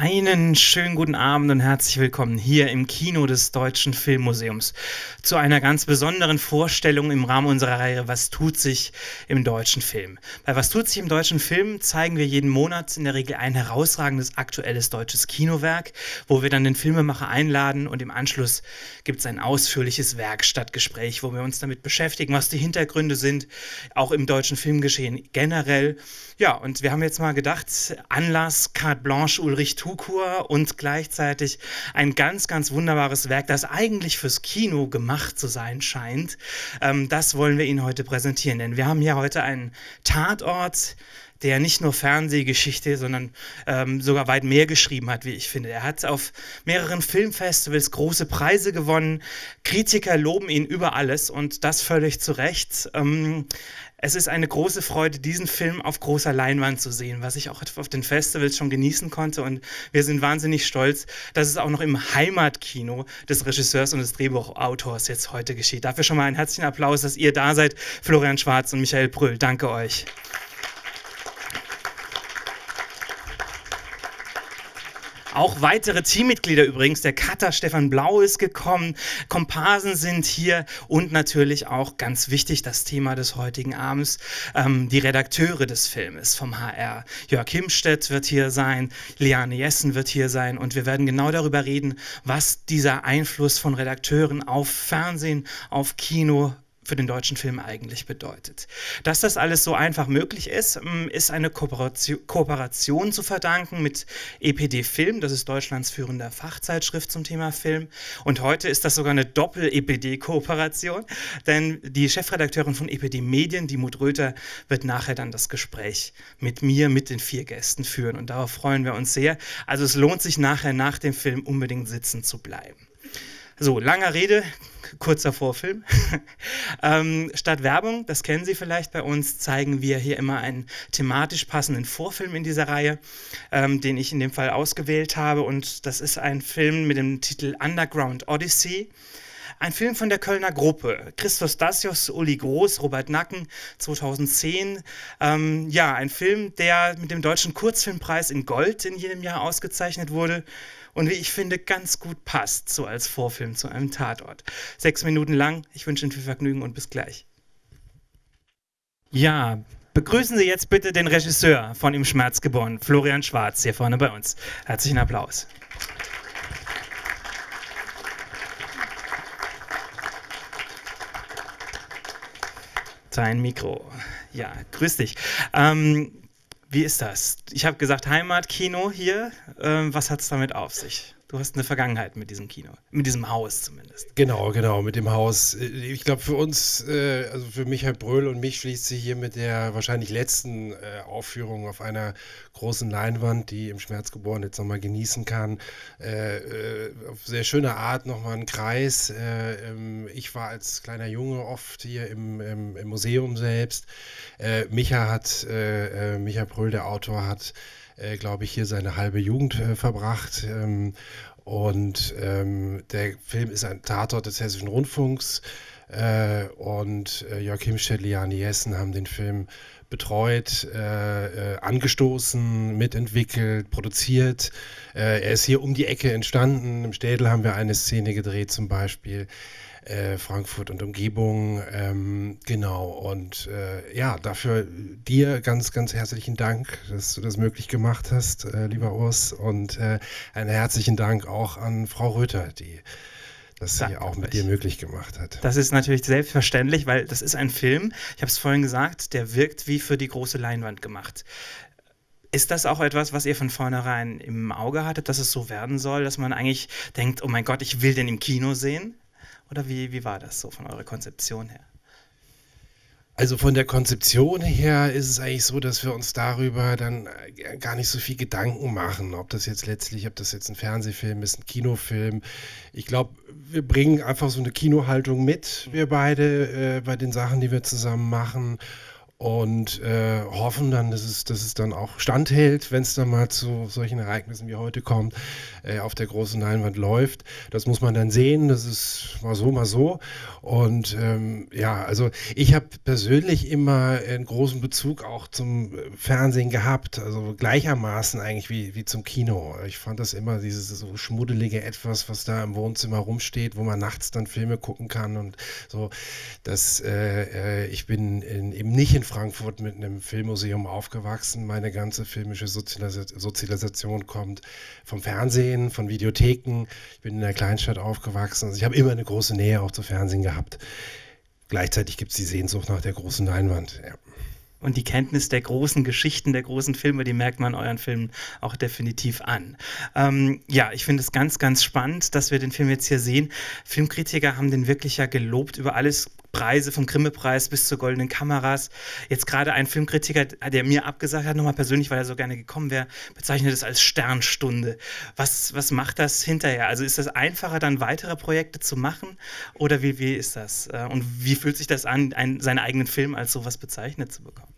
Einen schönen guten Abend und herzlich willkommen hier im Kino des Deutschen Filmmuseums zu einer ganz besonderen Vorstellung im Rahmen unserer Reihe Was tut sich im deutschen Film? Bei Was tut sich im deutschen Film zeigen wir jeden Monat in der Regel ein herausragendes aktuelles deutsches Kinowerk, wo wir dann den Filmemacher einladen und im Anschluss gibt es ein ausführliches Werkstattgespräch, wo wir uns damit beschäftigen, was die Hintergründe sind, auch im deutschen Filmgeschehen generell. Ja, und wir haben jetzt mal gedacht, Anlass Carte Blanche Ulrich Tukur und gleichzeitig ein ganz, ganz wunderbares Werk, das eigentlich fürs Kino gemacht zu sein scheint. Das wollen wir Ihnen heute präsentieren, denn wir haben hier heute einen Tatort, der nicht nur Fernsehgeschichte, sondern sogar weit mehr geschrieben hat, wie ich finde. Er hat auf mehreren Filmfestivals große Preise gewonnen. Kritiker loben ihn über alles und das völlig zu Recht. Es ist eine große Freude, diesen Film auf großer Leinwand zu sehen, was ich auch auf den Festivals schon genießen konnte. Und wir sind wahnsinnig stolz, dass es auch noch im Heimatkino des Regisseurs und des Drehbuchautors jetzt heute geschieht. Dafür schon mal einen herzlichen Applaus, dass ihr da seid, Florian Schwarz und Michael Brühl. Danke euch. Auch weitere Teammitglieder übrigens, der Cutter Stefan Blau ist gekommen, Komparsen sind hier und natürlich auch ganz wichtig das Thema des heutigen Abends, die Redakteure des Filmes vom HR. Jörg Himstedt wird hier sein, Liane Jessen wird hier sein und wir werden genau darüber reden, was dieser Einfluss von Redakteuren auf Fernsehen, auf Kino, für den deutschen Film eigentlich bedeutet. Dass das alles so einfach möglich ist, ist eine Kooperation zu verdanken mit EPD Film, das ist Deutschlands führender Fachzeitschrift zum Thema Film. Und heute ist das sogar eine Doppel-EPD-Kooperation, denn die Chefredakteurin von EPD Medien, die Mut Röther, wird nachher dann das Gespräch mit mir, mit den 4 Gästen führen. Und darauf freuen wir uns sehr. Also es lohnt sich nachher nach dem Film unbedingt sitzen zu bleiben. So, langer Rede, kurzer Vorfilm. Statt Werbung, das kennen Sie vielleicht bei uns, zeigen wir hier immer einen thematisch passenden Vorfilm in dieser Reihe, den ich in dem Fall ausgewählt habe. Und das ist ein Film mit dem Titel Underground Odyssey. Ein Film von der Kölner Gruppe. Christos Dassios, Uli Groß, Robert Nacken, 2010. Ja, ein Film, der mit dem Deutschen Kurzfilmpreis in Gold in jedem Jahr ausgezeichnet wurde. Und wie ich finde, ganz gut passt, so als Vorfilm zu einem Tatort. 6 Minuten lang. Ich wünsche Ihnen viel Vergnügen und bis gleich. Ja, begrüßen Sie jetzt bitte den Regisseur von Im Schmerz geboren, Florian Schwarz, hier vorne bei uns. Herzlichen Applaus. Dein Mikro. Ja, grüß dich. Wie ist das? Ich habe gesagt Heimatkino hier. Was hat es damit auf sich? Du hast eine Vergangenheit mit diesem Kino, mit diesem Haus zumindest. Genau, mit dem Haus. Ich glaube für uns, also für Michael Brühl und mich schließt sich hier mit der wahrscheinlich letzten Aufführung auf einer großen Leinwand, die Im Schmerz geboren jetzt nochmal genießen kann. Auf sehr schöne Art nochmal ein Kreis. Ich war als kleiner Junge oft hier im Museum selbst. Michael Brühl, der Autor, hat glaube ich, hier seine halbe Jugend verbracht. Der Film ist ein Tatort des Hessischen Rundfunks und Jörg Himstedt, Liane Jessen haben den Film betreut, angestoßen, mitentwickelt, produziert. Er ist hier um die Ecke entstanden. Im Städel haben wir eine Szene gedreht zum Beispiel. Frankfurt und Umgebung, genau, und ja, dafür dir ganz, ganz herzlichen Dank, dass du das möglich gemacht hast, lieber Urs, und einen herzlichen Dank auch an Frau Röther, die das hier auch mit dir möglich gemacht hat. Das ist natürlich selbstverständlich, weil das ist ein Film, ich habe es vorhin gesagt, der wirkt wie für die große Leinwand gemacht. Ist das auch etwas, was ihr von vornherein im Auge hattet, dass es so werden soll, dass man eigentlich denkt, oh mein Gott, ich will den im Kino sehen? Oder wie war das so von eurer Konzeption her? Also von der Konzeption her ist es eigentlich so, dass wir uns darüber dann gar nicht so viel Gedanken machen, ob das jetzt ein Fernsehfilm ist, ein Kinofilm. Ich glaube, wir bringen einfach so eine Kinohaltung mit, wir beide, bei den Sachen, die wir zusammen machen. und hoffen dann, dass es dann auch standhält, wenn es dann mal zu solchen Ereignissen wie heute kommt, auf der großen Leinwand läuft. Das muss man dann sehen, das ist mal so. Und ja, also ich habe persönlich immer einen großen Bezug auch zum Fernsehen gehabt, also gleichermaßen eigentlich wie zum Kino. Ich fand das immer dieses so schmuddelige Etwas, was da im Wohnzimmer rumsteht, wo man nachts dann Filme gucken kann und so. Ich bin eben nicht in Frankfurt mit einem Filmmuseum aufgewachsen. Meine ganze filmische Sozialisation kommt vom Fernsehen, von Videotheken. Ich bin in einer Kleinstadt aufgewachsen. Also ich habe immer eine große Nähe auch zu Fernsehen gehabt. Gleichzeitig gibt es die Sehnsucht nach der großen Leinwand. Ja. Und die Kenntnis der großen Geschichten, der großen Filme, die merkt man euren Filmen auch definitiv an. Ja, ich finde es ganz, ganz spannend, dass wir den Film jetzt hier sehen. Filmkritiker haben den wirklich ja gelobt über alles. Preise, vom Grimme-Preis bis zu goldenen Kameras. Jetzt gerade ein Filmkritiker, der mir abgesagt hat, nochmal persönlich, weil er so gerne gekommen wäre, bezeichnet es als Sternstunde. Was macht das hinterher? Also ist das einfacher, dann weitere Projekte zu machen? Oder wie ist das? Und wie fühlt sich das an, seinen eigenen Film als sowas bezeichnet zu bekommen?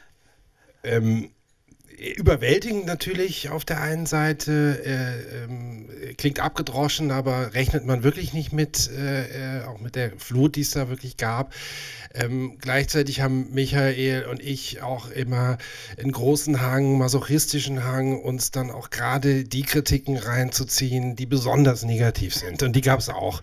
Überwältigend natürlich auf der einen Seite, klingt abgedroschen, aber rechnet man wirklich nicht mit, auch mit der Flut, die es da wirklich gab. Gleichzeitig haben Michael und ich auch immer einen großen Hang, masochistischen Hang, uns dann auch gerade die Kritiken reinzuziehen, die besonders negativ sind. Und die gab es auch.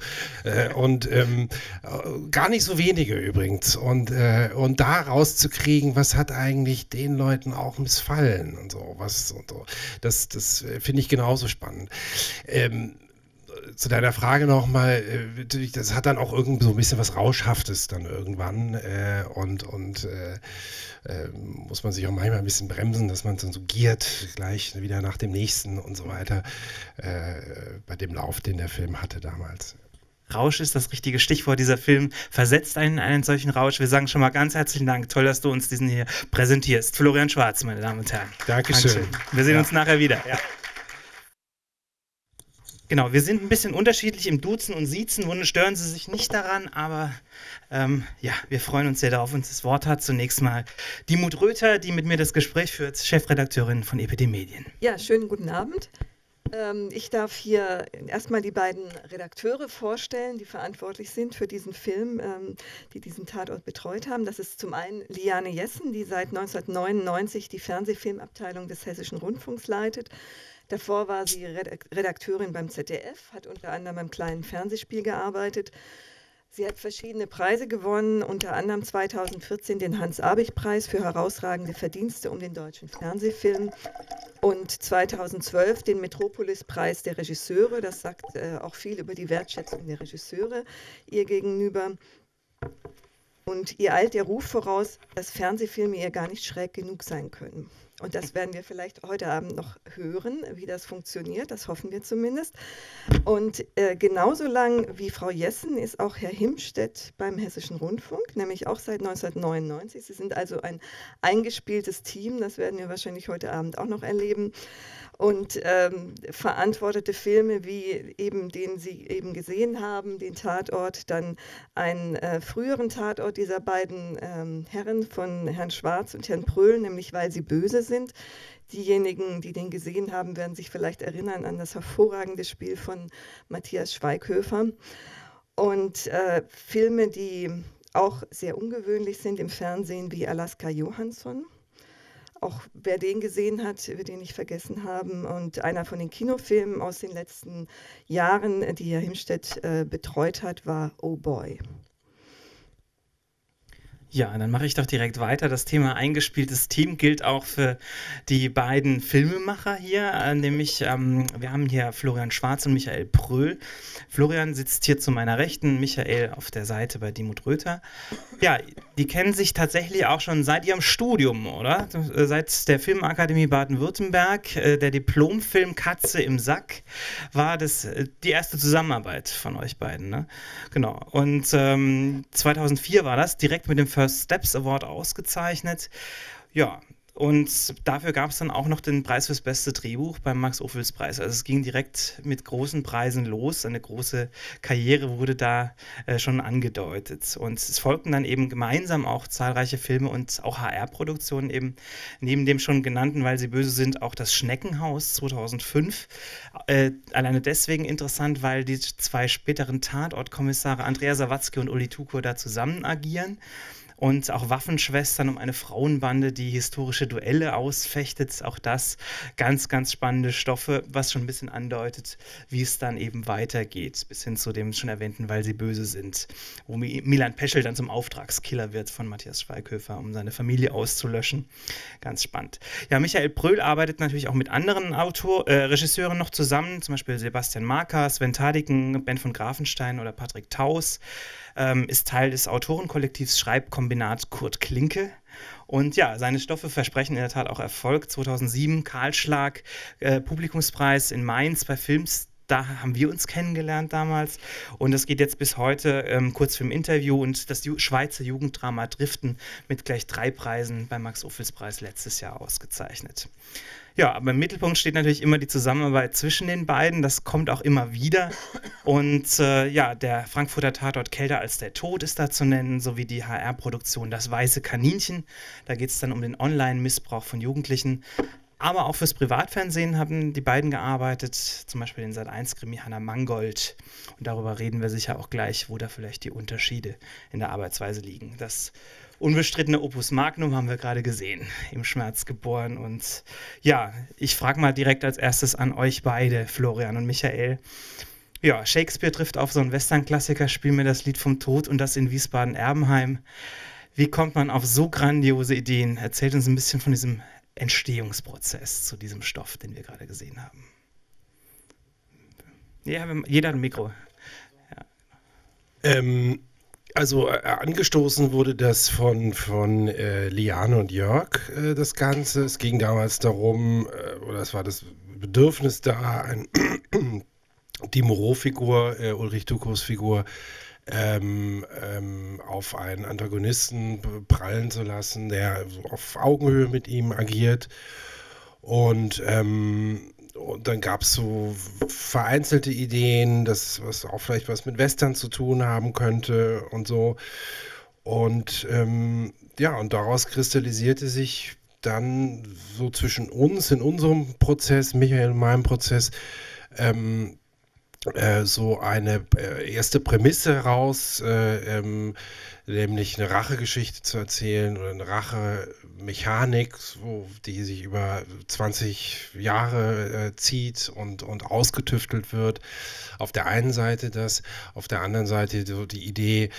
Gar nicht so wenige übrigens. Und da rauszukriegen, was hat eigentlich den Leuten auch missfallen und so. Das finde ich genauso spannend. Zu deiner Frage nochmal, das hat dann auch irgendwie so ein bisschen was Rauschhaftes dann irgendwann muss man sich auch manchmal ein bisschen bremsen, dass man dann so giert, gleich wieder nach dem nächsten und so weiter, bei dem Lauf, den der Film hatte damals. Rausch ist das richtige Stichwort. Dieser Film versetzt einen in einen solchen Rausch. Wir sagen schon mal ganz herzlichen Dank. Toll, dass du uns diesen hier präsentierst. Florian Schwarz, meine Damen und Herren. Dankeschön. Wir sehen uns nachher wieder. Ja. Genau, wir sind ein bisschen unterschiedlich im Duzen und Siezen. Stören Sie sich nicht daran, aber ja, wir freuen uns sehr darauf, uns das Wort hat. Zunächst mal Dimut Röther, die mit mir das Gespräch führt, Chefredakteurin von EPD Medien. Ja, schönen guten Abend. Ich darf hier erstmal die beiden Redakteure vorstellen, die verantwortlich sind für diesen Film, die diesen Tatort betreut haben. Das ist zum einen Liane Jessen, die seit 1999 die Fernsehfilmabteilung des Hessischen Rundfunks leitet. Davor war sie Redakteurin beim ZDF, hat unter anderem beim kleinen Fernsehspiel gearbeitet. Sie hat verschiedene Preise gewonnen, unter anderem 2014 den Hans-Abich-Preis für herausragende Verdienste um den deutschen Fernsehfilm und 2012 den Metropolis-Preis der Regisseure. Das sagt auch viel über die Wertschätzung der Regisseure ihr gegenüber. Und ihr eilt der Ruf voraus, dass Fernsehfilme ihr gar nicht schräg genug sein können. Und das werden wir vielleicht heute Abend noch hören, wie das funktioniert, das hoffen wir zumindest. Und genauso lang wie Frau Jessen ist auch Herr Himstedt beim Hessischen Rundfunk, nämlich auch seit 1999. Sie sind also ein eingespieltes Team, das werden wir wahrscheinlich heute Abend auch noch erleben. Und verantwortete Filme wie eben den Sie eben gesehen haben, den Tatort, dann einen früheren Tatort dieser beiden Herren von Herrn Schwarz und Herrn Pröhl, nämlich Weil sie böse sind. Diejenigen, die den gesehen haben, werden sich vielleicht erinnern an das hervorragende Spiel von Matthias Schweighöfer. Und Filme, die auch sehr ungewöhnlich sind im Fernsehen, wie Alaska Johansson. Auch wer den gesehen hat, wird ihn nicht vergessen haben. Und einer von den Kinofilmen aus den letzten Jahren, die Herr Himstedt betreut hat, war Oh Boy. Ja, dann mache ich doch direkt weiter. Das Thema eingespieltes Team gilt auch für die beiden Filmemacher hier, nämlich wir haben hier Florian Schwarz und Michael Pröhl. Florian sitzt hier zu meiner Rechten, Michael auf der Seite bei Dimut Röther. Ja, die kennen sich tatsächlich auch schon seit ihrem Studium, oder? Seit der Filmakademie Baden-Württemberg, der Diplomfilm Katze im Sack, war das die erste Zusammenarbeit von euch beiden, ne? Genau. Und 2004 war das, direkt mit dem First Steps Award ausgezeichnet. Ja, Und dafür gab es dann auch noch den Preis fürs beste Drehbuch beim Max-Ophüls-Preis. Also es ging direkt mit großen Preisen los. Eine große Karriere wurde da schon angedeutet. Und es folgten dann eben gemeinsam auch zahlreiche Filme und auch HR-Produktionen eben neben dem schon genannten, weil sie böse sind, auch das Schneckenhaus 2005. Alleine deswegen interessant, weil die zwei späteren Tatortkommissare Andrea Sawatzki und Uli Tukur da zusammen agieren. Und auch Waffenschwestern um eine Frauenbande, die historische Duelle ausfechtet. Auch das ganz, ganz spannende Stoffe, was schon ein bisschen andeutet, wie es dann eben weitergeht. Bis hin zu dem schon erwähnten, weil sie böse sind. Wo Milan Peschel dann zum Auftragskiller wird von Matthias Schweighöfer, um seine Familie auszulöschen. Ganz spannend. Ja, Michael Pröhl arbeitet natürlich auch mit anderen Regisseuren noch zusammen. Zum Beispiel Sebastian Marker, Sven Tadiken, Ben von Grafenstein oder Patrick Taus. Ist Teil des Autorenkollektivs Schreibkombinat Kurt Klinke. Und ja, seine Stoffe versprechen in der Tat auch Erfolg. 2007 Kahlschlag, Publikumspreis in Mainz bei Films. Da haben wir uns kennengelernt damals. Und das geht jetzt bis heute, Kurzfilm-Interview und das Schweizer Jugenddrama Driften mit gleich 3 Preisen beim Max-Ophüls-Preis letztes Jahr ausgezeichnet. Ja, aber im Mittelpunkt steht natürlich immer die Zusammenarbeit zwischen den beiden. Das kommt auch immer wieder. Und ja, der Frankfurter Tatort Kälter als der Tod ist da zu nennen, sowie die HR-Produktion Das Weiße Kaninchen. Da geht es dann um den Online-Missbrauch von Jugendlichen. Aber auch fürs Privatfernsehen haben die beiden gearbeitet, zum Beispiel den Sat.1-Krimi Hannah Mangold. Und darüber reden wir sicher auch gleich, wo da vielleicht die Unterschiede in der Arbeitsweise liegen. Das unbestrittene Opus Magnum haben wir gerade gesehen, Im Schmerz geboren. Und ja, ich frage mal direkt als erstes an euch beide, Florian und Michael. Ja, Shakespeare trifft auf so einen Western-Klassiker, Spiel mir das Lied vom Tod und das in Wiesbaden-Erbenheim. Wie kommt man auf so grandiose Ideen? Erzählt uns ein bisschen von diesem Entstehungsprozess zu diesem Stoff, den wir gerade gesehen haben. Ja, jeder hat ein Mikro. Ja. Also angestoßen wurde das von Liane und Jörg, das Ganze. Es ging damals darum, oder es war das Bedürfnis da, die Moreau-Figur, Ulrich Tukurs Figur, auf einen Antagonisten prallen zu lassen, der auf Augenhöhe mit ihm agiert. Und dann gab es so vereinzelte Ideen, was auch vielleicht was mit Western zu tun haben könnte und so. Und ja, und daraus kristallisierte sich dann so zwischen uns, in unserem Prozess, Michael und meinem Prozess, so eine erste Prämisse heraus, nämlich eine Rachegeschichte zu erzählen oder eine Rachemechanik, die sich über 20 Jahre zieht und ausgetüftelt wird. Auf der einen Seite das, auf der anderen Seite so die Idee,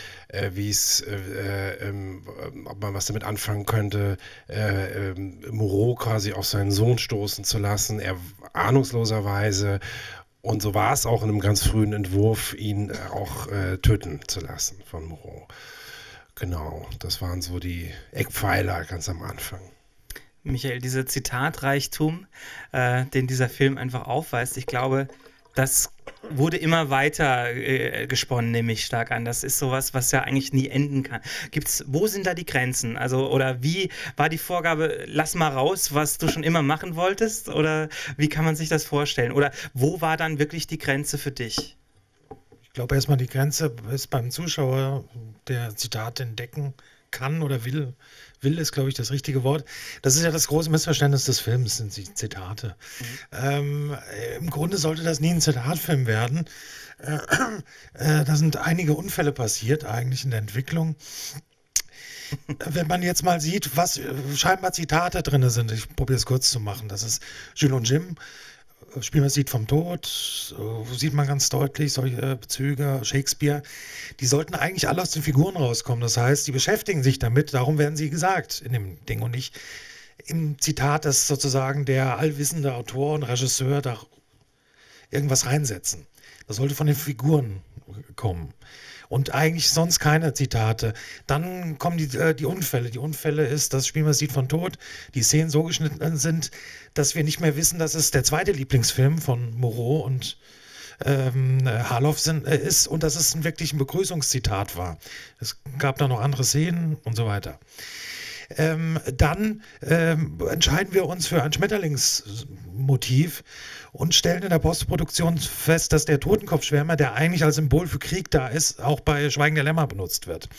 ob man was damit anfangen könnte, Moreau quasi auf seinen Sohn stoßen zu lassen, er ahnungsloserweise. Und so war es auch in einem ganz frühen Entwurf, ihn auch töten zu lassen von Moreau. Genau, das waren so die Eckpfeiler ganz am Anfang. Michael, dieser Zitatreichtum, den dieser Film einfach aufweist, ich glaube, das wurde immer weiter gesponnen, nehme ich stark an. Das ist sowas, was ja eigentlich nie enden kann. Wo sind da die Grenzen? Also, oder wie war die Vorgabe, lass mal raus, was du schon immer machen wolltest? Oder wie kann man sich das vorstellen? Oder wo war dann wirklich die Grenze für dich? Ich glaube erstmal, die Grenze ist beim Zuschauer, der Zitate entdecken kann oder will. Will ist, glaube ich, das richtige Wort. Das ist ja das große Missverständnis des Films, sind die Zitate. Im Grunde sollte das nie ein Zitatfilm werden. Da sind einige Unfälle passiert eigentlich in der Entwicklung. Wenn man jetzt mal sieht, was scheinbar Zitate drin sind, ich probiere es kurz zu machen, das ist Jules und Jim, Spiel mir das Lied vom Tod, sieht man ganz deutlich solche Bezüge, Shakespeare, die sollten eigentlich alle aus den Figuren rauskommen. Das heißt, die beschäftigen sich damit, darum werden sie gesagt in dem Ding und nicht im Zitat, dass sozusagen der allwissende Autor und Regisseur da irgendwas reinsetzen. Das sollte von den Figuren kommen. Und eigentlich sonst keine Zitate. Dann kommen die Unfälle. Die Unfälle ist, das Spiel, man sieht von Tod, die Szenen so geschnitten sind, dass wir nicht mehr wissen, dass es der zweite Lieblingsfilm von Moreau und Harloff ist und dass es wirklich ein Begrüßungszitat war. Es gab da noch andere Szenen und so weiter. Dann entscheiden wir uns für ein Schmetterlingsmotiv und stellen in der Postproduktion fest, dass der Totenkopfschwärmer, der eigentlich als Symbol für Krieg da ist, auch bei Schweigen der Lämmer benutzt wird.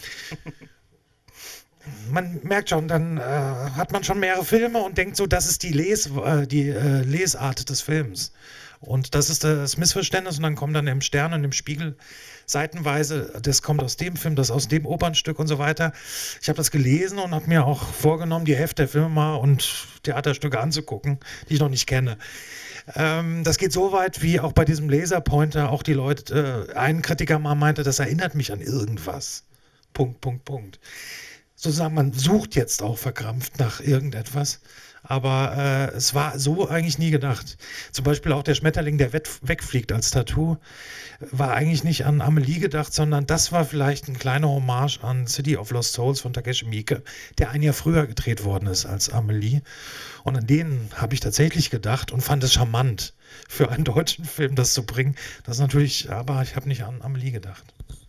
Man merkt schon, dann hat man schon mehrere Filme und denkt so, das ist die Lesart des Films. Und das ist das Missverständnis und dann kommen dann im Stern und im Spiegel seitenweise, das kommt aus dem Film, das aus dem Opernstück und so weiter. Ich habe das gelesen und habe mir auch vorgenommen, die Hälfte der Filme mal und Theaterstücke anzugucken, die ich noch nicht kenne. Das geht so weit, wie auch bei diesem Laserpointer auch die Leute, ein Kritiker mal meinte, das erinnert mich an irgendwas. Punkt. Sozusagen, man sucht jetzt auch verkrampft nach irgendetwas. Aber es war so eigentlich nie gedacht. Zum Beispiel auch der Schmetterling, der wegfliegt als Tattoo, war eigentlich nicht an Amelie gedacht, sondern das war vielleicht ein kleiner Hommage an City of Lost Souls von Takeshi Miike, der ein Jahr früher gedreht worden ist als Amelie. Und an den habe ich tatsächlich gedacht und fand es charmant, für einen deutschen Film das zu bringen. Das ist natürlich, aber ich habe nicht an Amelie gedacht.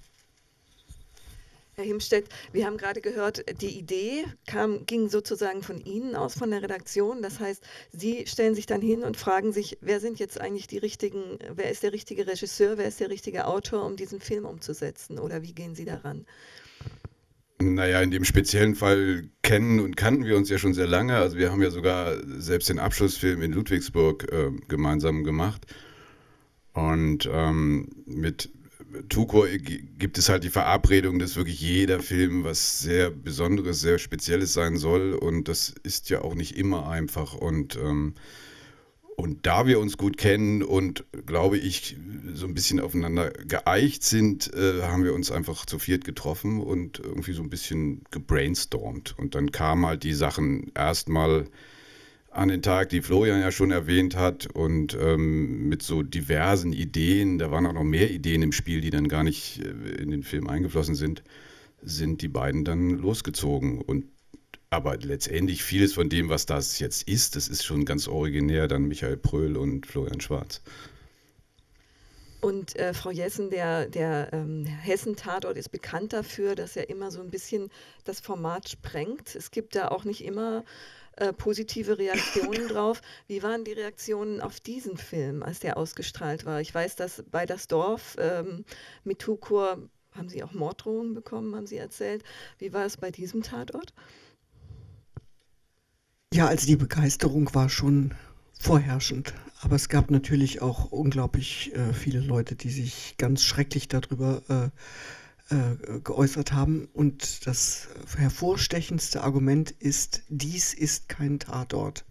Herr Himstedt, wir haben gerade gehört, die Idee ging sozusagen von Ihnen aus, von der Redaktion. Das heißt, Sie stellen sich dann hin und fragen sich, wer sind jetzt eigentlich wer ist der richtige Regisseur, wer ist der richtige Autor, um diesen Film umzusetzen? Oder wie gehen Sie daran? Naja, in dem speziellen Fall kennen und kannten wir uns ja schon sehr lange. Also wir haben ja sogar selbst den Abschlussfilm in Ludwigsburg gemeinsam gemacht. Und mit Tucor gibt es halt die Verabredung, dass wirklich jeder Film was sehr Besonderes, sehr Spezielles sein soll und das ist ja auch nicht immer einfach und da wir uns gut kennen und, glaube ich, so ein bisschen aufeinander geeicht sind, haben wir uns einfach zu viert getroffen und irgendwie so ein bisschen gebrainstormt und dann kamen halt die Sachen erstmal an den Tag, die Florian ja schon erwähnt hat und mit so diversen Ideen, da waren auch noch mehr Ideen im Spiel, die dann gar nicht in den Film eingeflossen sind die beiden dann losgezogen. Aber letztendlich vieles von dem, was das jetzt ist, das ist schon ganz originär dann Michael Pröhl und Florian Schwarz. Und Frau Jessen, der Hessen-Tatort ist bekannt dafür, dass er immer so ein bisschen das Format sprengt. Es gibt da auch nicht immer positive Reaktionen drauf. Wie waren die Reaktionen auf diesen Film, als der ausgestrahlt war? Ich weiß, dass bei Das Dorf mit Tucor haben Sie auch Morddrohungen bekommen, haben Sie erzählt. Wie war es bei diesem Tatort? Ja, also die Begeisterung war schon vorherrschend. Aber es gab natürlich auch unglaublich viele Leute, die sich ganz schrecklich darüber geäußert haben. Und das hervorstechendste Argument ist, dies ist kein Tatort.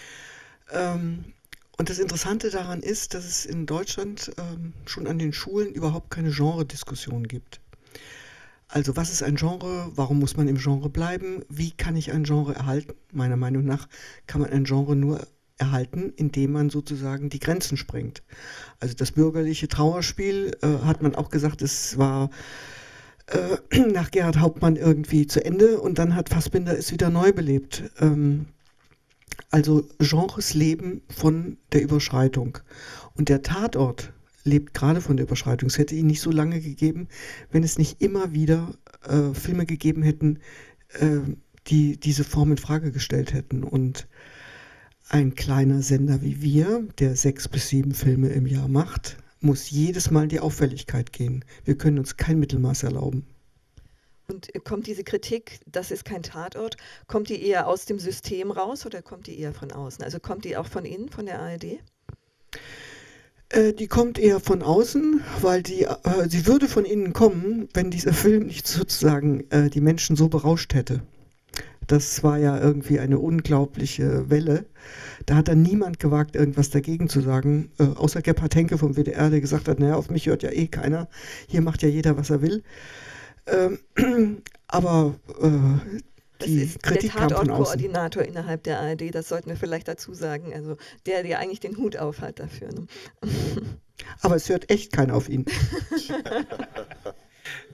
Und das Interessante daran ist, dass es in Deutschland schon an den Schulen überhaupt keine Genrediskussion gibt. Also was ist ein Genre? Warum muss man im Genre bleiben? Wie kann ich ein Genre erhalten? Meiner Meinung nach kann man ein Genre nur erhalten, indem man sozusagen die Grenzen sprengt. Also das bürgerliche Trauerspiel hat man auch gesagt, es war nach Gerhard Hauptmann irgendwie zu Ende und dann hat Fassbinder es wieder neu belebt. Also Genres leben von der Überschreitung. Und der Tatort lebt gerade von der Überschreitung. Es hätte ihn nicht so lange gegeben, wenn es nicht immer wieder Filme gegeben hätten, die diese Form in Frage gestellt hätten. Und ein kleiner Sender wie wir, der 6 bis 7 Filme im Jahr macht, muss jedes Mal in die Auffälligkeit gehen. Wir können uns kein Mittelmaß erlauben. Und kommt diese Kritik, das ist kein Tatort, kommt die eher aus dem System raus oder kommt die eher von außen? Also kommt die auch von Ihnen, von der ARD? Die kommt eher von außen, weil sie würde von innen kommen, wenn dieser Film nicht sozusagen die Menschen so berauscht hätte. Das war ja irgendwie eine unglaubliche Welle. Da hat dann niemand gewagt, irgendwas dagegen zu sagen, außer Gebhard Henke vom WDR, der gesagt hat, naja, auf mich hört ja eh keiner, hier macht ja jeder, was er will. Aber die Kritik kam von außen. Der Tatortkoordinator innerhalb der ARD, das sollten wir vielleicht dazu sagen, also der eigentlich den Hut auf hat dafür. Ne? Aber es hört echt keiner auf ihn.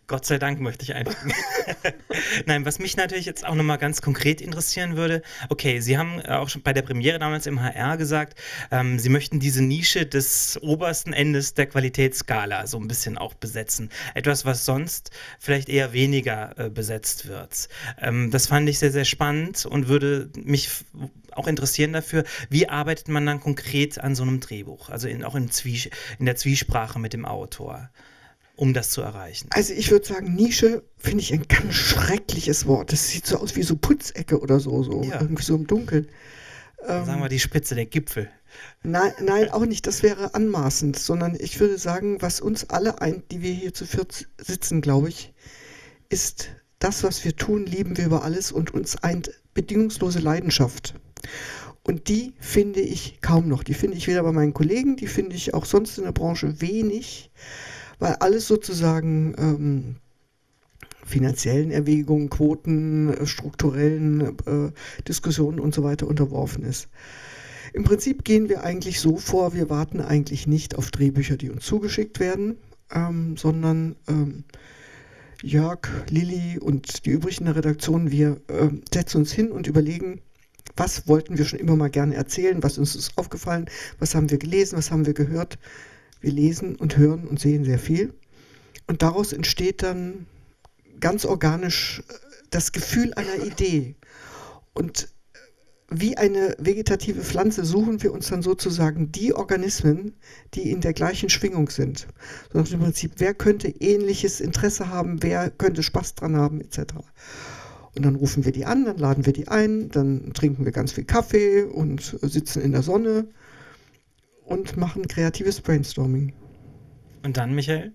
Gott sei Dank möchte ich einfügen. Nein, was mich natürlich jetzt auch nochmal ganz konkret interessieren würde, okay, Sie haben auch schon bei der Premiere damals im HR gesagt, Sie möchten diese Nische des obersten Endes der Qualitätsskala so ein bisschen auch besetzen. Etwas, was sonst vielleicht eher weniger besetzt wird. Das fand ich sehr, sehr spannend und würde mich auch interessieren dafür, wie arbeitet man dann konkret an so einem Drehbuch, also auch in der Zwiesprache mit dem Autor, um das zu erreichen? Also ich würde sagen, Nische finde ich ein ganz schreckliches Wort. Das sieht so aus wie so Putzecke oder so Ja. irgendwie so im Dunkeln. Sagen wir die Spitze, der Gipfel. Nein, auch nicht. Das wäre anmaßend, sondern ich würde sagen, was uns alle eint, die wir hier zu viert sitzen, glaube ich, ist das, was wir tun, lieben wir über alles und uns eint bedingungslose Leidenschaft. Und die finde ich kaum noch. Die finde ich weder bei meinen Kollegen, die finde ich auch sonst in der Branche wenig, weil alles sozusagen finanziellen Erwägungen, Quoten, strukturellen Diskussionen und so weiter unterworfen ist. Im Prinzip gehen wir eigentlich so vor, wir warten eigentlich nicht auf Drehbücher, die uns zugeschickt werden, sondern Jörg, Lilly und die übrigen der Redaktion, wir setzen uns hin und überlegen, was wollten wir schon immer mal gerne erzählen, was uns ist aufgefallen, was haben wir gelesen, was haben wir gehört. Wir lesen und hören und sehen sehr viel. Und daraus entsteht dann ganz organisch das Gefühl einer Idee. Und wie eine vegetative Pflanze suchen wir uns dann sozusagen die Organismen, die in der gleichen Schwingung sind. So nach dem Prinzip, wer könnte ähnliches Interesse haben, wer könnte Spaß dran haben, etc. Und dann rufen wir die an, dann laden wir die ein, dann trinken wir ganz viel Kaffee und sitzen in der Sonne und machen kreatives Brainstorming. Und dann, Michael?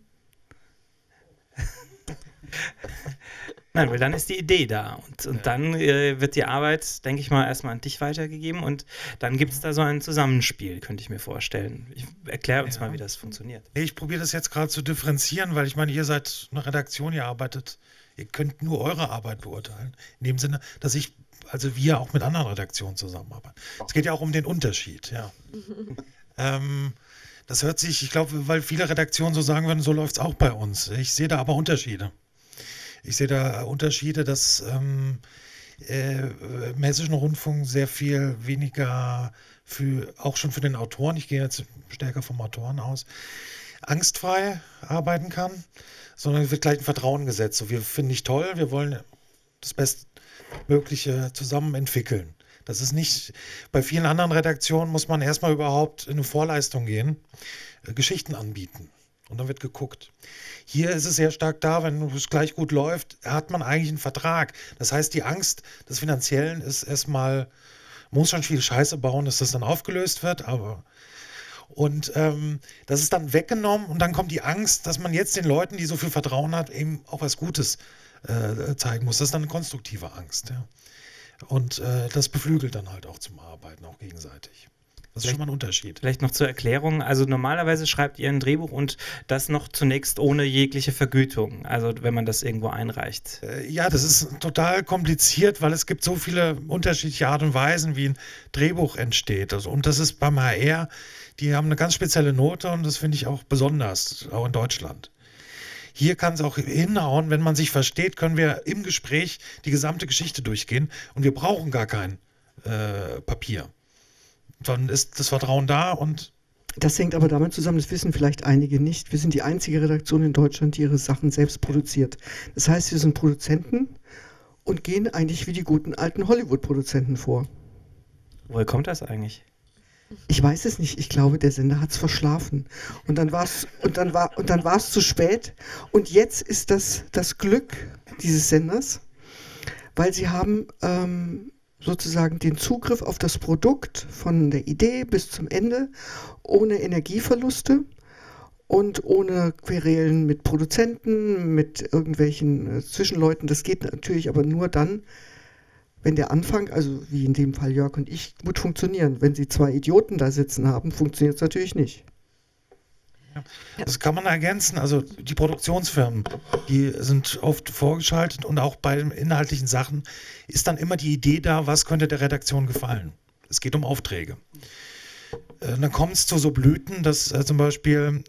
Nein, weil dann ist die Idee da und dann wird die Arbeit, denke ich mal, erstmal an dich weitergegeben und dann gibt es da so ein Zusammenspiel, könnte ich mir vorstellen. Erklär uns mal, wie das funktioniert. Ich probiere das jetzt gerade zu differenzieren, weil ich meine, ihr seid eine Redaktion, ihr arbeitet, ihr könnt nur eure Arbeit beurteilen. In dem Sinne, dass wir auch mit anderen Redaktionen zusammenarbeiten. Es geht ja auch um den Unterschied, ja. Das hört sich, ich glaube, weil viele Redaktionen so sagen würden, so läuft es auch bei uns. Ich sehe da aber Unterschiede. Ich sehe da Unterschiede, dass im Hessischen Rundfunk sehr viel weniger auch schon für den Autoren, ich gehe jetzt stärker vom Autoren aus, angstfrei arbeiten kann, sondern es wird gleich ein Vertrauen gesetzt. So, wir finden dich toll, wir wollen das Bestmögliche zusammen entwickeln. Das ist nicht, bei vielen anderen Redaktionen muss man erstmal überhaupt in eine Vorleistung gehen, Geschichten anbieten. Und dann wird geguckt. Hier ist es sehr stark da, wenn es gleich gut läuft, hat man eigentlich einen Vertrag. Das heißt, die Angst des Finanziellen ist erstmal, muss schon viel Scheiße bauen, dass das dann aufgelöst wird, und das ist dann weggenommen und dann kommt die Angst, dass man jetzt den Leuten, die so viel Vertrauen hat, eben auch was Gutes zeigen muss. Das ist dann eine konstruktive Angst, ja. Und das beflügelt dann halt auch zum Arbeiten, auch gegenseitig. Das ist schon mal ein Unterschied. Vielleicht noch zur Erklärung, also normalerweise schreibt ihr ein Drehbuch und das noch zunächst ohne jegliche Vergütung, also wenn man das irgendwo einreicht. Ja, das ist total kompliziert, weil es gibt so viele unterschiedliche Art und Weisen, wie ein Drehbuch entsteht. Also, und das ist beim HR, die haben eine ganz spezielle Note und das finde ich auch besonders, auch in Deutschland. Hier kann es auch hinhauen, wenn man sich versteht, können wir im Gespräch die gesamte Geschichte durchgehen und wir brauchen gar kein Papier. Dann ist das Vertrauen da und... Das hängt aber damit zusammen, das wissen vielleicht einige nicht. Wir sind die einzige Redaktion in Deutschland, die ihre Sachen selbst produziert. Das heißt, wir sind Produzenten und gehen eigentlich wie die guten alten Hollywood-Produzenten vor. Woher kommt das eigentlich? Ich weiß es nicht. Ich glaube, der Sender hat es verschlafen. Und dann war es zu spät. Und jetzt ist das Glück dieses Senders, weil sie haben sozusagen den Zugriff auf das Produkt von der Idee bis zum Ende ohne Energieverluste und ohne Querelen mit Produzenten, mit irgendwelchen Zwischenleuten. Das geht natürlich aber nur dann, wenn der Anfang, also wie in dem Fall Jörg und ich, gut funktionieren. Wenn sie zwei Idioten da sitzen haben, funktioniert es natürlich nicht. Das kann man ergänzen. Also die Produktionsfirmen, die sind oft vorgeschaltet und auch bei den inhaltlichen Sachen ist dann immer die Idee da, was könnte der Redaktion gefallen. Es geht um Aufträge. dann kommt es zu so Blüten, dass zum Beispiel,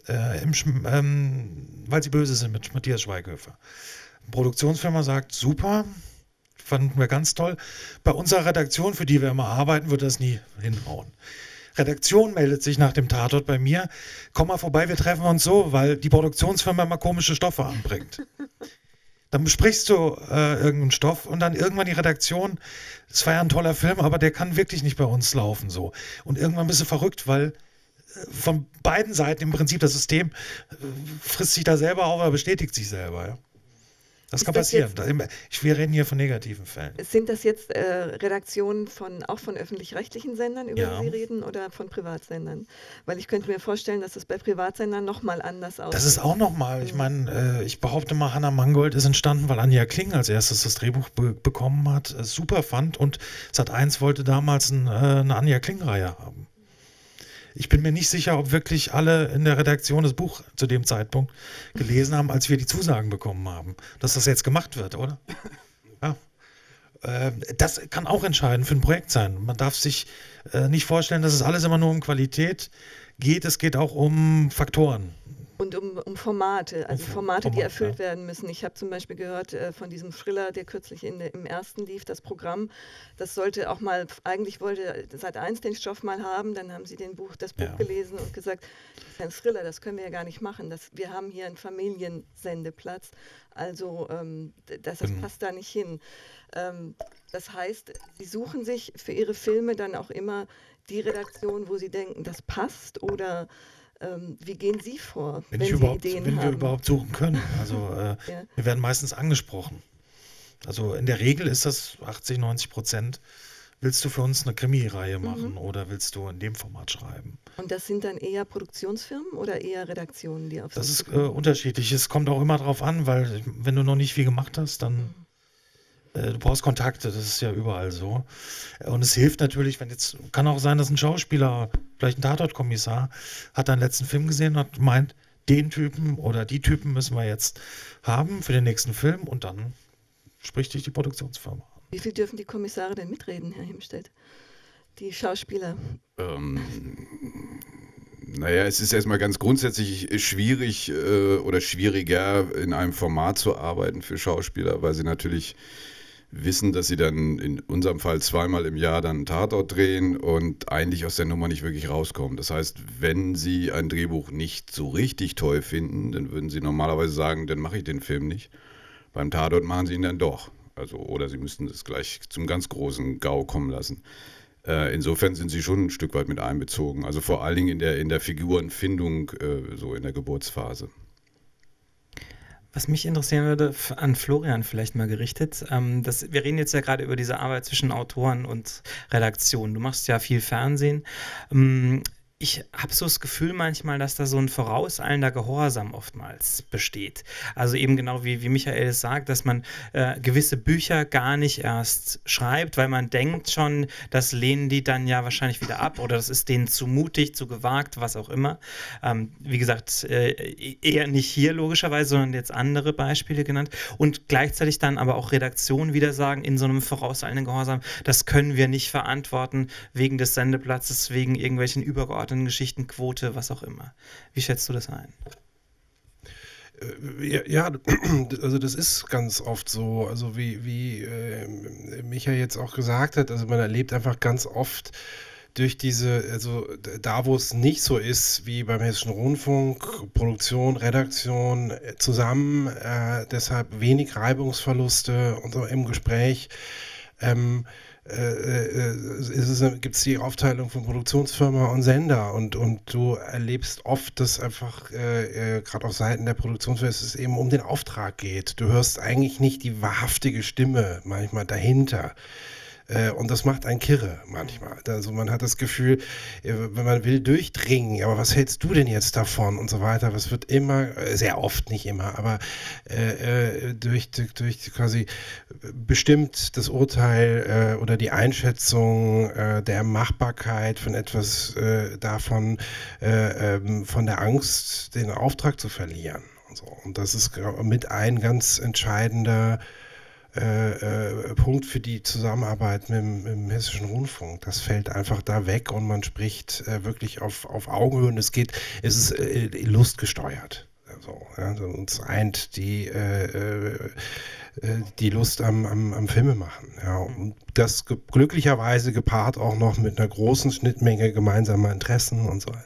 weil sie böse sind mit Matthias Schweighöfer. Eine Produktionsfirma sagt, super, fanden wir ganz toll. Bei unserer Redaktion, für die wir immer arbeiten, würde das nie hinhauen. Redaktion meldet sich nach dem Tatort bei mir, komm mal vorbei, wir treffen uns so, weil die Produktionsfirma immer komische Stoffe anbringt. Dann besprichst du irgendeinen Stoff und dann irgendwann die Redaktion, das war ja ein toller Film, aber der kann wirklich nicht bei uns laufen so. Und irgendwann bist du verrückt, weil von beiden Seiten im Prinzip das System frisst sich da selber auf, aber bestätigt sich selber. Ja. Das kann passieren. Wir reden hier von negativen Fällen. Sind das jetzt Redaktionen auch von öffentlich-rechtlichen Sendern, über die Sie reden, oder von Privatsendern? Weil ich könnte mir vorstellen, dass es bei Privatsendern nochmal anders aussieht. Das ist auch nochmal. Ich meine, ich behaupte mal, Hannah Mangold ist entstanden, weil Anja Kling als erstes das Drehbuch bekommen hat, super fand, und Sat.1 wollte damals eine Anja Kling-Reihe haben. Ich bin mir nicht sicher, ob wirklich alle in der Redaktion das Buch zu dem Zeitpunkt gelesen haben, als wir die Zusagen bekommen haben, dass das jetzt gemacht wird, oder? Ja. Das kann auch entscheidend für ein Projekt sein. Man darf sich nicht vorstellen, dass es alles immer nur um Qualität geht. Es geht auch um Faktoren. Und um Formate, also Formate, die erfüllt werden müssen. Ich habe zum Beispiel gehört von diesem Thriller, der kürzlich im ersten lief, das Programm, das sollte auch mal, eigentlich wollte Sat.1 den Stoff mal haben, dann haben sie das Buch gelesen und gesagt, das ist ein Thriller, das können wir ja gar nicht machen, wir haben hier einen Familiensendeplatz, also das passt da nicht hin. Das heißt, sie suchen sich für ihre Filme dann auch immer die Redaktion, wo sie denken, das passt, oder wie gehen Sie vor, wenn Sie Ideen haben? Wenn wir überhaupt suchen können. Also wir werden meistens angesprochen. Also in der Regel ist das 80-90%. Willst du für uns eine Krimi-Reihe machen oder willst du in dem Format schreiben? Und das sind dann eher Produktionsfirmen oder eher Redaktionen, die auf das ist unterschiedlich. Es kommt auch immer darauf an, weil wenn du noch nicht viel gemacht hast, dann du brauchst Kontakte, das ist ja überall so. Und es hilft natürlich, kann auch sein, dass ein Schauspieler, vielleicht ein Tatortkommissar, hat einen letzten Film gesehen und meint, den Typen oder die Typen müssen wir jetzt haben für den nächsten Film, und dann spricht dich die Produktionsfirma an. Wie viel dürfen die Kommissare denn mitreden, Herr Himstedt? Die Schauspieler? Naja, es ist erstmal ganz grundsätzlich schwierig oder schwieriger, in einem Format zu arbeiten für Schauspieler, weil sie natürlich wissen, dass sie dann in unserem Fall 2-mal im Jahr dann einen Tatort drehen und eigentlich aus der Nummer nicht wirklich rauskommen. Das heißt, wenn sie ein Drehbuch nicht so richtig toll finden, dann würden sie normalerweise sagen, dann mache ich den Film nicht. Beim Tatort machen sie ihn dann doch. Also, oder sie müssten es gleich zum ganz großen GAU kommen lassen. Insofern sind sie schon ein Stück weit mit einbezogen. Also vor allen Dingen in der Figurenfindung, so in der Geburtsphase. Was mich interessieren würde, an Florian vielleicht mal gerichtet, wir reden jetzt ja gerade über diese Arbeit zwischen Autoren und Redaktion. Du machst ja viel Fernsehen. Ich habe so das Gefühl manchmal, dass da so ein vorauseilender Gehorsam oftmals besteht. Also eben genau wie Michael es sagt, dass man gewisse Bücher gar nicht erst schreibt, weil man denkt schon, das lehnen die dann ja wahrscheinlich wieder ab oder das ist denen zu mutig, zu gewagt, was auch immer. Wie gesagt, eher nicht hier logischerweise, sondern jetzt andere Beispiele genannt. Und gleichzeitig dann aber auch Redaktionen wieder sagen, in so einem vorauseilenden Gehorsam, das können wir nicht verantworten wegen des Sendeplatzes, wegen irgendwelchen übergeordneten Geschichtenquote, was auch immer. Wie schätzt du das ein? Ja, also das ist ganz oft so, also wie Micha jetzt auch gesagt hat, also man erlebt einfach ganz oft durch also da wo es nicht so ist, wie beim Hessischen Rundfunk, Produktion, Redaktion zusammen, deshalb wenig Reibungsverluste und so im Gespräch, gibt es die Aufteilung von Produktionsfirma und Sender und du erlebst oft, dass einfach gerade auf Seiten der Produktionsfirma es eben um den Auftrag geht. Du hörst eigentlich nicht die wahrhaftige Stimme manchmal dahinter. Und das macht einen kirre manchmal. Also man hat das Gefühl, wenn man will durchdringen, aber was hältst du denn jetzt davon und so weiter. Das wird immer, sehr oft nicht immer, aber durch quasi bestimmt das Urteil oder die Einschätzung der Machbarkeit von etwas davon, von der Angst, den Auftrag zu verlieren. Und so. Und das ist mit ein ganz entscheidender Punkt für die Zusammenarbeit mit dem Hessischen Rundfunk. Das fällt einfach da weg und man spricht wirklich auf Augenhöhe und es ist lustgesteuert. Also uns eint die Lust am Filmemachen. Ja. Und das glücklicherweise gepaart auch noch mit einer großen Schnittmenge gemeinsamer Interessen und so.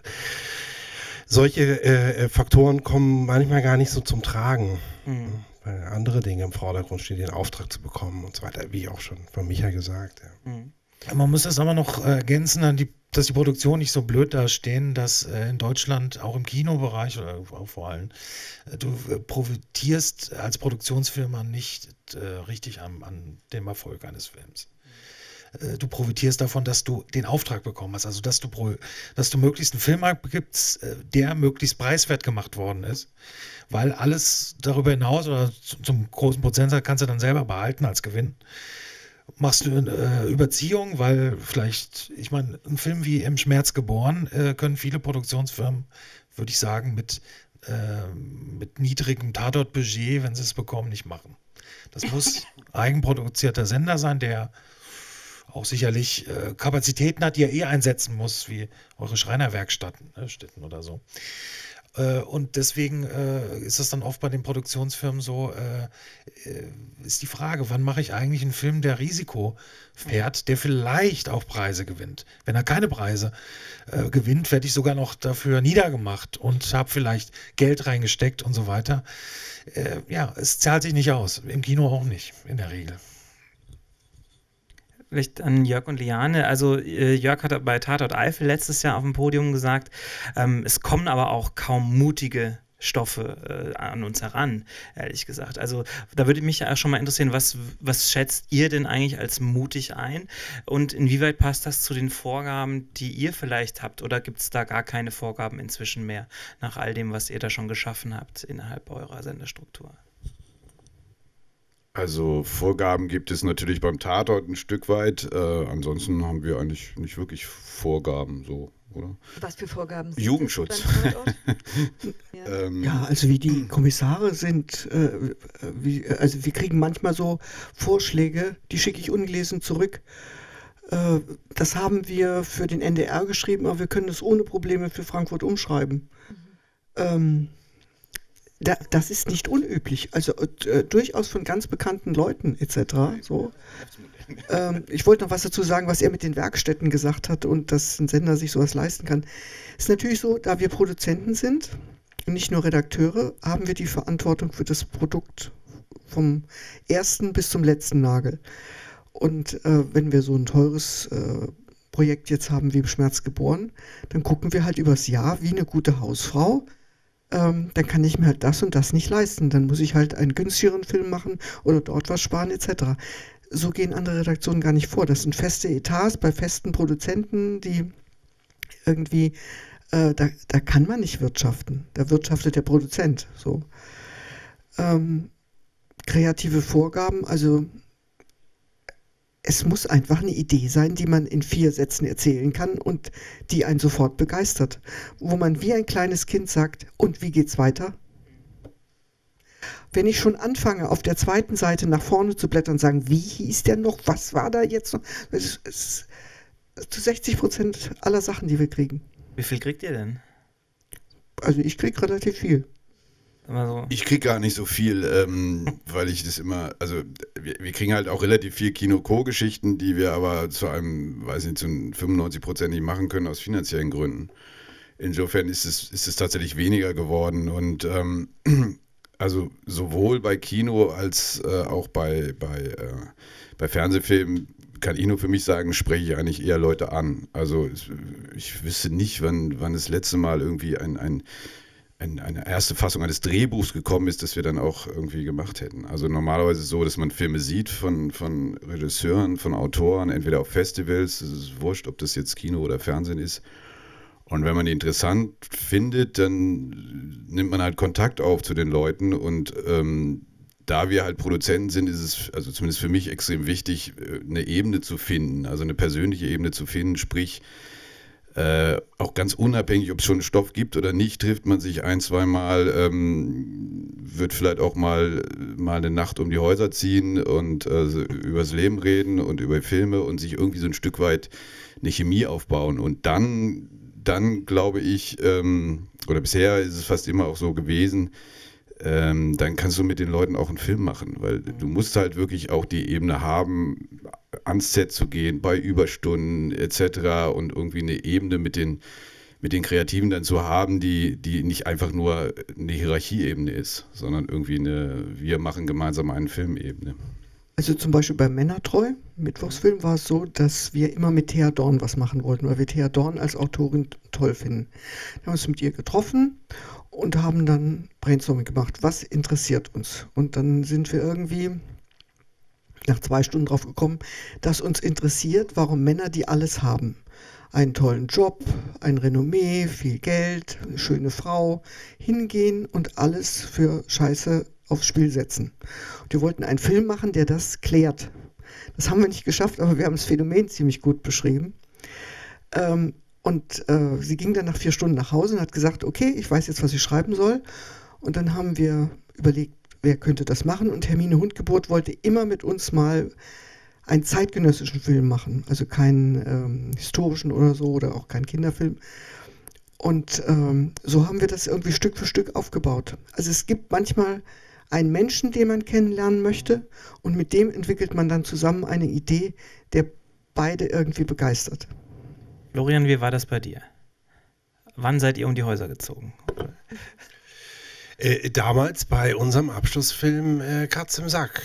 Solche Faktoren kommen manchmal gar nicht so zum Tragen. Weil andere Dinge im Vordergrund stehen, den Auftrag zu bekommen und so weiter, wie auch schon von Micha gesagt. Ja. Man muss das aber noch ergänzen, dass die Produktionen nicht so blöd dastehen, dass in Deutschland auch im Kinobereich oder auch vor allem du profitierst als Produktionsfirma nicht richtig an dem Erfolg eines Films. Du profitierst davon, dass du den Auftrag bekommen hast, also dass du möglichst einen Film gibst, der möglichst preiswert gemacht worden ist, weil alles darüber hinaus oder zum großen Prozentsatz kannst du dann selber behalten als Gewinn. Machst du eine Überziehung, weil vielleicht, ich meine, ein Film wie Im Schmerz geboren können viele Produktionsfirmen, würde ich sagen, mit niedrigem Tatortbudget, wenn sie es bekommen, nicht machen. Das muss eigenproduzierter Sender sein, der auch sicherlich Kapazitäten hat, die er einsetzen muss, wie eure Schreinerwerkstätten oder so. Und deswegen ist es dann oft bei den Produktionsfirmen so, ist die Frage, wann mache ich eigentlich einen Film, der Risiko fährt, der vielleicht auch Preise gewinnt. Wenn er keine Preise gewinnt, werde ich sogar noch dafür niedergemacht und habe vielleicht Geld reingesteckt und so weiter. Ja, es zahlt sich nicht aus. Im Kino auch nicht, in der Regel. Vielleicht an Jörg und Liane. Also Jörg hat bei Tatort Eifel letztes Jahr auf dem Podium gesagt, es kommen aber auch kaum mutige Stoffe an uns heran, ehrlich gesagt. Also da würde mich ja schon mal interessieren, was schätzt ihr denn eigentlich als mutig ein und inwieweit passt das zu den Vorgaben, die ihr vielleicht habt, oder gibt es da gar keine Vorgaben inzwischen mehr nach all dem, was ihr da schon geschaffen habt innerhalb eurer Senderstruktur? Also Vorgaben gibt es natürlich beim Tatort ein Stück weit. Ansonsten haben wir eigentlich nicht wirklich Vorgaben, so, oder? Was für Vorgaben sind Jugendschutz. Ja, also wie die Kommissare sind, also wir kriegen manchmal so Vorschläge, die schicke ich ungelesen zurück. Das haben wir für den NDR geschrieben, aber wir können es ohne Probleme für Frankfurt umschreiben. Das ist nicht unüblich, also durchaus von ganz bekannten Leuten etc. So. Ich wollte noch was dazu sagen, was er mit den Werkstätten gesagt hat und dass ein Sender sich sowas leisten kann. Ist natürlich so, da wir Produzenten sind und nicht nur Redakteure, haben wir die Verantwortung für das Produkt vom ersten bis zum letzten Nagel. Und wenn wir so ein teures Projekt jetzt haben wie Im Schmerz geboren, dann gucken wir halt übers Jahr wie eine gute Hausfrau. Dann kann ich mir halt das und das nicht leisten. Dann muss ich halt einen günstigeren Film machen oder dort was sparen etc. So gehen andere Redaktionen gar nicht vor. Das sind feste Etats bei festen Produzenten, die irgendwie, da kann man nicht wirtschaften. Da wirtschaftet der Produzent. So. Kreative Vorgaben, also es muss einfach eine Idee sein, die man in 4 Sätzen erzählen kann und die einen sofort begeistert. Wo man wie ein kleines Kind sagt, und wie geht's weiter? Wenn ich schon anfange, auf der zweiten Seite nach vorne zu blättern und sagen, wie hieß der noch, was war da jetzt noch? Das ist zu 60% aller Sachen, die wir kriegen. Wie viel kriegt ihr denn? Also ich kriege relativ viel. So. Ich kriege gar nicht so viel, weil ich das immer, also wir kriegen halt auch relativ viel Kino-Co-Geschichten, die wir aber zu einem, weiß nicht, zu 95% nicht machen können aus finanziellen Gründen. Insofern ist es tatsächlich weniger geworden und also sowohl bei Kino als auch bei Fernsehfilmen kann ich nur für mich sagen, spreche ich eigentlich eher Leute an. Also ich wüsste nicht, wann das letzte Mal irgendwie eine erste Fassung eines Drehbuchs gekommen ist, das wir dann auch irgendwie gemacht hätten. Also normalerweise so, dass man Filme sieht von Regisseuren, von Autoren, entweder auf Festivals, es ist wurscht, ob das jetzt Kino oder Fernsehen ist. Und wenn man die interessant findet, dann nimmt man halt Kontakt auf zu den Leuten und da wir halt Produzenten sind, ist es, also zumindest für mich, extrem wichtig, eine Ebene zu finden, also eine persönliche Ebene zu finden, sprich, Auch ganz unabhängig, ob es schon Stoff gibt oder nicht, trifft man sich ein-, zweimal, wird vielleicht auch mal eine Nacht um die Häuser ziehen und übers Leben reden und über Filme und sich irgendwie so ein Stück weit eine Chemie aufbauen. Und dann glaube ich, oder bisher ist es fast immer auch so gewesen, dann kannst du mit den Leuten auch einen Film machen, weil du musst halt wirklich auch die Ebene haben, ans Set zu gehen, bei Überstunden etc. und irgendwie eine Ebene mit den Kreativen dann zu haben, die nicht einfach nur eine Hierarchieebene ist, sondern irgendwie wir machen gemeinsam einen Filmebene. Also zum Beispiel bei Männertreu, Mittwochsfilm, war es so, dass wir immer mit Thea Dorn was machen wollten, weil wir Thea Dorn als Autorin toll finden. Wir haben uns mit ihr getroffen und haben dann Brainstorming gemacht. Was interessiert uns? Und dann sind wir irgendwie nach 2 Stunden drauf gekommen, dass uns interessiert, warum Männer, die alles haben, einen tollen Job, ein Renommee, viel Geld, eine schöne Frau, hingehen und alles für Scheiße aufs Spiel setzen. Und wir wollten einen Film machen, der das klärt. Das haben wir nicht geschafft, aber wir haben das Phänomen ziemlich gut beschrieben. Sie ging dann nach 4 Stunden nach Hause und hat gesagt, okay, ich weiß jetzt, was ich schreiben soll. Und dann haben wir überlegt, wer könnte das machen? Und Hermine Hundgeburt wollte immer mit uns mal einen zeitgenössischen Film machen. Also keinen historischen oder so oder auch keinen Kinderfilm. Und so haben wir das irgendwie Stück für Stück aufgebaut. Also es gibt manchmal einen Menschen, den man kennenlernen möchte und mit dem entwickelt man dann zusammen eine Idee, der beide irgendwie begeistert. Florian, wie war das bei dir? Wann seid ihr um die Häuser gezogen? Damals bei unserem Abschlussfilm Katz im Sack,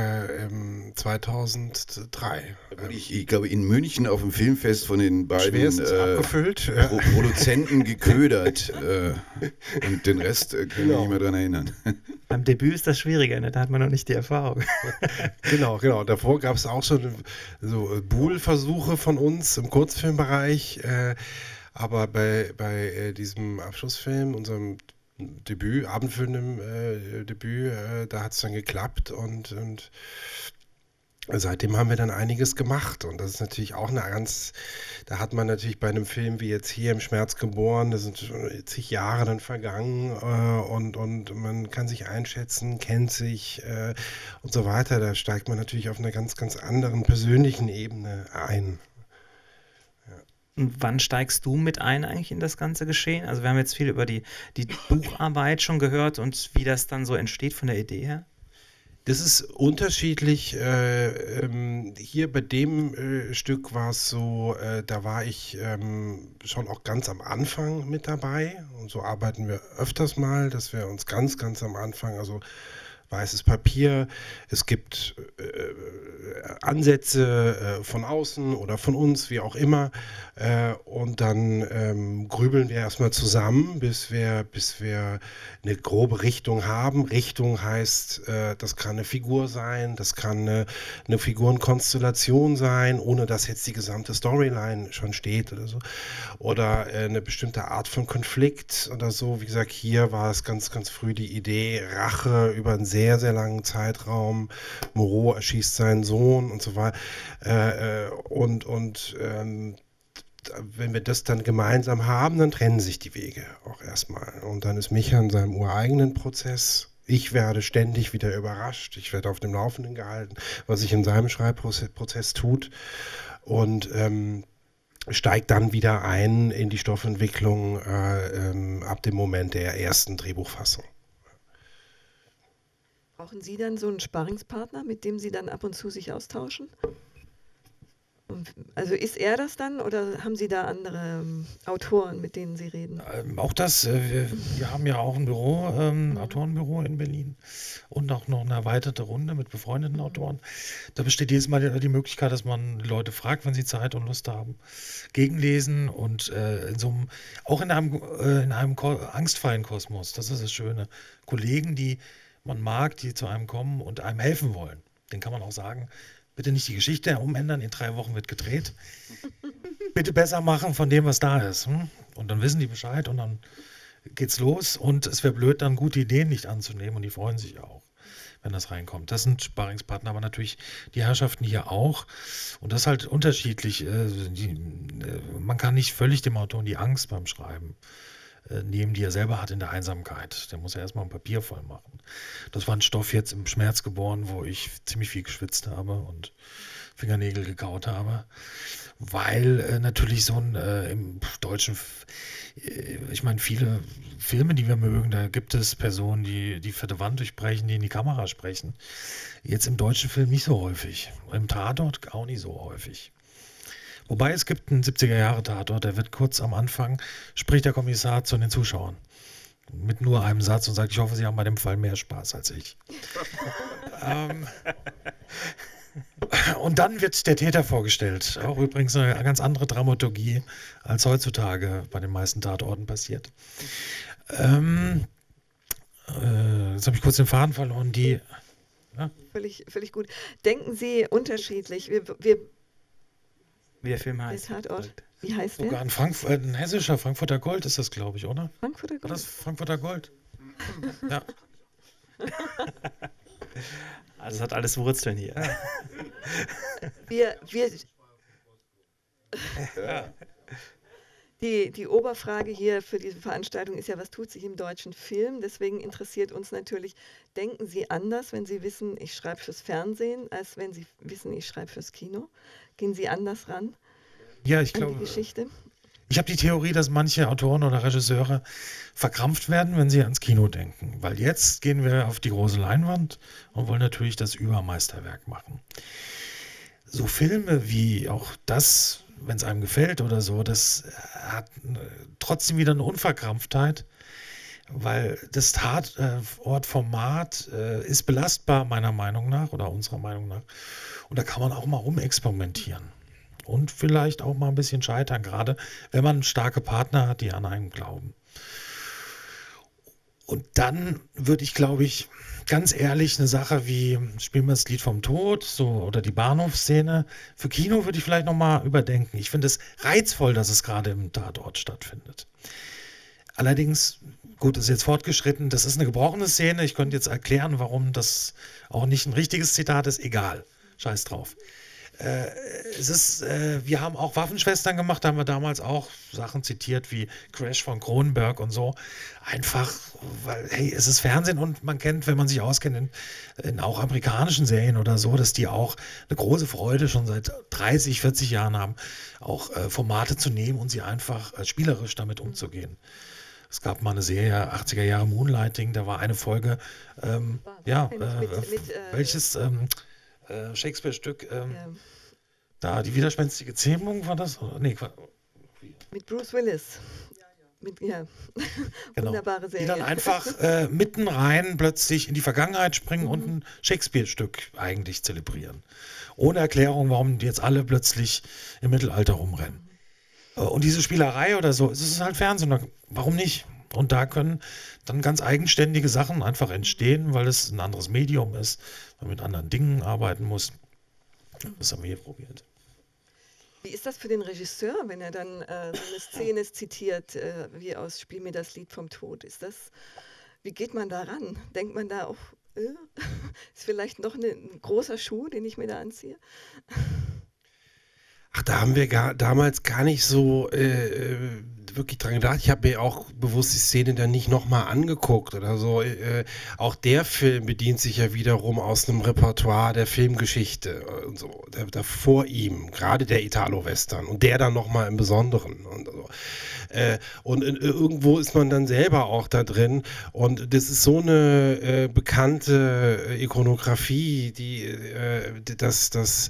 2003. Ich glaube, in München auf dem Filmfest von den beiden abgefüllt. Produzenten geködert. Und den Rest kann ich nicht mehr dran erinnern. Beim Debüt ist das schwieriger, ne? Da hat man noch nicht die Erfahrung. Genau. Davor gab es auch schon so Buhl-Versuche von uns im Kurzfilmbereich. Aber bei diesem Abschlussfilm, unserem Debüt, abendfüllendem Debüt, da hat es dann geklappt und seitdem haben wir dann einiges gemacht und das ist natürlich auch da hat man natürlich bei einem Film wie jetzt hier im Schmerz geboren, da sind schon zig Jahre dann vergangen und man kann sich einschätzen, kennt sich und so weiter, da steigt man natürlich auf einer ganz, ganz anderen persönlichen Ebene ein. Und wann steigst du mit ein eigentlich in das ganze Geschehen? Also wir haben jetzt viel über die Bucharbeit schon gehört und wie das dann so entsteht von der Idee her. Das ist unterschiedlich. Hier bei dem Stück war es so, da war ich schon auch ganz am Anfang mit dabei. Und so arbeiten wir öfters mal, dass wir uns ganz, ganz am Anfang, also weißes Papier, es gibt Ansätze von außen oder von uns, wie auch immer, und dann grübeln wir erstmal zusammen, bis wir eine grobe Richtung haben. Richtung heißt, das kann eine Figur sein, das kann eine Figurenkonstellation sein, ohne dass jetzt die gesamte Storyline schon steht oder so, oder eine bestimmte Art von Konflikt oder so. Wie gesagt, hier war es ganz, ganz früh die Idee, Rache über einen sehr, sehr langen Zeitraum. Moreau erschießt seinen Sohn und so weiter. Wenn wir das dann gemeinsam haben, dann trennen sich die Wege auch erstmal. Und dann ist Micha in seinem ureigenen Prozess. Ich werde ständig wieder überrascht. Ich werde auf dem Laufenden gehalten, was sich in seinem Schreibprozess tut. Und steigt dann wieder ein in die Stoffentwicklung ab dem Moment der ersten Drehbuchfassung. Brauchen Sie dann so einen Sparringspartner, mit dem Sie dann ab und zu sich austauschen? Also ist er das dann oder haben Sie da andere Autoren, mit denen Sie reden? Auch das, wir haben ja auch ein Büro, Autorenbüro in Berlin und auch noch eine erweiterte Runde mit befreundeten Autoren. Da besteht jedes Mal die Möglichkeit, dass man Leute fragt, wenn sie Zeit und Lust haben, gegenlesen und auch in einem angstfreien Kosmos, das ist das Schöne. Kollegen, die man mag, die zu einem kommen und einem helfen wollen. Den kann man auch sagen, bitte nicht die Geschichte umändern, in 3 Wochen wird gedreht. Bitte besser machen von dem, was da ist. Und dann wissen die Bescheid und dann geht's los. Und es wäre blöd, dann gute Ideen nicht anzunehmen und die freuen sich auch. wenn das reinkommt. Das sind Sparringspartner, aber natürlich die Herrschaften hier auch. Und das ist halt unterschiedlich. Man kann nicht völlig dem Autor die Angst beim Schreiben nehmen, die er selber hat in der Einsamkeit. Der muss ja erstmal ein Papier voll machen. Das war ein Stoff jetzt im Schmerz geboren, wo ich ziemlich viel geschwitzt habe und Fingernägel gekaut habe, weil natürlich so ein im deutschen, ich meine, viele Filme, die wir mögen, da gibt es Personen, die die vierte Wand durchbrechen, die in die Kamera sprechen. Jetzt im deutschen Film nicht so häufig. Im Tatort auch nicht so häufig. Wobei es gibt einen 70er-Jahre-Tatort, der wird kurz am Anfang, spricht der Kommissar zu den Zuschauern. Mit nur einem Satz und sagt, ich hoffe, Sie haben bei dem Fall mehr Spaß als ich. Und dann wird der Täter vorgestellt. Auch übrigens eine ganz andere Dramaturgie, als heutzutage bei den meisten Tatorten passiert. Jetzt habe ich kurz den Faden verloren. Völlig gut. Denken Sie unterschiedlich. Wie der Film heißt. Der Tatort. Wie heißt der? Sogar ein hessischer Frankfurter Gold ist das, glaube ich, oder? Frankfurter War Gold. das Frankfurter Gold? Ja. Also es hat alles Wurzeln hier. Die Oberfrage hier für diese Veranstaltung ist ja, was tut sich im deutschen Film? Deswegen interessiert uns natürlich, denken Sie anders, wenn Sie wissen, ich schreibe fürs Fernsehen, als wenn Sie wissen, ich schreibe fürs Kino? Gehen Sie anders ran Ja, ich an die glaube. Geschichte? Ich habe die Theorie, dass manche Autoren oder Regisseure verkrampft werden, wenn sie ans Kino denken. Weil jetzt gehen wir auf die große Leinwand und wollen natürlich das Übermeisterwerk machen. So Filme wie auch das, wenn es einem gefällt oder so, das hat trotzdem wieder eine Unverkrampftheit, weil das Tatortformat ist belastbar meiner Meinung nach oder unserer Meinung nach. Und da kann man auch mal rumexperimentieren. Und vielleicht auch mal ein bisschen scheitern, gerade wenn man starke Partner hat, die an einen glauben. Und dann würde ich, glaube ich, ganz ehrlich, eine Sache wie, spielen wir das Lied vom Tod so, oder die Bahnhofsszene, für Kino würde ich vielleicht nochmal überdenken. Ich finde es reizvoll, dass es gerade im Tatort stattfindet. Allerdings, gut, das ist jetzt fortgeschritten, das ist eine gebrochene Szene. Ich könnte jetzt erklären, warum das auch nicht ein richtiges Zitat ist. Egal, scheiß drauf. Wir haben auch Waffenschwestern gemacht, da haben wir damals auch Sachen zitiert wie Crash von Cronenberg und so. Einfach, weil, hey, es ist Fernsehen und man kennt, wenn man sich auskennt, in auch amerikanischen Serien oder so, dass die auch eine große Freude schon seit 30, 40 Jahren haben, auch Formate zu nehmen und sie einfach spielerisch damit umzugehen. Es gab mal eine Serie, 80er Jahre Moonlighting, da war eine Folge, welches Shakespeare-Stück, da die widerspenstige Zähmung war das? Nee, mit Bruce Willis. Genau. Wunderbare Serie. Die dann einfach mitten rein plötzlich in die Vergangenheit springen und ein Shakespeare-Stück eigentlich zelebrieren. Ohne Erklärung, warum die jetzt alle plötzlich im Mittelalter rumrennen. Und diese Spielerei oder so, es ist halt Fernsehen, warum nicht? Und da können dann ganz eigenständige Sachen einfach entstehen, weil es ein anderes Medium ist, man mit anderen Dingen arbeiten muss. Das haben wir hier probiert. Wie ist das für den Regisseur, wenn er dann so eine Szene zitiert, wie aus Spiel mir das Lied vom Tod? Wie geht man da ran? Denkt man da auch, ist vielleicht noch ein großer Schuh, den ich mir da anziehe? Ach, da haben wir damals gar nicht so wirklich dran gedacht. Ich habe mir auch bewusst die Szene dann nicht nochmal angeguckt oder so. Auch der Film bedient sich ja wiederum aus einem Repertoire der Filmgeschichte und so. Da vor ihm, gerade der Italo-Western und der dann nochmal im Besonderen. Und so. Und irgendwo ist man dann selber auch da drin. Und das ist so eine bekannte Ikonografie, dass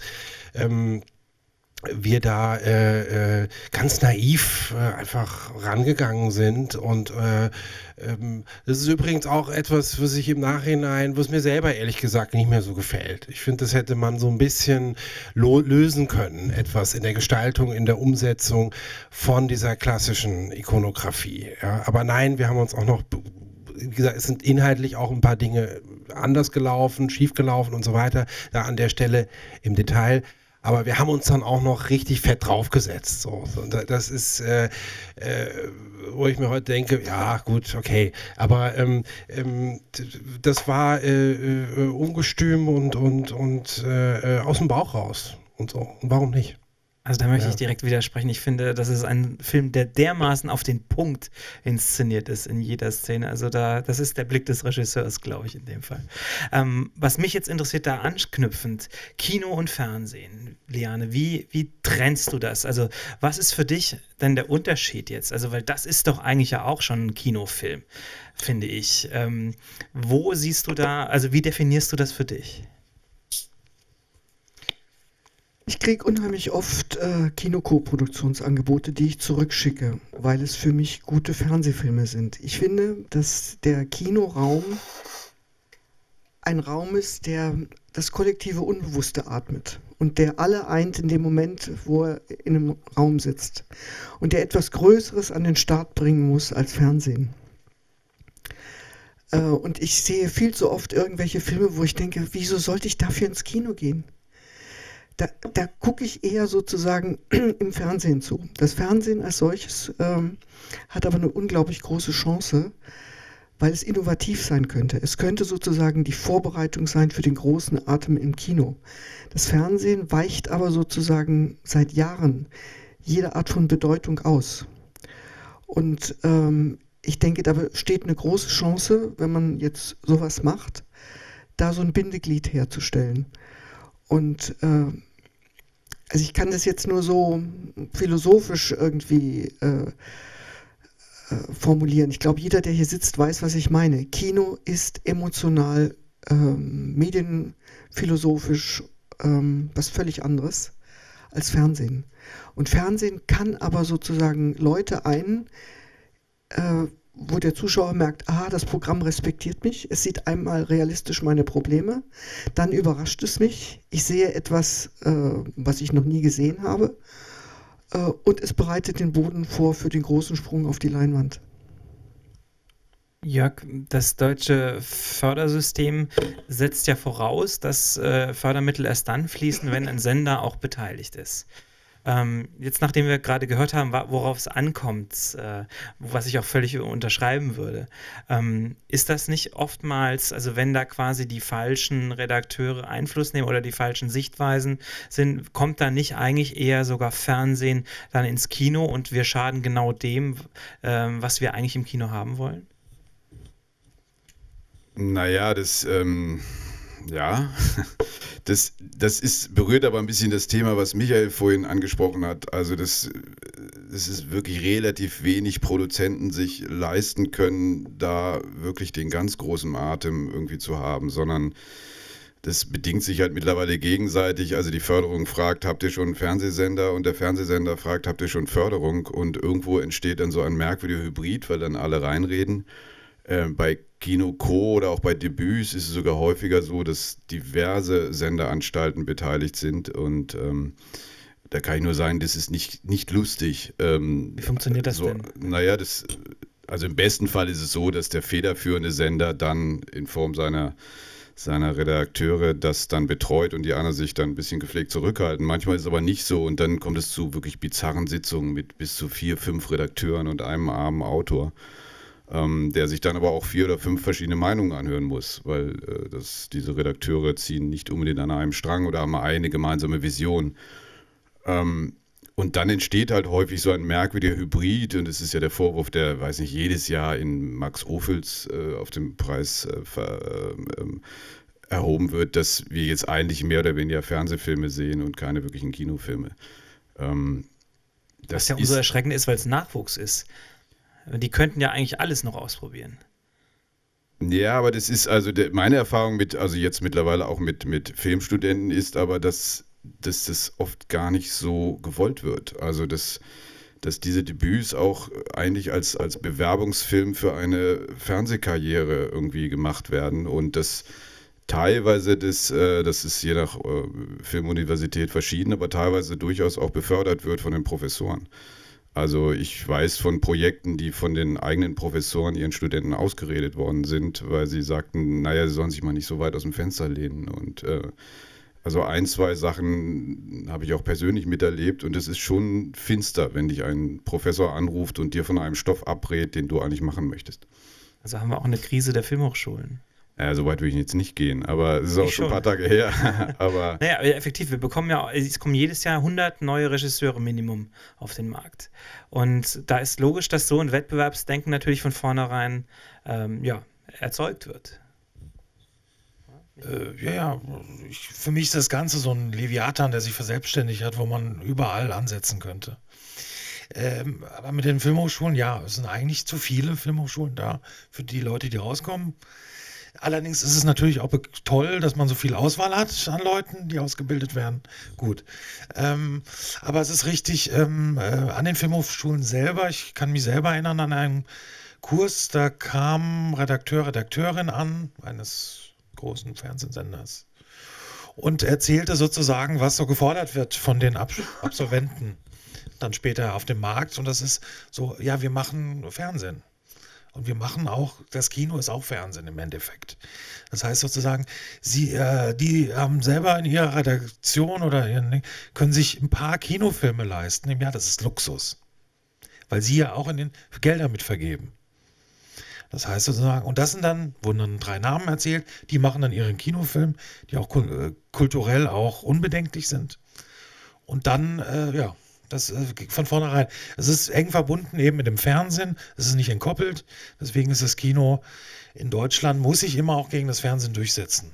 wir da ganz naiv einfach rangegangen sind und das ist übrigens auch etwas, was ich im Nachhinein, was mir selber ehrlich gesagt nicht mehr so gefällt. Ich finde, das hätte man so ein bisschen lösen können, etwas in der Gestaltung, in der Umsetzung von dieser klassischen Ikonografie. Ja. Aber nein, wir haben uns auch noch, wie gesagt, es sind inhaltlich auch ein paar Dinge anders gelaufen, schief gelaufen und so weiter, da an der Stelle im Detail. Aber wir haben uns dann auch noch richtig fett draufgesetzt. So. Das ist, wo ich mir heute denke, ja gut, okay. Aber das war ungestüm und aus dem Bauch raus und so. Und warum nicht? Also da möchte ich direkt widersprechen. Ich finde, das ist ein Film, der dermaßen auf den Punkt inszeniert ist in jeder Szene. Also das ist der Blick des Regisseurs, glaube ich, in dem Fall. Was mich jetzt interessiert, da anknüpfend, Kino und Fernsehen. Liane, wie trennst du das? Also was ist für dich denn der Unterschied jetzt? Also weil das ist doch eigentlich ja auch schon ein Kinofilm, finde ich. Wo siehst du da, also wie definierst du das für dich? Ich kriege unheimlich oft Kino-Co-Produktionsangebote, die ich zurückschicke, weil es für mich gute Fernsehfilme sind. Ich finde, dass der Kinoraum ein Raum ist, der das kollektive Unbewusste atmet und der alle eint in dem Moment, wo er in einem Raum sitzt und der etwas Größeres an den Start bringen muss als Fernsehen. Und ich sehe viel zu oft irgendwelche Filme, wo ich denke, wieso sollte ich dafür ins Kino gehen? Da gucke ich eher sozusagen im Fernsehen zu. Das Fernsehen als solches hat aber eine unglaublich große Chance, weil es innovativ sein könnte. Es könnte sozusagen die Vorbereitung sein für den großen Atem im Kino. Das Fernsehen weicht aber sozusagen seit Jahren jede Art von Bedeutung aus. Und ich denke, da besteht eine große Chance, wenn man jetzt sowas macht, da so ein Bindeglied herzustellen. Und also ich kann das jetzt nur so philosophisch irgendwie formulieren. Ich glaube, jeder, der hier sitzt, weiß, was ich meine. Kino ist emotional, medienphilosophisch was völlig anderes als Fernsehen. Und Fernsehen kann aber sozusagen Leute wo der Zuschauer merkt, das Programm respektiert mich, es sieht einmal realistisch meine Probleme, dann überrascht es mich, ich sehe etwas, was ich noch nie gesehen habe, und es bereitet den Boden vor für den großen Sprung auf die Leinwand. Jörg, das deutsche Fördersystem setzt ja voraus, dass Fördermittel erst dann fließen, wenn ein Sender auch beteiligt ist. Jetzt, nachdem wir gerade gehört haben, worauf es ankommt, was ich auch völlig unterschreiben würde, ist das nicht oftmals, also wenn da quasi die falschen Redakteure Einfluss nehmen oder die falschen Sichtweisen sind, kommt da nicht eigentlich eher sogar Fernsehen dann ins Kino und wir schaden genau dem, was wir eigentlich im Kino haben wollen? Naja, ja, das berührt aber ein bisschen das Thema, was Michael vorhin angesprochen hat. Also das ist wirklich relativ wenig Produzenten sich leisten können, da wirklich den ganz großen Atem irgendwie zu haben, sondern das bedingt sich halt mittlerweile gegenseitig. Also die Förderung fragt, habt ihr schon einen Fernsehsender? Und der Fernsehsender fragt, habt ihr schon Förderung? Und irgendwo entsteht dann so ein merkwürdiger Hybrid, weil dann alle reinreden. Bei Kino Co. oder auch bei Debüts ist es sogar häufiger so, dass diverse Senderanstalten beteiligt sind und da kann ich nur sagen, das ist nicht lustig. Wie funktioniert das denn? Naja, also im besten Fall ist es so, dass der federführende Sender dann in Form seiner Redakteure das dann betreut und die anderen sich dann ein bisschen gepflegt zurückhalten. Manchmal ist es aber nicht so und dann kommt es zu wirklich bizarren Sitzungen mit bis zu 4, 5 Redakteuren und einem armen Autor, der sich dann aber auch 4 oder 5 verschiedene Meinungen anhören muss, weil diese Redakteure ziehen nicht unbedingt an einem Strang oder haben eine gemeinsame Vision. Und dann entsteht halt häufig so ein merkwürdiger Hybrid und es ist ja der Vorwurf, der, weiß nicht, jedes Jahr in Max Ophüls auf dem Preis erhoben wird, dass wir jetzt eigentlich mehr oder weniger Fernsehfilme sehen und keine wirklichen Kinofilme. Was ja umso erschreckender ist, weil es Nachwuchs ist. Die könnten ja eigentlich alles noch ausprobieren. Ja, aber das ist also meine Erfahrung also jetzt mittlerweile auch mit Filmstudenten ist aber, dass das oft gar nicht so gewollt wird. Also dass diese Debüts auch eigentlich als Bewerbungsfilm für eine Fernsehkarriere irgendwie gemacht werden und dass teilweise das ist je nach Filmuniversität verschieden, aber teilweise durchaus auch befördert wird von den Professoren. Also ich weiß von Projekten, die von den eigenen Professoren ihren Studenten ausgeredet worden sind, weil sie sagten, naja, sie sollen sich mal nicht so weit aus dem Fenster lehnen und Also ein, zwei Sachen habe ich auch persönlich miterlebt und es ist schon finster, wenn dich ein Professor anruft und dir von einem Stoff abrät, den du eigentlich machen möchtest. Also haben wir auch eine Krise der Filmhochschulen. Ja, so weit will ich jetzt nicht gehen, aber es ist auch schon ein paar Tage her. Aber naja, effektiv, es kommen jedes Jahr 100 neue Regisseure Minimum auf den Markt. Und da ist logisch, dass so ein Wettbewerbsdenken natürlich von vornherein erzeugt wird. Für mich ist das Ganze so ein Leviathan, der sich verselbstständigt hat, wo man überall ansetzen könnte. Aber mit den Filmhochschulen, es sind eigentlich zu viele Filmhochschulen da für die Leute, die rauskommen. Allerdings ist es natürlich auch toll, dass man so viel Auswahl hat an Leuten, die ausgebildet werden. Gut. Aber es ist richtig, an den Filmhochschulen selber, ich kann mich selber erinnern an einen Kurs, da kam Redakteurin an, eines großen Fernsehsenders, und erzählte sozusagen, was so gefordert wird von den Absolventen dann später auf dem Markt. Und das ist so, wir machen Fernsehen. Und wir machen auch, das Kino ist auch Fernsehen im Endeffekt. Das heißt sozusagen, die haben selber in ihrer Redaktion können sich ein paar Kinofilme leisten im Jahr. Das ist Luxus. Weil sie ja auch in den Gelder mit vergeben. Das heißt sozusagen, und das wurden dann 3 Namen erzählt, die machen dann ihren Kinofilm, die auch kulturell auch unbedenklich sind. Und dann, das von vornherein. Es ist eng verbunden eben mit dem Fernsehen, es ist nicht entkoppelt, deswegen ist das Kino in Deutschland, muss sich immer auch gegen das Fernsehen durchsetzen.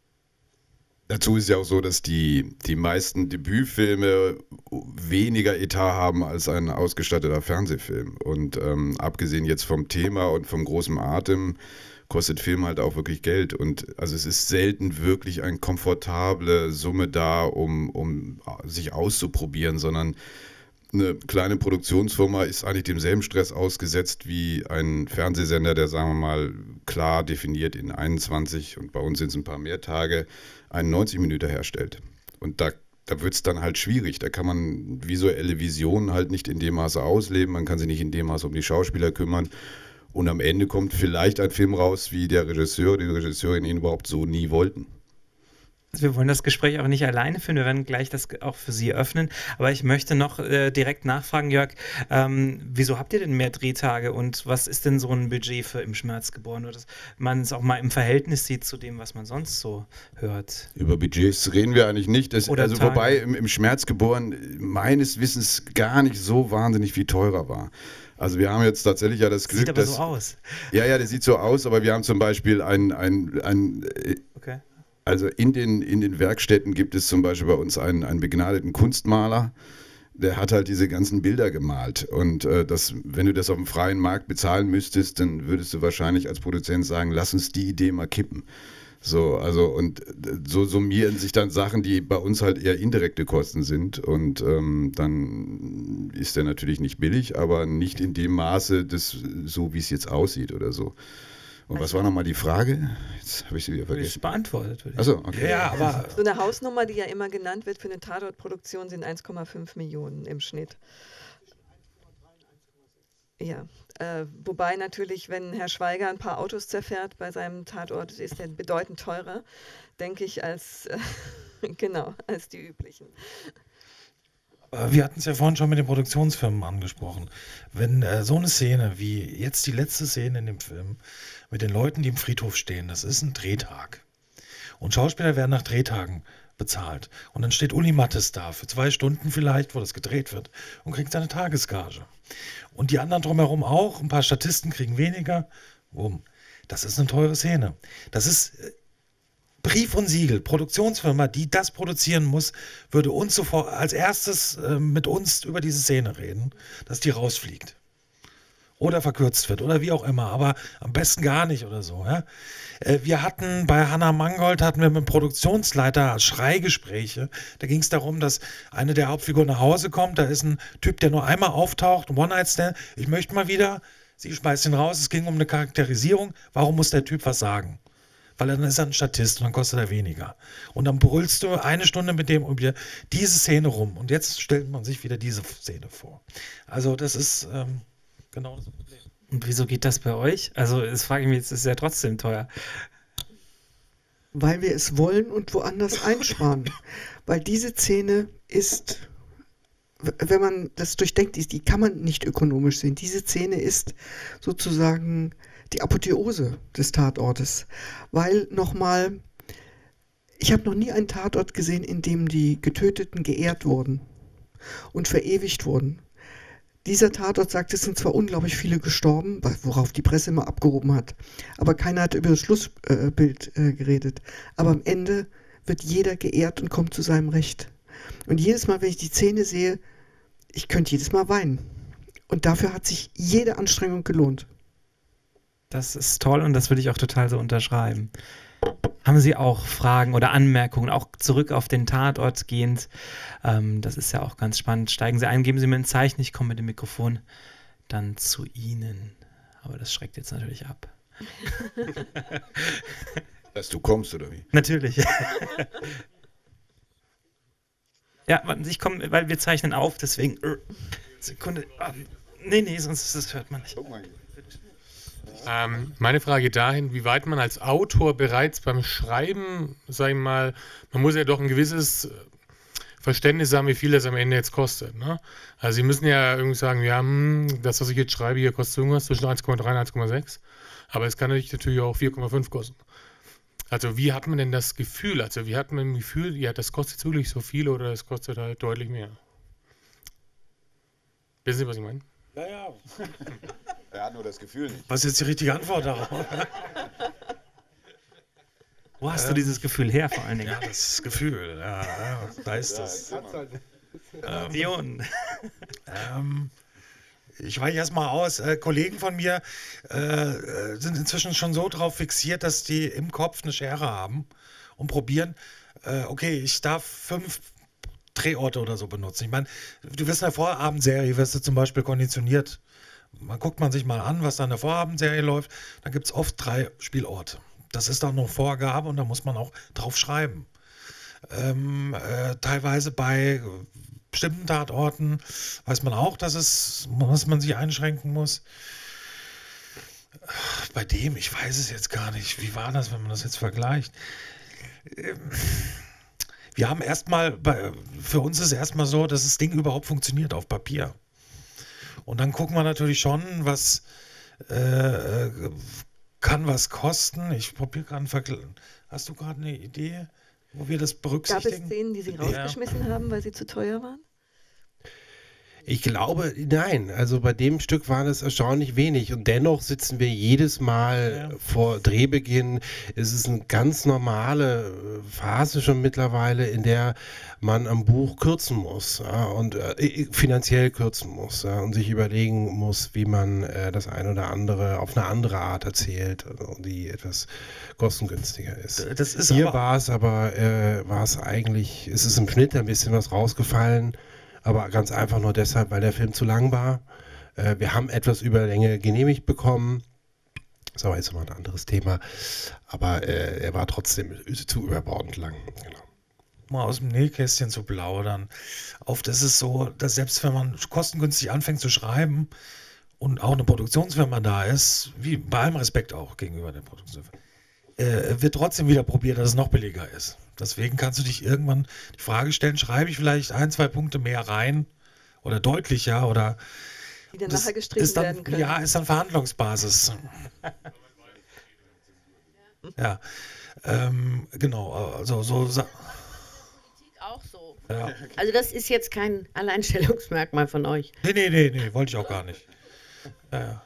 Dazu ist ja auch so, dass die meisten Debütfilme weniger Etat haben als ein ausgestatteter Fernsehfilm. Und abgesehen jetzt vom Thema und vom großen Atem, kostet Film halt auch wirklich Geld. Und also es ist selten wirklich eine komfortable Summe da, um sich auszuprobieren, sondern eine kleine Produktionsfirma ist eigentlich demselben Stress ausgesetzt wie ein Fernsehsender, der, sagen wir mal, klar definiert in 21, und bei uns sind es ein paar mehr Tage, einen 90-Minüter herstellt. Und da wird es dann halt schwierig. Da kann man visuelle Visionen halt nicht in dem Maße ausleben, man kann sich nicht in dem Maße um die Schauspieler kümmern. Und am Ende kommt vielleicht ein Film raus, wie der Regisseur, die Regisseurin ihn überhaupt so nie wollten. Wir wollen das Gespräch auch nicht alleine führen, wir werden gleich das auch für Sie öffnen, aber ich möchte noch direkt nachfragen, Jörg, wieso habt ihr denn mehr Drehtage und was ist denn so ein Budget für Im Schmerz geboren, oder dass man es auch mal im Verhältnis sieht zu dem, was man sonst so hört? Über Budgets reden wir eigentlich nicht, wobei im Schmerz geboren meines Wissens gar nicht so wahnsinnig viel teurer war. Also wir haben jetzt tatsächlich ja das Glück, sieht aber so aus. Ja, der sieht so aus, aber wir haben zum Beispiel Okay. Also in den Werkstätten gibt es zum Beispiel bei uns einen begnadeten Kunstmaler, der hat halt diese ganzen Bilder gemalt. Und wenn du das auf dem freien Markt bezahlen müsstest, dann würdest du wahrscheinlich als Produzent sagen, lass uns die Idee mal kippen. So summieren sich dann Sachen, die bei uns halt eher indirekte Kosten sind. Und dann ist der natürlich nicht billig, aber nicht in dem Maße, so wie es jetzt aussieht oder so. Und was war nochmal die Frage? Jetzt habe ich sie wieder vergessen. Ist beantwortet. Achso, okay. Ja, aber So eine Hausnummer, die ja immer genannt wird für eine Tatortproduktion, sind 1,5 Millionen im Schnitt. Ja, wobei natürlich, wenn Herr Schweiger ein paar Autos zerfährt bei seinem Tatort, ist der bedeutend teurer, denke ich, als die üblichen. wir hatten es ja vorhin schon mit den Produktionsfirmen angesprochen. Wenn so eine Szene wie jetzt die letzte Szene in dem Film mit den Leuten, die im Friedhof stehen, das ist ein Drehtag. Und Schauspieler werden nach Drehtagen bezahlt. Und dann steht Uli Mattes da für 2 Stunden vielleicht, wo das gedreht wird, und kriegt seine Tagesgage. Und die anderen drumherum auch, ein paar Statisten kriegen weniger. Das ist eine teure Szene. Das ist Brief und Siegel, Produktionsfirma, die das produzieren muss, würde uns sofort als erstes mit uns über diese Szene reden, dass die rausfliegt. Oder verkürzt wird oder wie auch immer, aber am besten gar nicht oder so. Ja? Wir hatten bei Hannah Mangold mit dem Produktionsleiter Schreigespräche. Da ging es darum, dass eine der Hauptfiguren nach Hause kommt. Da ist ein Typ, der nur einmal auftaucht, ein One-Night-Stand. Ich möchte mal wieder. Sie schmeißt ihn raus. Es ging um eine Charakterisierung. Warum muss der Typ was sagen? Weil dann ist er ein Statist und dann kostet er weniger. Und dann brüllst du 1 Stunde mit dem um diese Szene rum. Und jetzt stellt man sich wieder diese Szene vor. Also das ist genau das Problem. Und wieso geht das bei euch? Also das frage ich mich, jetzt ist ja trotzdem teuer. Weil wir es wollen und woanders einsparen. Weil diese Szene ist, wenn man das durchdenkt, die kann man nicht ökonomisch sehen. Diese Szene ist sozusagen die Apotheose des Tatortes. Weil nochmal, ich habe noch nie einen Tatort gesehen, in dem die Getöteten geehrt wurden und verewigt wurden. Dieser Tatort sagt, es sind zwar unglaublich viele gestorben, worauf die Presse immer abgehoben hat, aber keiner hat über das Schlussbild geredet. Aber am Ende wird jeder geehrt und kommt zu seinem Recht. Und jedes Mal, wenn ich die Szene sehe, ich könnte jedes Mal weinen. Und dafür hat sich jede Anstrengung gelohnt. Das ist toll und das würde ich auch total so unterschreiben. Haben Sie auch Fragen oder Anmerkungen, auch zurück auf den Tatort gehend? Das ist ja auch ganz spannend. Steigen Sie ein, geben Sie mir ein Zeichen, ich komme mit dem Mikrofon dann zu Ihnen. Aber das schreckt jetzt natürlich ab. Dass du kommst, oder wie? Natürlich. Ja, ich komme, weil wir zeichnen auf, deswegen. Sekunde. Nee, sonst das hört man nicht. Guck mal. Meine Frage dahin, wie weit man als Autor bereits beim Schreiben, sag ich mal, man muss ja doch ein gewisses Verständnis haben, wie viel das am Ende jetzt kostet. Ne? Also Sie müssen ja irgendwie sagen, ja, das, was ich jetzt schreibe, hier kostet irgendwas zwischen 1,3 und 1,6, aber es kann natürlich auch 4,5 kosten. Also wie hat man denn das Gefühl, ja, das kostet jetzt wirklich so viel oder das kostet halt deutlich mehr? Wissen Sie, was ich meine? Ja. Er hat nur das Gefühl nicht. Was ist jetzt die richtige Antwort darauf? Wo hast du dieses Gefühl her, vor allen Dingen? Ja, das Gefühl, ja, da ist das. Dion. Ich weiche erstmal aus. Kollegen von mir sind inzwischen schon so drauf fixiert, dass die im Kopf eine Schere haben und probieren, okay, ich darf 5 Drehorte oder so benutzen. Ich meine, du wirst in der Vorabendserie, wirst du zum Beispiel konditioniert. Guckt man sich mal an, was da in der Vorabendserie läuft, dann gibt es oft 3 Spielorte. Das ist auch noch Vorgabe und da muss man auch drauf schreiben. Teilweise bei bestimmten Tatorten weiß man auch, dass man sich einschränken muss. Bei dem, ich weiß es jetzt gar nicht. Wie war das, wenn man das jetzt vergleicht? Wir haben für uns ist erstmal so, dass das Ding überhaupt funktioniert auf Papier. Und dann gucken wir natürlich schon, was kann was kosten. Ich probiere gerade einen Vergleich. Hast du gerade eine Idee, wo wir das berücksichtigen? Gab es Szenen, die Sie rausgeschmissen haben, weil sie zu teuer waren? Ich glaube, nein. Also bei dem Stück war das erstaunlich wenig. Und dennoch sitzen wir jedes Mal vor Drehbeginn. Es ist eine ganz normale Phase schon mittlerweile, in der man am Buch kürzen muss, ja, und finanziell kürzen muss, ja, und sich überlegen muss, wie man das ein oder andere auf eine andere Art erzählt, die etwas kostengünstiger ist. Hier war es eigentlich, es ist im Schnitt ein bisschen was rausgefallen, aber ganz einfach nur deshalb, weil der Film zu lang war. Wir haben etwas Überlänge genehmigt bekommen. Das ist aber jetzt mal ein anderes Thema. Aber er war trotzdem zu überbordend lang. Genau. Mal aus dem Nähkästchen zu plaudern. Oft ist es so, dass selbst wenn man kostengünstig anfängt zu schreiben und auch eine Produktionsfirma da ist, wie bei allem Respekt auch gegenüber der Produktionsfirma, wird trotzdem wieder probiert, dass es noch billiger ist. Deswegen kannst du dich irgendwann die Frage stellen, schreibe ich vielleicht 1, 2 Punkte mehr rein oder deutlicher oder die dann nachher gestrichen werden können. Ja, ist dann Verhandlungsbasis. Ja, genau. Also so. Auch so. Ja. Also das ist jetzt kein Alleinstellungsmerkmal von euch. Nee, wollte ich auch gar nicht. Ja.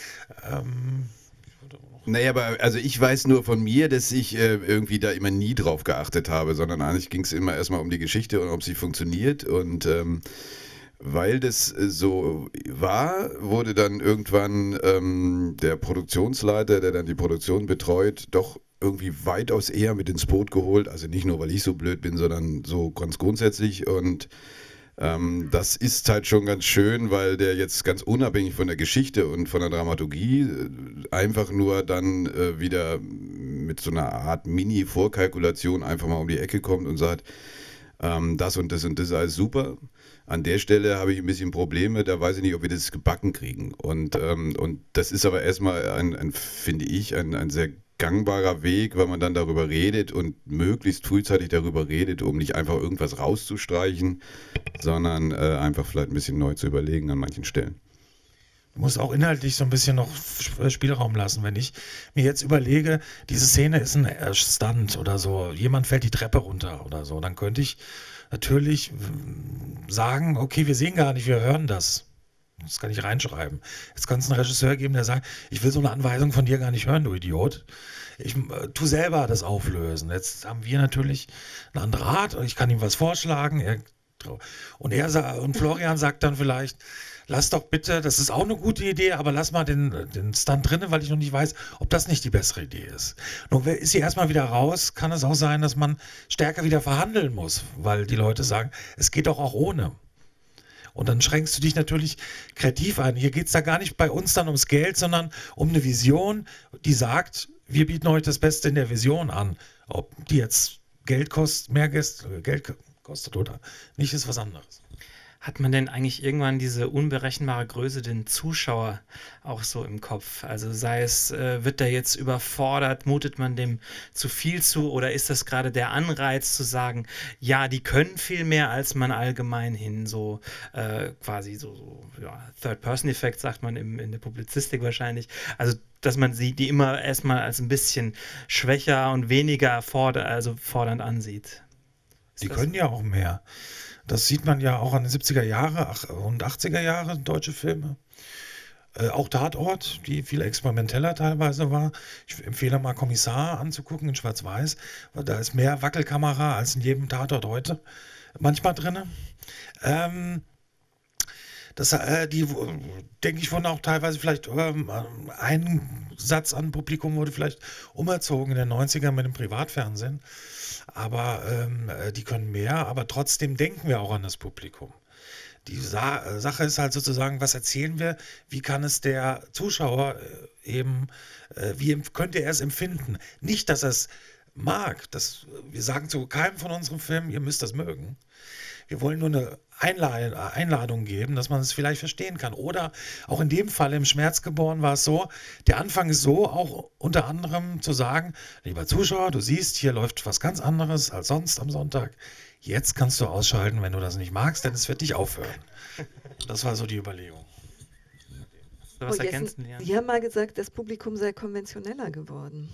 Naja, aber also ich weiß nur von mir, dass ich irgendwie da immer nie drauf geachtet habe, sondern eigentlich ging es immer erstmal um die Geschichte und ob sie funktioniert. Und weil das so war, wurde dann irgendwann der Produktionsleiter, der dann die Produktion betreut, doch irgendwie weitaus eher mit ins Boot geholt. Also nicht nur, weil ich so blöd bin, sondern so ganz grundsätzlich. Und das ist halt schon ganz schön, weil der jetzt ganz unabhängig von der Geschichte und von der Dramaturgie einfach nur dann wieder mit so einer Art Mini-Vorkalkulation einfach mal um die Ecke kommt und sagt, das und das und das ist alles super. An der Stelle habe ich ein bisschen Probleme, da weiß ich nicht, ob wir das gebacken kriegen. Und das ist aber erstmal finde ich, ein sehr gangbarer Weg, weil man dann darüber redet und möglichst frühzeitig darüber redet, um nicht einfach irgendwas rauszustreichen, sondern einfach vielleicht ein bisschen neu zu überlegen an manchen Stellen. Du musst auch inhaltlich so ein bisschen noch Spielraum lassen. Wenn ich mir jetzt überlege, diese Szene ist ein Stunt oder so, jemand fällt die Treppe runter oder so, dann könnte ich natürlich sagen, okay, wir sehen gar nicht, wir hören das. Das kann ich reinschreiben. Jetzt kann es einen Regisseur geben, der sagt, ich will so eine Anweisung von dir gar nicht hören, du Idiot. Ich tu selber das auflösen. Jetzt haben wir natürlich eine andere Art und ich kann ihm was vorschlagen. Und Florian sagt dann vielleicht, lass doch bitte, das ist auch eine gute Idee, aber lass mal den Stunt drinnen, weil ich noch nicht weiß, ob das nicht die bessere Idee ist. Nun ist sie erstmal wieder raus, kann es auch sein, dass man stärker wieder verhandeln muss, weil die Leute sagen, es geht doch auch ohne. Und dann schränkst du dich natürlich kreativ ein. Hier geht es da gar nicht bei uns dann ums Geld, sondern um eine Vision, die sagt, wir bieten euch das Beste in der Vision an. Ob die jetzt Geld kostet, Geld kostet oder nicht, ist was anderes. Hat man denn eigentlich irgendwann diese unberechenbare Größe den Zuschauer auch so im Kopf? Also sei es, wird der jetzt überfordert, mutet man dem zu viel zu oder ist das gerade der Anreiz zu sagen, ja, die können viel mehr, als man allgemein hin so quasi so ja, Third-Person-Effekt sagt man in der Publizistik wahrscheinlich. Also dass man die immer erstmal als ein bisschen schwächer und weniger fordernd ansieht. Die können ja auch mehr. Das sieht man ja auch an den 70er Jahre und 80er Jahre, deutsche Filme. Auch Tatort, die viel experimenteller teilweise war. Ich empfehle mal Kommissar anzugucken in Schwarz-Weiß, weil da ist mehr Wackelkamera als in jedem Tatort heute manchmal drin. Die, denke ich, wurden auch teilweise vielleicht ein Satz an Publikum wurde vielleicht umerzogen in den 90ern mit dem Privatfernsehen. Aber die können mehr, aber trotzdem denken wir auch an das Publikum. Die Sache ist halt sozusagen, was erzählen wir, wie kann es der Zuschauer wie könnte er es empfinden? Nicht, dass er es mag, wir sagen zu keinem von unseren Filmen, ihr müsst das mögen. Wir wollen nur eine Einladung geben, dass man es vielleicht verstehen kann. Oder auch in dem Fall im Schmerz geboren war es so, der Anfang ist so, auch unter anderem zu sagen, lieber Zuschauer, du siehst, hier läuft was ganz anderes als sonst am Sonntag. Jetzt kannst du ausschalten, wenn du das nicht magst, denn es wird dich aufhören. Das war so die Überlegung. Was ergänzen, Sie haben mal gesagt, das Publikum sei konventioneller geworden.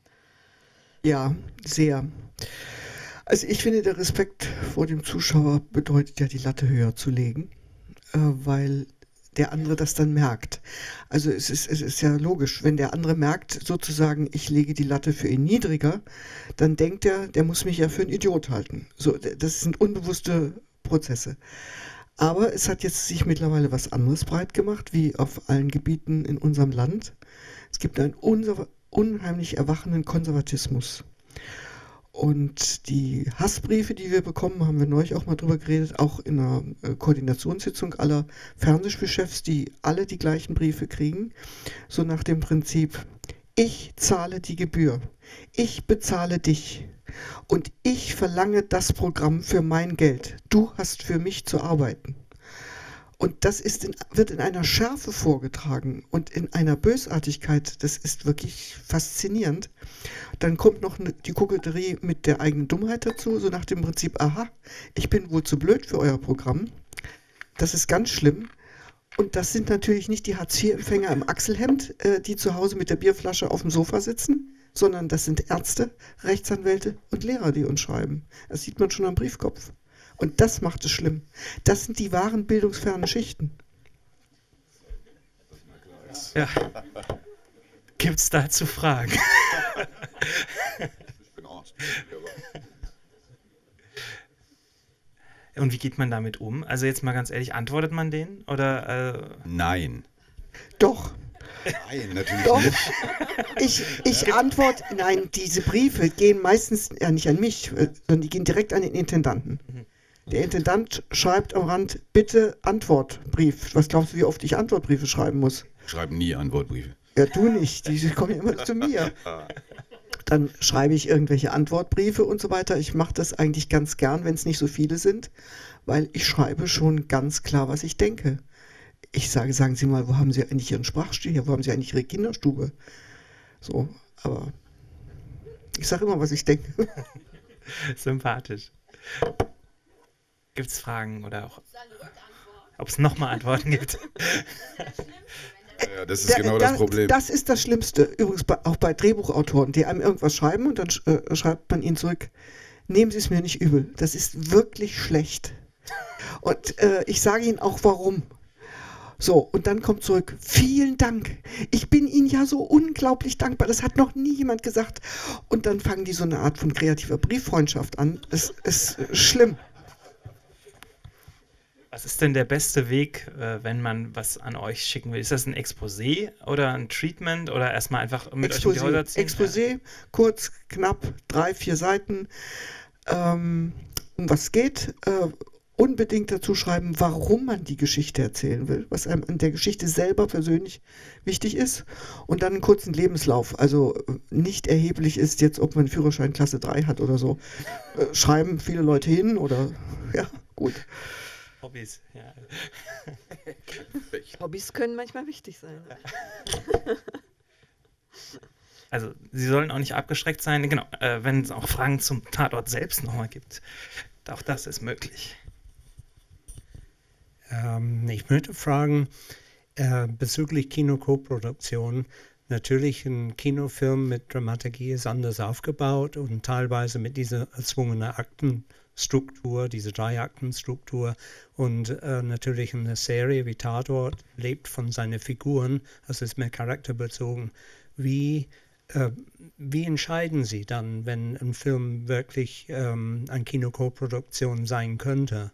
Ja, sehr. Also ich finde, der Respekt vor dem Zuschauer bedeutet ja, die Latte höher zu legen, weil der andere das dann merkt. Also es ist ja logisch, wenn der andere merkt, sozusagen, ich lege die Latte für ihn niedriger, dann denkt er, der muss mich ja für einen Idiot halten. So, das sind unbewusste Prozesse. Aber es hat jetzt sich mittlerweile was anderes breit gemacht, wie auf allen Gebieten in unserem Land. Es gibt einen unheimlich erwachenden Konservatismus. Und die Hassbriefe, die wir bekommen, haben wir neulich auch mal drüber geredet, auch in einer Koordinationssitzung aller Fernsehchefs, die alle die gleichen Briefe kriegen, so nach dem Prinzip, ich zahle die Gebühr, ich bezahle dich und ich verlange das Programm für mein Geld, du hast für mich zu arbeiten. Und das wird in einer Schärfe vorgetragen und in einer Bösartigkeit, das ist wirklich faszinierend. Dann kommt noch die Koketterie mit der eigenen Dummheit dazu, so nach dem Prinzip, aha, ich bin wohl zu blöd für euer Programm. Das ist ganz schlimm. Und das sind natürlich nicht die Hartz-IV-Empfänger im Achselhemd, die zu Hause mit der Bierflasche auf dem Sofa sitzen, sondern das sind Ärzte, Rechtsanwälte und Lehrer, die uns schreiben. Das sieht man schon am Briefkopf. Und das macht es schlimm. Das sind die wahren bildungsfernen Schichten. Ja. Gibt es dazu Fragen? Und wie geht man damit um? Also jetzt mal ganz ehrlich, antwortet man denen? Oder, Nein. Doch. Nein, natürlich Doch. nicht. Ich antworte, nein, diese Briefe gehen meistens ja nicht an mich, sondern die gehen direkt an den Intendanten. Der Intendant schreibt am Rand, bitte Antwortbrief. Was glaubst du, wie oft ich Antwortbriefe schreiben muss? Ich schreibe nie Antwortbriefe. Ja, du nicht. Die kommen ja immer zu mir. Dann schreibe ich irgendwelche Antwortbriefe und so weiter. Ich mache das eigentlich ganz gern, wenn es nicht so viele sind, weil ich schreibe schon ganz klar, was ich denke. Ich sage, sagen Sie mal, wo haben Sie eigentlich Ihren Sprachstil hier? Wo haben Sie eigentlich Ihre Kinderstube? So, aber Ich sage immer, was ich denke. Sympathisch. Gibt es Fragen oder auch, ob es nochmal Antworten gibt? Ja, das ist genau das Problem. Das ist das Schlimmste. Übrigens auch bei Drehbuchautoren, die einem irgendwas schreiben und dann schreibt man ihnen zurück, nehmen Sie es mir nicht übel. Das ist wirklich schlecht. Und ich sage Ihnen auch warum. So, und dann kommt zurück, vielen Dank. Ich bin Ihnen ja so unglaublich dankbar. Das hat noch nie jemand gesagt. Und dann fangen die so eine Art von kreativer Brieffreundschaft an. Es ist schlimm. Was ist denn der beste Weg, wenn man was an euch schicken will? Ist das ein Exposé oder ein Treatment oder erstmal einfach mit euch um die Häuser ziehen? Exposé, kurz, knapp, 3, 4 Seiten, um was es geht. Unbedingt dazu schreiben, warum man die Geschichte erzählen will, was einem an der Geschichte selber persönlich wichtig ist. Und dann einen kurzen Lebenslauf. Also nicht erheblich ist jetzt, ob man Führerschein Klasse 3 hat oder so. Schreiben viele Leute hin oder, ja, gut. Hobbys, ja. Hobbys können manchmal wichtig sein. Also, Sie sollen auch nicht abgeschreckt sein. Genau, wenn es auch Fragen zum Tatort selbst nochmal gibt. Auch das ist möglich. Ich möchte fragen, bezüglich Kinokoproduktion. Natürlich ein Kinofilm mit Dramaturgie ist anders aufgebaut und teilweise mit dieser erzwungenen Aktenstruktur, diese 3-Akten-Struktur. Und natürlich eine Serie wie Tatort lebt von seinen Figuren, also ist mehr charakterbezogen. Wie entscheiden Sie dann, wenn ein Film wirklich eine Kinokoproduktion sein könnte?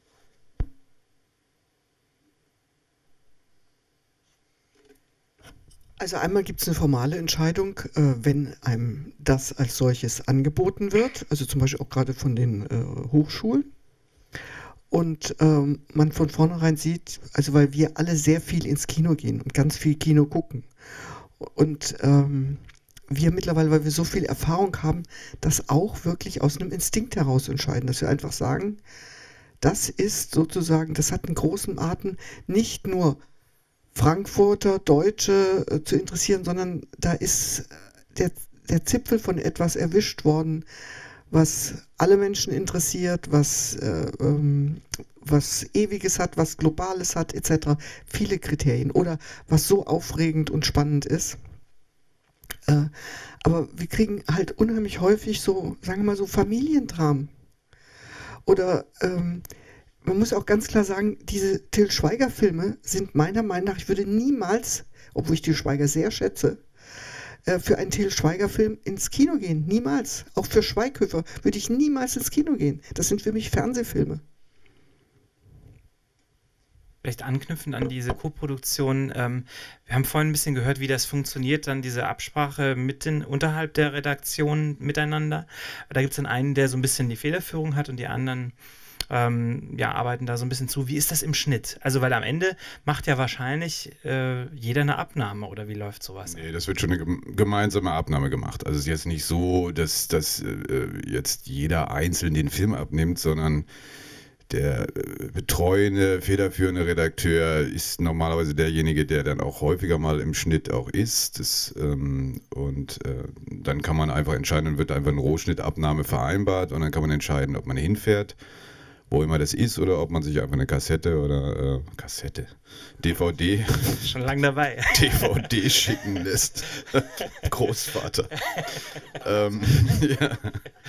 Also einmal gibt es eine formale Entscheidung, wenn einem das als solches angeboten wird, also zum Beispiel auch gerade von den Hochschulen. Und man von vornherein sieht, also weil wir alle sehr viel ins Kino gehen und ganz viel Kino gucken. Und wir mittlerweile, weil wir so viel Erfahrung haben, das auch wirklich aus einem Instinkt heraus entscheiden, dass wir einfach sagen, das ist sozusagen, das hat einen großen Atem, nicht nur Frankfurter, Deutsche zu interessieren, sondern da ist der Zipfel von etwas erwischt worden, was alle Menschen interessiert, was Ewiges hat, was Globales hat, etc. Viele Kriterien. Oder was so aufregend und spannend ist. Aber wir kriegen halt unheimlich häufig so, sagen wir mal so, Familiendramen. Oder man muss auch ganz klar sagen, diese Til Schweiger-Filme sind meiner Meinung nach, ich würde niemals, obwohl ich Til Schweiger sehr schätze, für einen Til Schweiger-Film ins Kino gehen. Niemals. Auch für Schweighöfer würde ich niemals ins Kino gehen. Das sind für mich Fernsehfilme. Vielleicht anknüpfend an diese Koproduktion. Wir haben vorhin ein bisschen gehört, wie das funktioniert, dann diese Absprache unterhalb der Redaktion miteinander. Da gibt es dann einen, der so ein bisschen die Federführung hat und die anderen arbeiten da so ein bisschen zu. Wie ist das im Schnitt? Also, weil am Ende macht ja wahrscheinlich jeder eine Abnahme, oder wie läuft sowas? Nee, das wird schon eine gemeinsame Abnahme gemacht. Also es ist jetzt nicht so, dass jetzt jeder einzeln den Film abnimmt, sondern der betreuende, federführende Redakteur ist normalerweise derjenige, der dann auch häufiger mal im Schnitt auch ist. Dann kann man einfach entscheiden, dann wird einfach eine Rohschnittabnahme vereinbart und dann kann man entscheiden, ob man hinfährt, wo immer das ist, oder ob man sich einfach eine Kassette oder DVD. Schon lange dabei. DVD schicken lässt. Großvater. Ja.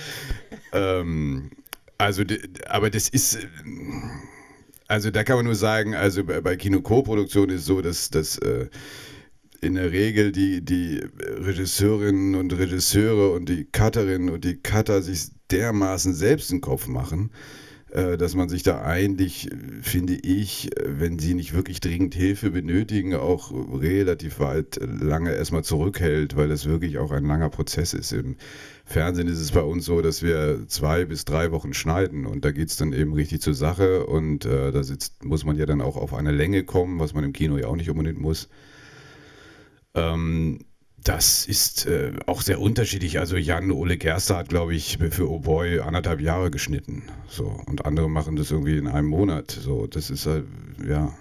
Aber das ist, also da kann man nur sagen, also bei Kino-Co-Produktion ist es so, dass in der Regel die Regisseurinnen und Regisseure und die Cutterinnen und die Cutter sich dermaßen selbst den Kopf machen, dass man sich da eigentlich, finde ich, wenn sie nicht wirklich dringend Hilfe benötigen, auch relativ weit lange erstmal zurückhält, weil das wirklich auch ein langer Prozess ist. Im Fernsehen ist es bei uns so, dass wir 2 bis 3 Wochen schneiden und da geht es dann eben richtig zur Sache und muss man ja dann auch auf eine Länge kommen, was man im Kino ja auch nicht unbedingt muss. Das ist auch sehr unterschiedlich. Also Jan-Ole Gerster hat, glaube ich, für Oh Boy 1,5 Jahre geschnitten. So. Und andere machen das irgendwie in einem Monat. So. Das ist halt, ja,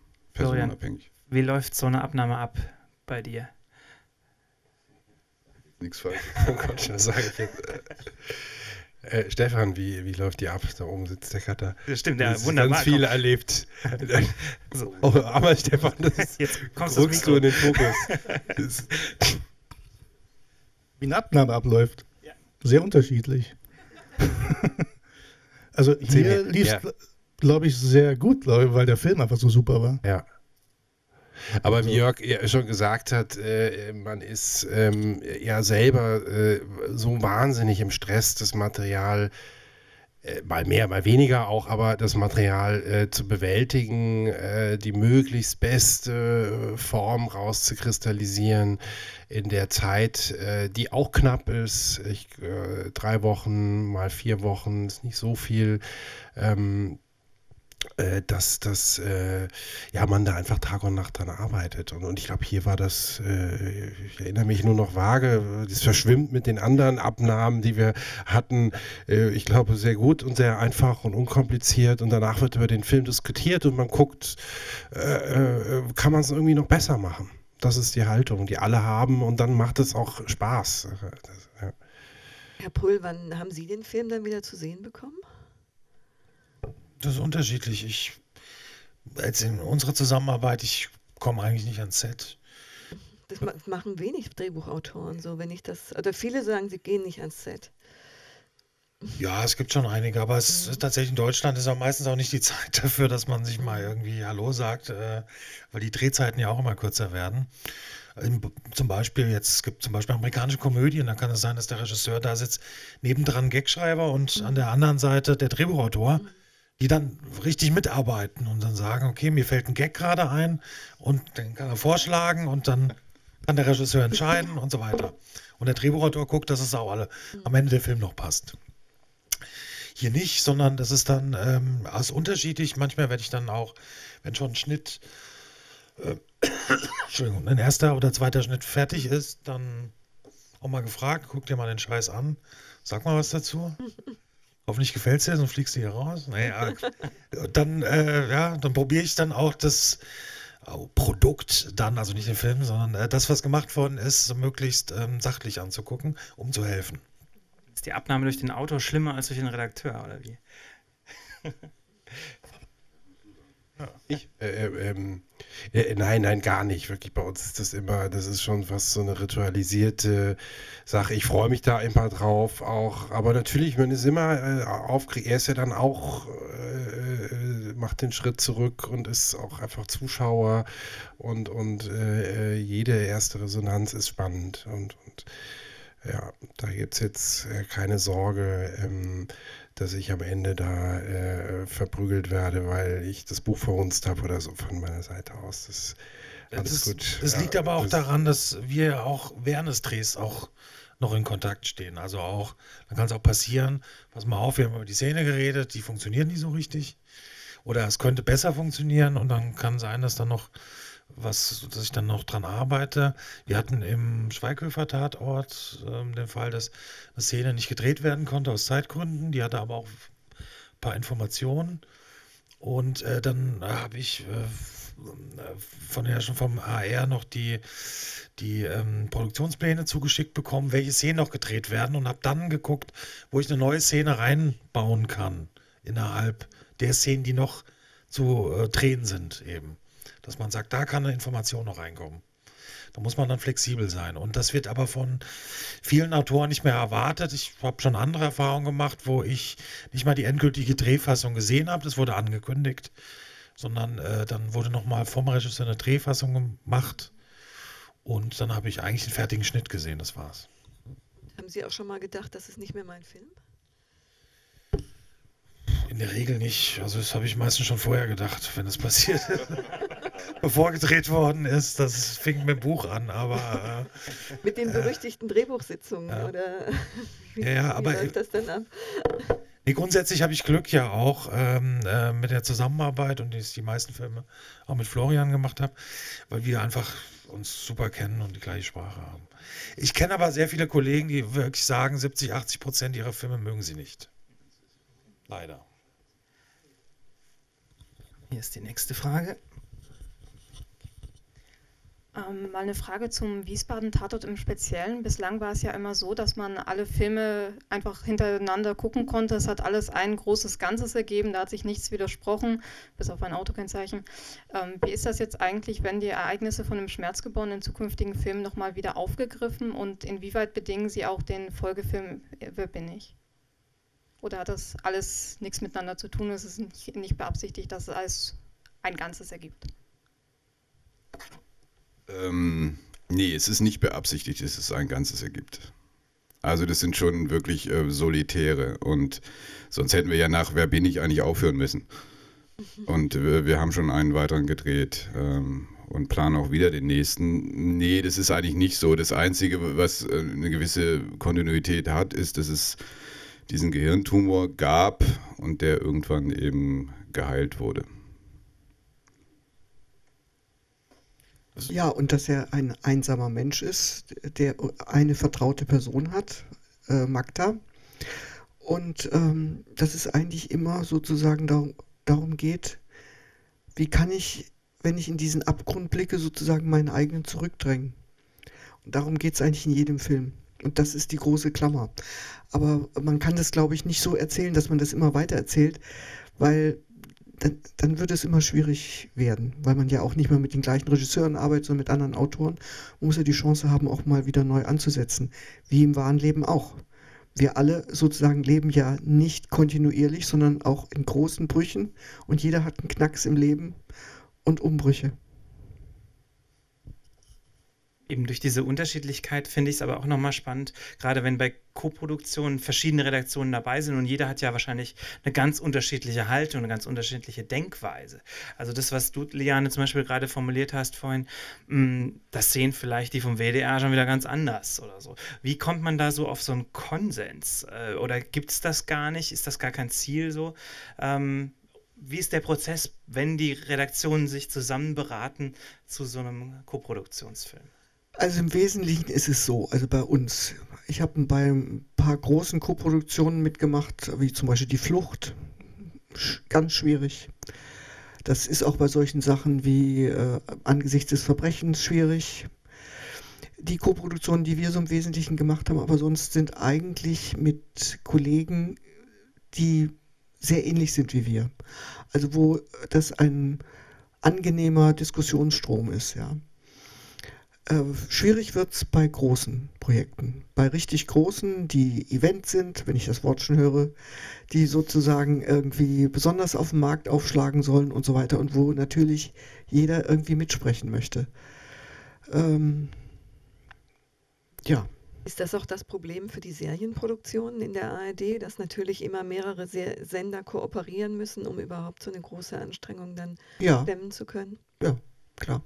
personenabhängig. Wie läuft so eine Abnahme ab bei dir? nichts falsch. Oh Gott, was sage ich jetzt? Stefan, wie läuft die ab? Da oben sitzt der Kater. Das stimmt, Du ja, hast wunderbar. ganz viel erlebt. Oh, aber Stefan, das Jetzt kommst du ins rückst du in den Fokus. Wie eine Abnahme abläuft. Ja. Sehr unterschiedlich. Also hier mir, lief es, ja. glaube ich, sehr gut, weil der Film einfach so super war. Ja. Aber wie Jörg ja schon gesagt hat, man ist ja selber so wahnsinnig im Stress, das Material, mal mehr, mal weniger auch, aber das Material zu bewältigen, die möglichst beste Form rauszukristallisieren in der Zeit, die auch knapp ist. 3 Wochen mal 4 Wochen ist nicht so viel. Dass man da einfach Tag und Nacht dran arbeitet. Und ich glaube, hier war das, ich erinnere mich nur noch vage, das verschwimmt mit den anderen Abnahmen, die wir hatten, ich glaube, sehr gut und sehr einfach und unkompliziert. Und danach wird über den Film diskutiert und man guckt, kann man es irgendwie noch besser machen. Das ist die Haltung, die alle haben und dann macht es auch Spaß. Ja. Herr Pröhl, wann haben Sie den Film dann wieder zu sehen bekommen? Das ist unterschiedlich. Jetzt in unserer Zusammenarbeit, ich komme eigentlich nicht ans Set. Das machen wenig Drehbuchautoren so, wenn ich das, oder viele sagen, sie gehen nicht ans Set. Ja, es gibt schon einige, aber es ist tatsächlich in Deutschland ist auch meistens auch nicht die Zeit dafür, dass man sich mal irgendwie Hallo sagt, weil die Drehzeiten ja auch immer kürzer werden. Zum Beispiel, es gibt zum Beispiel amerikanische Komödien, da kann es sein, dass der Regisseur da sitzt, nebendran Gagschreiber und an der anderen Seite der Drehbuchautor, die dann richtig mitarbeiten und dann sagen, okay, mir fällt ein Gag gerade ein und den kann er vorschlagen und dann kann der Regisseur entscheiden und so weiter. Und der Drehbuchautor guckt, dass es auch am Ende der Film noch passt. Hier nicht, sondern das ist dann unterschiedlich. Manchmal werde ich dann auch, wenn schon ein Schnitt, Entschuldigung, ein erster oder zweiter Schnitt fertig ist, dann auch mal gefragt, guck dir mal den Scheiß an, sag mal was dazu. Hoffentlich gefällt es dir, sonst fliegst du hier raus. Naja, dann probiere ich dann auch das Produkt dann, also nicht den Film, sondern das, was gemacht worden ist, möglichst sachlich anzugucken, um zu helfen. Ist die Abnahme durch den Autor schlimmer als durch den Redakteur, oder wie? Nein, gar nicht. Wirklich, bei uns ist das ist schon fast so eine ritualisierte Sache. Ich freue mich da immer drauf auch. Aber natürlich, man ist immer aufgeregt. Er ist ja dann auch, macht den Schritt zurück und ist auch einfach Zuschauer. Und jede erste Resonanz ist spannend. Und ja, da gibt es jetzt keine Sorge, dass ich am Ende da verprügelt werde, weil ich das Buch verhunzt habe oder so von meiner Seite aus. Das ist alles gut. Das liegt aber auch daran, dass wir auch während des Drehs auch noch in Kontakt stehen. Also auch, dann kann es auch passieren, pass mal auf, wir haben über die Szene geredet, die funktioniert nicht so richtig. Oder es könnte besser funktionieren und dann kann sein, dass dann noch dass ich dann noch dran arbeite. Wir hatten im Schweighöfer-Tatort den Fall, dass eine Szene nicht gedreht werden konnte aus Zeitgründen. Die hatte aber auch ein paar Informationen. Und dann habe ich schon vom AR noch die Produktionspläne zugeschickt bekommen, welche Szenen noch gedreht werden und habe dann geguckt, wo ich eine neue Szene reinbauen kann innerhalb der Szenen, die noch zu drehen sind eben. Dass man sagt, da kann eine Information noch reinkommen. Da muss man dann flexibel sein. Und das wird aber von vielen Autoren nicht mehr erwartet. Ich habe schon andere Erfahrungen gemacht, wo ich nicht mal die endgültige Drehfassung gesehen habe. Das wurde angekündigt. Sondern dann wurde nochmal vom Regisseur eine Drehfassung gemacht. Und dann habe ich eigentlich den fertigen Schnitt gesehen. Das war's. Haben Sie auch schon mal gedacht, das ist nicht mehr mein Film? In der Regel nicht. Also das habe ich meistens schon vorher gedacht, wenn es passiert. Bevor gedreht worden ist, das fing mit dem Buch an, aber... mit den berüchtigten Drehbuchsitzungen, ja. Oder wie aber läuft das denn ab? Nee, grundsätzlich habe ich Glück ja auch mit der Zusammenarbeit und die meisten Filme auch mit Florian gemacht habe, weil wir einfach uns super kennen und die gleiche Sprache haben. Ich kenne aber sehr viele Kollegen, die wirklich sagen, 70-80% ihrer Filme mögen sie nicht. Leider. Hier ist die nächste Frage. Mal eine Frage zum Wiesbaden-Tatort im Speziellen. Bislang war es ja immer so, dass man alle Filme einfach hintereinander gucken konnte. Es hat alles ein großes Ganzes ergeben, da hat sich nichts widersprochen, bis auf ein Autokennzeichen. Wie ist das jetzt eigentlich, wenn die Ereignisse von dem Schmerzgeboren in zukünftigen Filmen nochmal wieder aufgegriffen und inwieweit bedingen sie auch den Folgefilm Wer bin ich? Oder hat das alles nichts miteinander zu tun? Es ist nicht beabsichtigt, dass es alles ein Ganzes ergibt? Nee, es ist nicht beabsichtigt, dass es ein Ganzes ergibt. Also das sind schon wirklich Solitäre und sonst hätten wir ja nach Wer bin ich eigentlich aufhören müssen. Und wir haben schon einen weiteren gedreht und planen auch wieder den nächsten. Nee, das ist eigentlich nicht so. Das Einzige, was eine gewisse Kontinuität hat, ist, dass es diesen Gehirntumor gab und der irgendwann eben geheilt wurde. Ja, und dass er ein einsamer Mensch ist, der eine vertraute Person hat, Magda. Und dass es eigentlich immer sozusagen darum geht, wie kann ich, wenn ich in diesen Abgrund blicke, sozusagen meinen eigenen zurückdrängen. Und darum geht es eigentlich in jedem Film. Und das ist die große Klammer. Aber man kann das, glaube ich, nicht so erzählen, dass man das immer weiter erzählt, weil dann wird es immer schwierig werden, weil man ja auch nicht mehr mit den gleichen Regisseuren arbeitet, sondern mit anderen Autoren. Man muss ja die Chance haben, auch mal wieder neu anzusetzen, wie im wahren Leben auch. Wir alle sozusagen leben ja nicht kontinuierlich, sondern auch in großen Brüchen und jeder hat einen Knacks im Leben und Umbrüche. Eben durch diese Unterschiedlichkeit finde ich es aber auch nochmal spannend, gerade wenn bei Koproduktionen verschiedene Redaktionen dabei sind und jeder hat ja wahrscheinlich eine ganz unterschiedliche Haltung, eine ganz unterschiedliche Denkweise. Also das, was du, Liane, zum Beispiel gerade formuliert hast vorhin, das sehen vielleicht die vom WDR schon wieder ganz anders oder so. Wie kommt man da so auf so einen Konsens? Oder gibt es das gar nicht? Ist das gar kein Ziel so? Wie ist der Prozess, wenn die Redaktionen sich zusammen beraten zu so einem Koproduktionsfilm? Also im Wesentlichen ist es so, also bei uns, ich habe bei ein paar großen Koproduktionen mitgemacht, wie zum Beispiel Die Flucht, ganz schwierig. Das ist auch bei solchen Sachen wie Angesichts des Verbrechens schwierig. Die Koproduktionen, die wir so im Wesentlichen gemacht haben, aber sonst sind eigentlich mit Kollegen, die sehr ähnlich sind wie wir. Also wo das ein angenehmer Diskussionsstrom ist, ja. Schwierig wird es bei großen Projekten. Bei richtig großen, die Event sind, wenn ich das Wort schon höre, die sozusagen irgendwie besonders auf dem Markt aufschlagen sollen und so weiter und wo natürlich jeder irgendwie mitsprechen möchte. Ja. Ist das auch das Problem für die Serienproduktionen in der ARD, dass natürlich immer mehrere Sender kooperieren müssen, um überhaupt so eine große Anstrengung dann stemmen zu können? Ja, klar.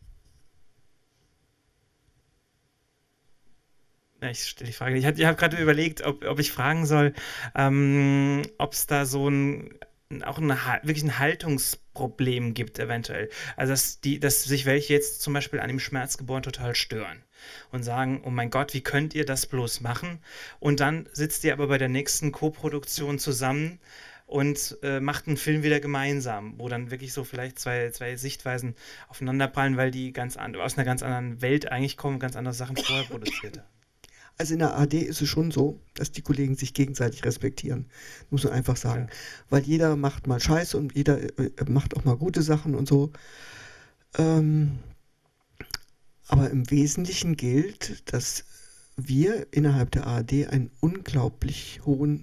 Ja, ich stelle die Frage. Ich habe gerade überlegt, ob ich fragen soll, ob es da so wirklich ein Haltungsproblem gibt, eventuell. Also, dass sich welche jetzt zum Beispiel an dem Schmerzgeboren total stören und sagen: Oh mein Gott, wie könnt ihr das bloß machen? Und dann sitzt ihr aber bei der nächsten Koproduktion zusammen und macht einen Film wieder gemeinsam, wo dann wirklich so vielleicht zwei Sichtweisen aufeinanderprallen, weil die aus einer ganz anderen Welt eigentlich kommen, ganz andere Sachen vorher produziert haben. Also in der ARD ist es schon so, dass die Kollegen sich gegenseitig respektieren, muss man einfach sagen. Ja. Weil jeder macht mal Scheiße und jeder macht auch mal gute Sachen und so. Aber im Wesentlichen gilt, dass wir innerhalb der ARD einen unglaublich hohes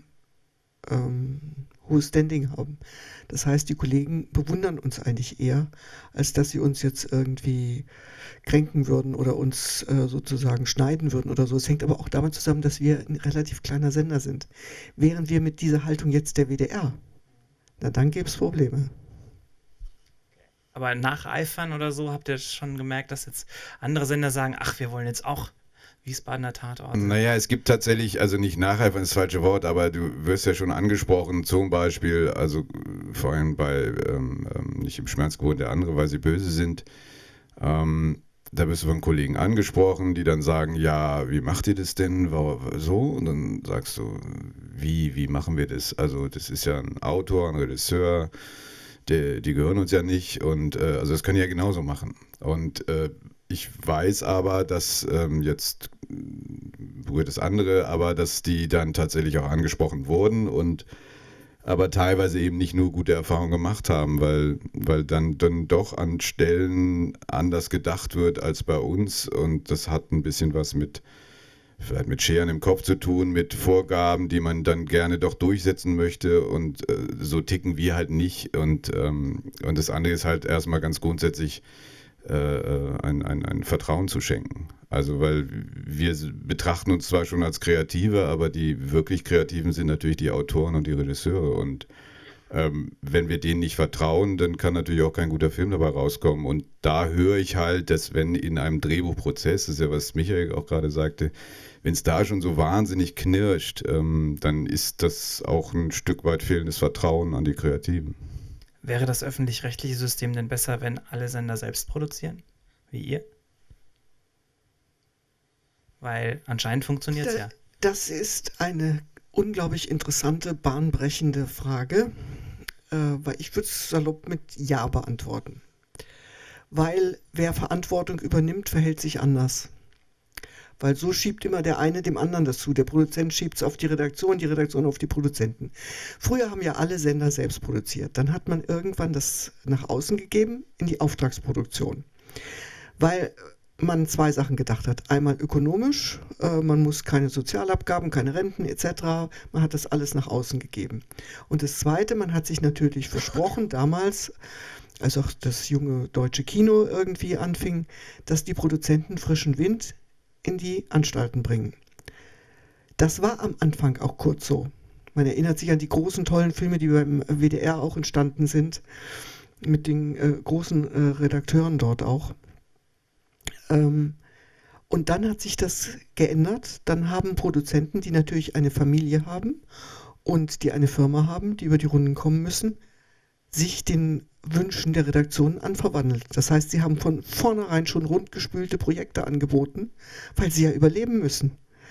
Standing haben. Das heißt, die Kollegen bewundern uns eigentlich eher, als dass sie uns jetzt irgendwie kränken würden oder uns sozusagen schneiden würden oder so. Es hängt aber auch damit zusammen, dass wir ein relativ kleiner Sender sind. Wären wir mit dieser Haltung jetzt der WDR, na dann gäbe es Probleme. Aber nacheifern oder so, habt ihr schon gemerkt, dass jetzt andere Sender sagen: Ach, wir wollen jetzt auch Wiesbadener Tatorte? Naja, es gibt tatsächlich, also nicht nacheifern ist das falsche Wort, aber du wirst ja schon angesprochen, zum Beispiel, also vor allem bei nicht im Schmerzgeboren der andere, weil sie böse sind, da wirst du von Kollegen angesprochen, die dann sagen: Ja, wie macht ihr das denn? So? Und dann sagst du: Wie machen wir das? Also das ist ja ein Autor, ein Regisseur, die gehören uns ja nicht und also das können die ja genauso machen. Und Ich weiß aber, dass jetzt berührt das andere, aber dass die dann tatsächlich auch angesprochen wurden und aber teilweise eben nicht nur gute Erfahrungen gemacht haben, weil dann doch an Stellen anders gedacht wird als bei uns und das hat ein bisschen was vielleicht mit Scheren im Kopf zu tun, mit Vorgaben, die man dann gerne doch durchsetzen möchte und so ticken wir halt nicht und das andere ist halt erstmal ganz grundsätzlich ein Vertrauen zu schenken. Also weil wir betrachten uns zwar schon als Kreative, aber die wirklich Kreativen sind natürlich die Autoren und die Regisseure und wenn wir denen nicht vertrauen, dann kann natürlich auch kein guter Film dabei rauskommen und da höre ich halt, dass wenn in einem Drehbuchprozess, das ist ja was Michael auch gerade sagte, wenn es da schon so wahnsinnig knirscht, dann ist das auch ein Stück weit fehlendes Vertrauen an die Kreativen. Wäre das öffentlich-rechtliche System denn besser, wenn alle Sender selbst produzieren? Wie ihr? Weil anscheinend funktioniert es ja. Das ist eine unglaublich interessante, bahnbrechende Frage, weil ich würde es salopp mit Ja beantworten. Weil wer Verantwortung übernimmt, verhält sich anders. Weil so schiebt immer der eine dem anderen das zu. Der Produzent schiebt es auf die Redaktion auf die Produzenten. Früher haben ja alle Sender selbst produziert. Dann hat man irgendwann das nach außen gegeben in die Auftragsproduktion. Weil man zwei Sachen gedacht hat. Einmal ökonomisch, man muss keine Sozialabgaben, keine Renten etc. Man hat das alles nach außen gegeben. Und das Zweite, man hat sich natürlich versprochen, damals, als auch das junge deutsche Kino irgendwie anfing, dass die Produzenten frischen Wind in die Anstalten bringen. Das war am Anfang auch kurz so. Man erinnert sich an die großen, tollen Filme, die beim WDR auch entstanden sind, mit den großen Redakteuren dort auch. Und dann hat sich das geändert. Dann haben Produzenten, die natürlich eine Familie haben und die eine Firma haben, die über die Runden kommen müssen, sich den Wünschen der Redaktion anverwandelt. Das heißt, sie haben von vornherein schon rundgespülte Projekte angeboten, weil sie ja überleben müssen.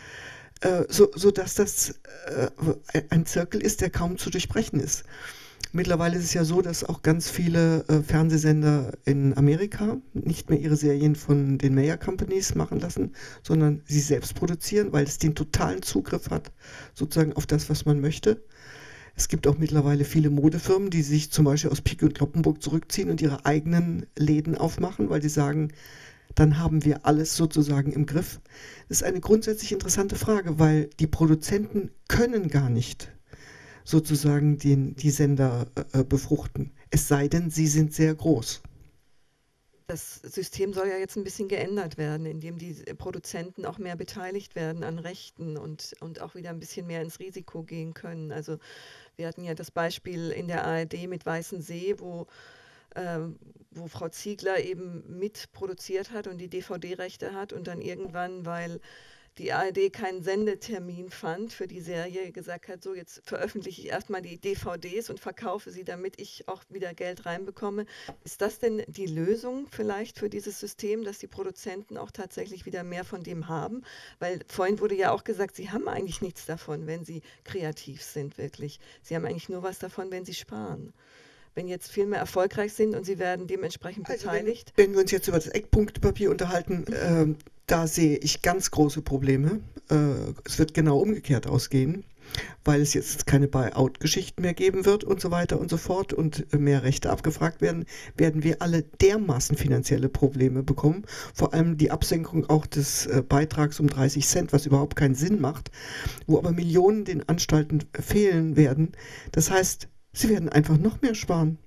Sodass das ein Zirkel ist, der kaum zu durchbrechen ist. Mittlerweile ist es ja so, dass auch ganz viele Fernsehsender in Amerika nicht mehr ihre Serien von den Meyer Companies machen lassen, sondern sie selbst produzieren, weil es den totalen Zugriff hat, sozusagen auf das, was man möchte. Es gibt auch mittlerweile viele Modefirmen, die sich zum Beispiel aus Pieck und Kloppenburg zurückziehen und ihre eigenen Läden aufmachen, weil die sagen, dann haben wir alles sozusagen im Griff. Das ist eine grundsätzlich interessante Frage, weil die Produzenten können gar nicht sozusagen die Sender befruchten. Es sei denn, sie sind sehr groß. Das System soll ja jetzt ein bisschen geändert werden, indem die Produzenten auch mehr beteiligt werden an Rechten und auch wieder ein bisschen mehr ins Risiko gehen können. Also wir hatten ja das Beispiel in der ARD mit Weißensee, wo Frau Ziegler eben mitproduziert hat und die DVD-Rechte hat und dann irgendwann, weil die ARD keinen Sendetermin fand für die Serie, gesagt hat, so jetzt veröffentliche ich erstmal die DVDs und verkaufe sie, damit ich auch wieder Geld reinbekomme. Ist das denn die Lösung vielleicht für dieses System, dass die Produzenten auch tatsächlich wieder mehr von dem haben? Weil vorhin wurde ja auch gesagt, sie haben eigentlich nichts davon, wenn sie kreativ sind, wirklich. Sie haben eigentlich nur was davon, wenn sie sparen. Wenn jetzt Filme erfolgreich sind und sie werden dementsprechend beteiligt. Wenn wir uns jetzt über das Eckpunktepapier unterhalten, da sehe ich ganz große Probleme. Es wird genau umgekehrt ausgehen, weil es jetzt keine Buyout-Geschichten mehr geben wird und so weiter und so fort und mehr Rechte abgefragt werden, werden wir alle dermaßen finanzielle Probleme bekommen. Vor allem die Absenkung auch des Beitrags um 30 Cent, was überhaupt keinen Sinn macht, wo aber Millionen den Anstalten fehlen werden. Das heißt, sie werden einfach noch mehr sparen.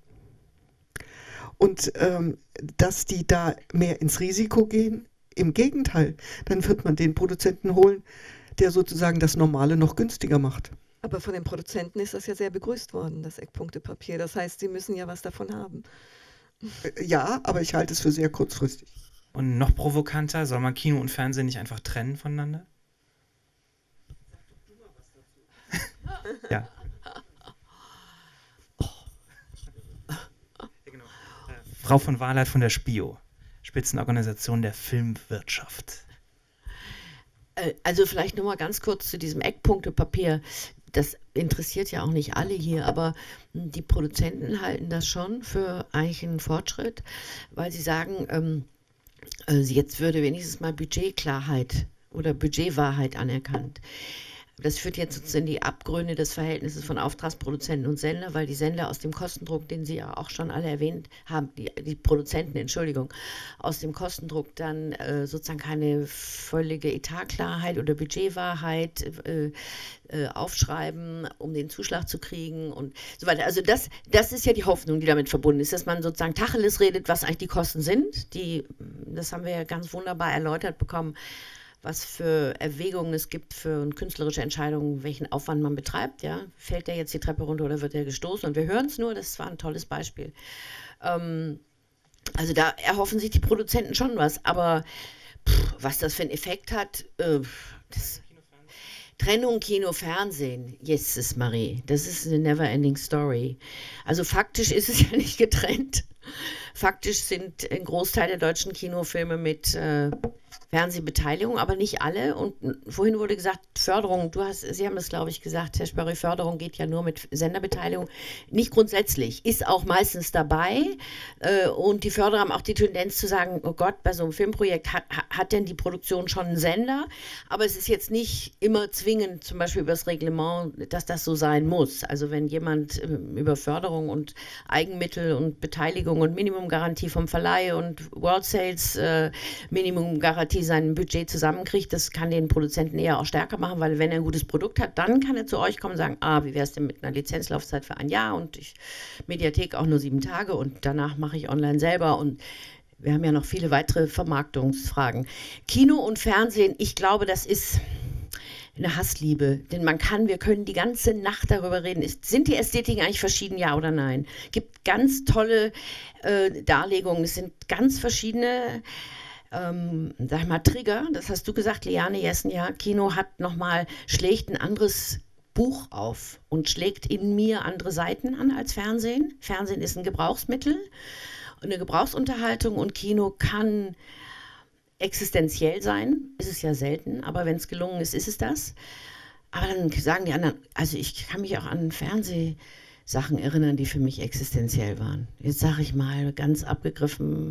Und dass die da mehr ins Risiko gehen, im Gegenteil, dann wird man den Produzenten holen, der sozusagen das Normale noch günstiger macht. Aber von den Produzenten ist das ja sehr begrüßt worden, das Eckpunktepapier. Das heißt, sie müssen ja was davon haben. Ja, aber ich halte es für sehr kurzfristig. Und noch provokanter, soll man Kino und Fernsehen nicht einfach trennen voneinander? Ja. Frau von Wahlert von der SPIO, Spitzenorganisation der Filmwirtschaft. Also vielleicht nochmal ganz kurz zu diesem Eckpunktepapier. Das interessiert ja auch nicht alle hier, aber die Produzenten halten das schon für eigentlich einen Fortschritt, weil sie sagen, jetzt würde wenigstens mal Budgetklarheit oder Budgetwahrheit anerkannt. Das führt jetzt in die Abgründe des Verhältnisses von Auftragsproduzenten und Sender, weil die Sender aus dem Kostendruck, den Sie ja auch schon alle erwähnt haben, die Produzenten, Entschuldigung, aus dem Kostendruck dann sozusagen keine völlige Etatklarheit oder Budgetwahrheit aufschreiben, um den Zuschlag zu kriegen und so weiter. Also das ist ja die Hoffnung, die damit verbunden ist, dass man sozusagen Tacheles redet, was eigentlich die Kosten sind. Das haben wir ja ganz wunderbar erläutert bekommen, was für Erwägungen es gibt für künstlerische Entscheidungen, welchen Aufwand man betreibt. Ja? Fällt der jetzt die Treppe runter oder wird er gestoßen? Und wir hören es nur, das war ein tolles Beispiel. Also da erhoffen sich die Produzenten schon was, aber was das für einen Effekt hat, Trennung Kino, Fernsehen, Jesus Marie, das ist eine never-ending story. Also faktisch ist es ja nicht getrennt. Faktisch sind ein Großteil der deutschen Kinofilme mit Fernsehbeteiligung, aber nicht alle. Und vorhin wurde gesagt, Förderung, Sie haben das, glaube ich, gesagt, Herr Spörri, Förderung geht ja nur mit Senderbeteiligung. Nicht grundsätzlich, ist auch meistens dabei. Und die Förderer haben auch die Tendenz zu sagen, oh Gott, bei so einem Filmprojekt hat denn die Produktion schon einen Sender? Aber es ist jetzt nicht immer zwingend, zum Beispiel über das Reglement, dass das so sein muss. Also wenn jemand über Förderung und Eigenmittel und Beteiligung und Minimumgarantie vom Verleih und World Sales Minimumgarantie sein Budget zusammenkriegt, das kann den Produzenten eher auch stärker machen, weil wenn er ein gutes Produkt hat, dann kann er zu euch kommen und sagen, wie wäre es denn mit einer Lizenzlaufzeit für ein Jahr und Mediathek auch nur 7 Tage und danach mache ich online selber und wir haben ja noch viele weitere Vermarktungsfragen. Kino und Fernsehen, ich glaube, das ist eine Hassliebe, denn wir können die ganze Nacht darüber reden. Sind die Ästhetiken eigentlich verschieden, ja oder nein? Es gibt ganz tolle Darlegungen, es sind ganz verschiedene sag mal, Trigger, das hast du gesagt, Liane Jessen, ja, Kino schlägt ein anderes Buch auf und schlägt in mir andere Seiten an als Fernsehen. Fernsehen ist ein Gebrauchsmittel, eine Gebrauchsunterhaltung und Kino kann existenziell sein, ist es ja selten, aber wenn es gelungen ist, ist es das. Aber dann sagen die anderen, also ich kann mich auch an Fernsehsachen erinnern, die für mich existenziell waren. Jetzt sage ich mal ganz abgegriffen,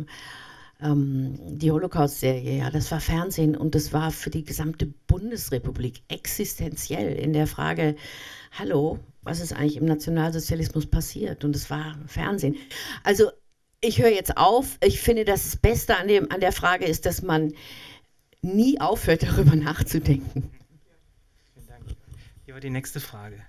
die Holocaust-Serie, ja, das war Fernsehen und das war für die gesamte Bundesrepublik existenziell in der Frage, hallo, was ist eigentlich im Nationalsozialismus passiert? Und es war Fernsehen. Also ich höre jetzt auf. Ich finde, das Beste an der Frage ist, dass man nie aufhört, darüber nachzudenken. Vielen Dank. Hier war die nächste Frage.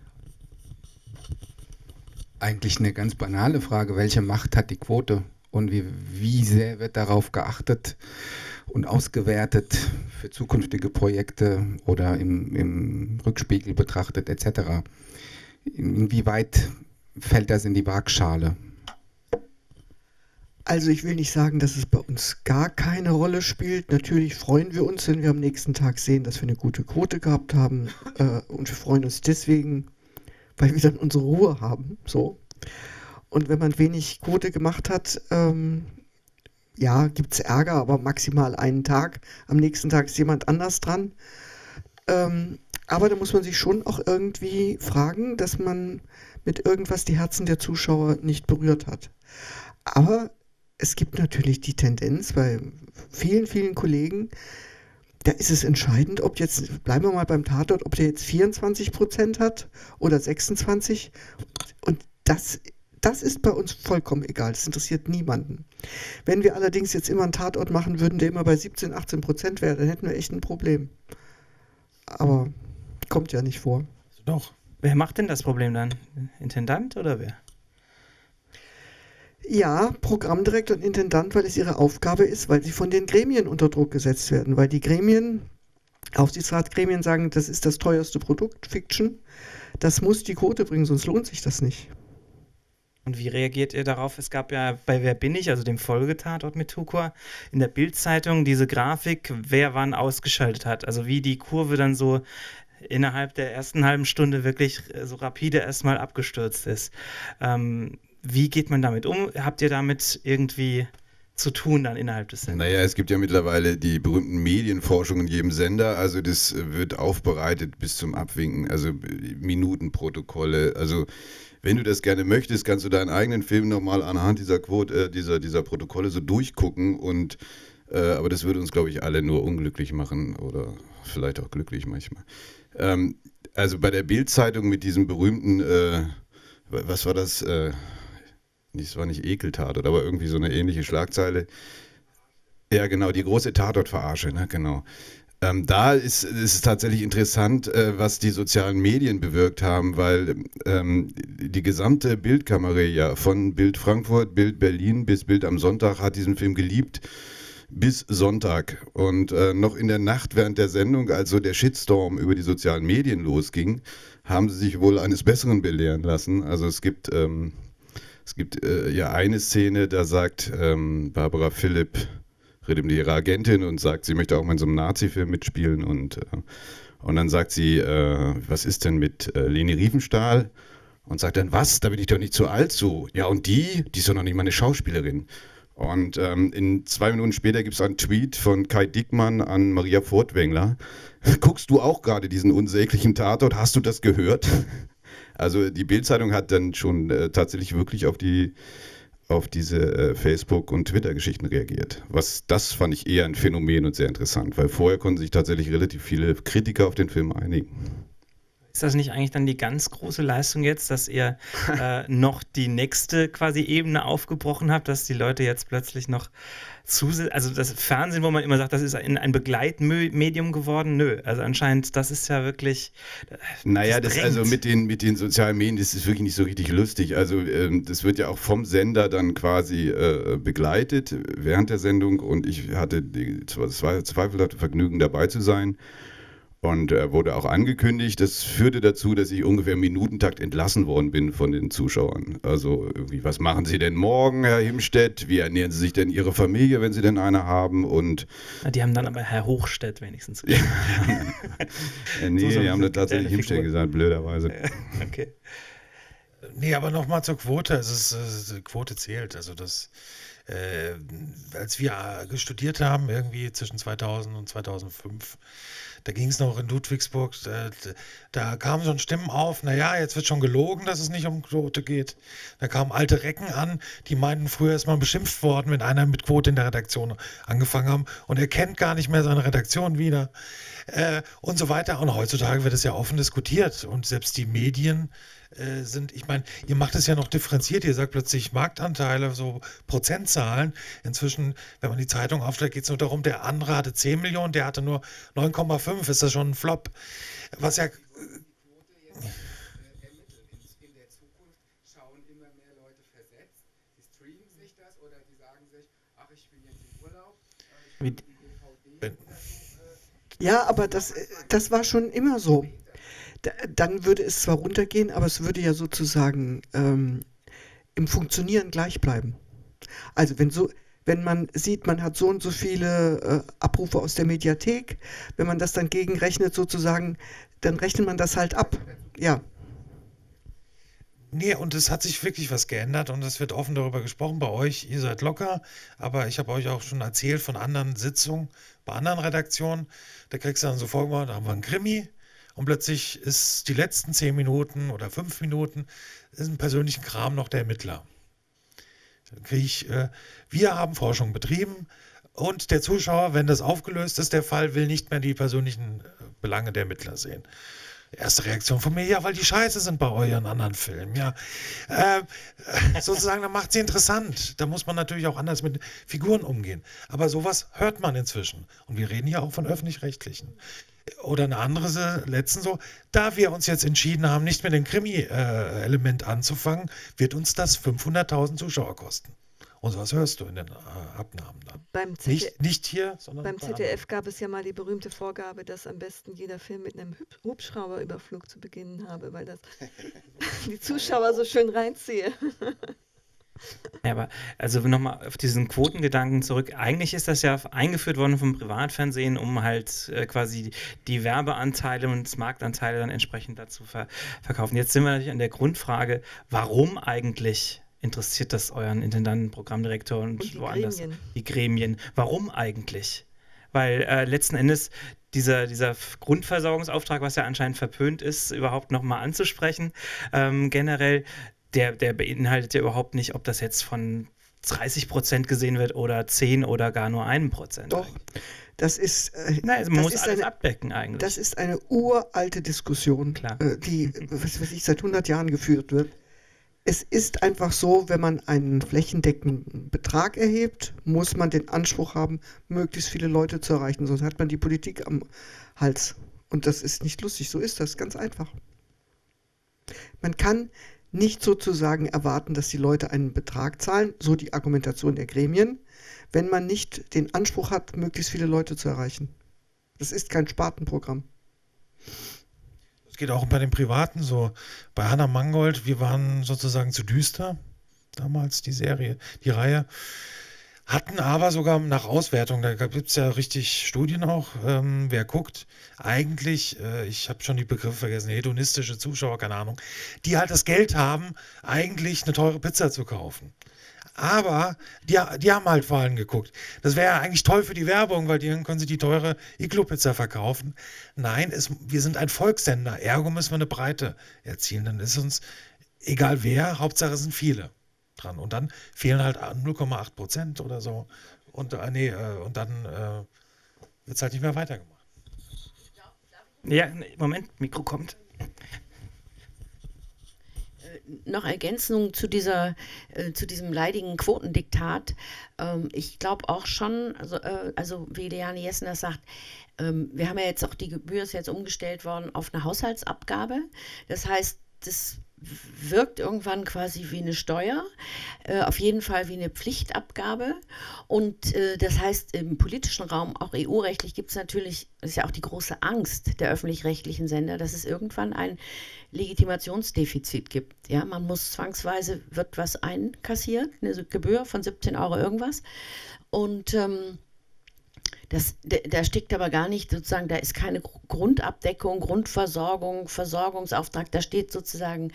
Eigentlich eine ganz banale Frage. Welche Macht hat die Quote? Und wie sehr wird darauf geachtet und ausgewertet für zukünftige Projekte oder im Rückspiegel betrachtet etc.? Inwieweit fällt das in die Waagschale? Also ich will nicht sagen, dass es bei uns gar keine Rolle spielt. Natürlich freuen wir uns, wenn wir am nächsten Tag sehen, dass wir eine gute Quote gehabt haben. Und wir freuen uns deswegen, weil wir dann unsere Ruhe haben. So. Und wenn man wenig Quote gemacht hat, ja, gibt es Ärger, aber maximal einen Tag. Am nächsten Tag ist jemand anders dran. Aber da muss man sich schon auch irgendwie fragen, dass man mit irgendwas die Herzen der Zuschauer nicht berührt hat. Aber es gibt natürlich die Tendenz bei vielen, vielen Kollegen, da ist es entscheidend, ob jetzt, bleiben wir mal beim Tatort, ob der jetzt 24% hat oder 26%. Und das ist bei uns vollkommen egal, das interessiert niemanden. Wenn wir allerdings jetzt immer einen Tatort machen würden, der immer bei 17-18% wäre, dann hätten wir echt ein Problem. Aber kommt ja nicht vor. Doch. Wer macht denn das Problem dann? Intendant oder wer? Ja, Programmdirektor und Intendant, weil es ihre Aufgabe ist, weil sie von den Gremien unter Druck gesetzt werden. Weil die Gremien, Aufsichtsratgremien sagen, das ist das teuerste Produkt, Fiction. Das muss die Quote bringen, sonst lohnt sich das nicht. Und wie reagiert ihr darauf? Es gab ja bei Wer bin ich, also dem Folgetatort mit Tukor, in der Bild-Zeitung diese Grafik, wer wann ausgeschaltet hat. Also wie die Kurve dann so innerhalb der ersten halben Stunde wirklich so rapide erstmal abgestürzt ist. Wie geht man damit um? Habt ihr damit irgendwie zu tun dann innerhalb des Senders? Naja, es gibt ja mittlerweile die berühmten Medienforschungen in jedem Sender, also das wird aufbereitet bis zum Abwinken, also Minutenprotokolle, also wenn du das gerne möchtest, kannst du deinen eigenen Film nochmal anhand dieser Quote, dieser Protokolle so durchgucken und Aber das würde uns, glaube ich, alle nur unglücklich machen oder vielleicht auch glücklich manchmal. Also bei der Bild-Zeitung mit diesem berühmten, was war das? Das war nicht Ekeltatort, aber irgendwie so eine ähnliche Schlagzeile. Ja, genau, die große Tatort-Verarsche, ne? Genau. Da ist es tatsächlich interessant, was die sozialen Medien bewirkt haben, weil die gesamte Bildkamera ja von Bild Frankfurt, Bild Berlin bis Bild am Sonntag hat diesen Film geliebt bis Sonntag. Und noch in der Nacht während der Sendung, als so der Shitstorm über die sozialen Medien losging, haben sie sich wohl eines Besseren belehren lassen. Also es gibt ja eine Szene, da sagt Barbara Philipp, redet mit ihrer Agentin und sagt, sie möchte auch mal in so einem Nazi-Film mitspielen und dann sagt sie, was ist denn mit Leni Riefenstahl? Und sagt dann, was? Da bin ich doch nicht zu alt zu. Ja, und die ist doch noch nicht mal eine Schauspielerin. Und in 2 Minuten später gibt es einen Tweet von Kai Dickmann an Maria Furtwängler. Guckst du auch gerade diesen unsäglichen Tatort? Hast du das gehört? Also die Bild-Zeitung hat dann schon tatsächlich wirklich auf diese Facebook- und Twitter-Geschichten reagiert. Das fand ich eher ein Phänomen und sehr interessant, weil vorher konnten sich tatsächlich relativ viele Kritiker auf den Film einigen. Ist das nicht eigentlich dann die ganz große Leistung jetzt, dass ihr noch die nächste quasi Ebene aufgebrochen habt, dass die Leute jetzt plötzlich noch also das Fernsehen, wo man immer sagt, das ist ein Begleitmedium geworden, nö, also anscheinend, das ist ja wirklich Naja, also mit den sozialen Medien, das ist wirklich nicht so richtig lustig, also das wird ja auch vom Sender dann quasi begleitet während der Sendung und ich hatte zweifelhafte Vergnügen dabei zu sein. Und wurde auch angekündigt, das führte dazu, dass ich ungefähr im Minutentakt entlassen worden bin von den Zuschauern. Also irgendwie, was machen Sie denn morgen, Herr Himstedt? Wie ernähren Sie sich denn Ihre Familie, wenn Sie denn eine haben? Und die haben dann aber Herr Hochstedt wenigstens gesagt. Nee, so die haben dann tatsächlich Himstedt gesagt, blöderweise. Okay. Nee, aber nochmal zur Quote. Die Quote zählt. Also das, als wir studiert haben, irgendwie zwischen 2000 und 2005, da ging es noch in Ludwigsburg, da kamen schon Stimmen auf, naja, jetzt wird schon gelogen, dass es nicht um Quote geht. Da kamen alte Recken an, die meinten, früher ist man beschimpft worden, wenn einer mit Quote in der Redaktion angefangen haben und er kennt gar nicht mehr seine Redaktion wieder und so weiter. Und heutzutage wird es ja offen diskutiert und selbst die Medien ich meine, ihr macht es ja noch differenziert, ihr sagt plötzlich Marktanteile, so Prozentzahlen. Inzwischen, wenn man die Zeitung aufschlägt, geht es nur darum, der andere hatte 10 Millionen, der hatte nur 9,5, ist das schon ein Flop? Was ja... Ja, aber das war schon immer so. Dann würde es zwar runtergehen, aber es würde ja sozusagen im Funktionieren gleich bleiben. Also wenn man sieht, man hat so und so viele Abrufe aus der Mediathek, wenn man das dann gegenrechnet sozusagen, dann rechnet man das halt ab. Ja. Nee, und es hat sich wirklich was geändert und es wird offen darüber gesprochen bei euch. Ihr seid locker, aber ich habe euch auch schon erzählt von anderen Sitzungen bei anderen Redaktionen. Da kriegst du dann so vorgemacht, da haben wir einen Krimi. Und plötzlich ist die letzten 10 Minuten oder 5 Minuten ist ein persönlichen Kram noch der Ermittler. Dann kriege ich, wir haben Forschung betrieben und der Zuschauer, wenn das aufgelöst ist, der Fall, will nicht mehr die persönlichen Belange der Ermittler sehen. Erste Reaktion von mir, ja, weil die scheiße sind bei euren anderen Filmen, ja. Sozusagen, dann macht sie interessant. Da muss man natürlich auch anders mit Figuren umgehen. Aber sowas hört man inzwischen. Und wir reden hier auch von Öffentlich-Rechtlichen. Oder eine andere letzten so, da wir uns jetzt entschieden haben, nicht mit dem Krimi-Element anzufangen, wird uns das 500.000 Zuschauer kosten. Und sowas hörst du in den Abnahmen dann. Nicht hier, sondern beim ZDF gab es ja mal die berühmte Vorgabe, dass am besten jeder Film mit einem Hubschrauberüberflug zu beginnen habe, weil das die Zuschauer so schön reinziehe. Ja, aber also nochmal auf diesen Quotengedanken zurück. Eigentlich ist das ja eingeführt worden vom Privatfernsehen, um halt quasi die Werbeanteile und Marktanteile dann entsprechend dazu verkaufen. Jetzt sind wir natürlich an der Grundfrage, warum eigentlich interessiert das euren Intendanten, Programmdirektor und woanders? Die Gremien. Warum eigentlich? Weil letzten Endes dieser Grundversorgungsauftrag, was ja anscheinend verpönt ist, überhaupt nochmal anzusprechen, generell, der beinhaltet ja überhaupt nicht, ob das jetzt von 30% gesehen wird oder 10 oder gar nur 1%. Doch, das ist. Also man muss alles abdecken eigentlich. Das ist eine uralte Diskussion, die, was weiß ich, seit 100 Jahren geführt wird. Es ist einfach so, wenn man einen flächendeckenden Betrag erhebt, muss man den Anspruch haben, möglichst viele Leute zu erreichen. Sonst hat man die Politik am Hals. Und das ist nicht lustig. So ist das, ganz einfach. Man kann nicht sozusagen erwarten, dass die Leute einen Betrag zahlen, so die Argumentation der Gremien, wenn man nicht den Anspruch hat, möglichst viele Leute zu erreichen. Das ist kein Spartenprogramm. Das geht auch bei den Privaten so. Bei Hannah Mangold, wir waren sozusagen zu düster, damals die Serie, die Reihe, hatten aber sogar nach Auswertung, da gibt es ja richtig Studien auch, wer guckt, eigentlich, ich habe schon die Begriffe vergessen, hedonistische Zuschauer, keine Ahnung, die halt das Geld haben, eigentlich eine teure Pizza zu kaufen. Aber die haben halt vor allem geguckt. Das wäre ja eigentlich toll für die Werbung, weil dann können sie die teure Iglo-Pizza verkaufen. Nein, wir sind ein Volkssender, ergo müssen wir eine Breite erzielen. Dann ist uns egal wer, Hauptsache es sind viele dran. Und dann fehlen halt 0,8% oder so. Und dann wird es halt nicht mehr weitergemacht. Ja, Moment, Mikro kommt. Noch Ergänzung zu diesem leidigen Quotendiktat. Ich glaube auch schon, also wie Liane Jessen das sagt, wir haben ja jetzt auch die Gebühr ist jetzt umgestellt worden auf eine Haushaltsabgabe. Das heißt, das wirkt irgendwann quasi wie eine Steuer, auf jeden Fall wie eine Pflichtabgabe. Und das heißt, im politischen Raum, auch EU-rechtlich, gibt es natürlich, das ist ja auch die große Angst der öffentlich-rechtlichen Sender, dass es irgendwann ein Legitimationsdefizit gibt. Ja, man muss zwangsweise, wird was einkassiert, eine Gebühr von 17 € irgendwas. Und da steckt aber gar nicht sozusagen, da ist keine Grundabdeckung, Grundversorgung, Versorgungsauftrag, da steht sozusagen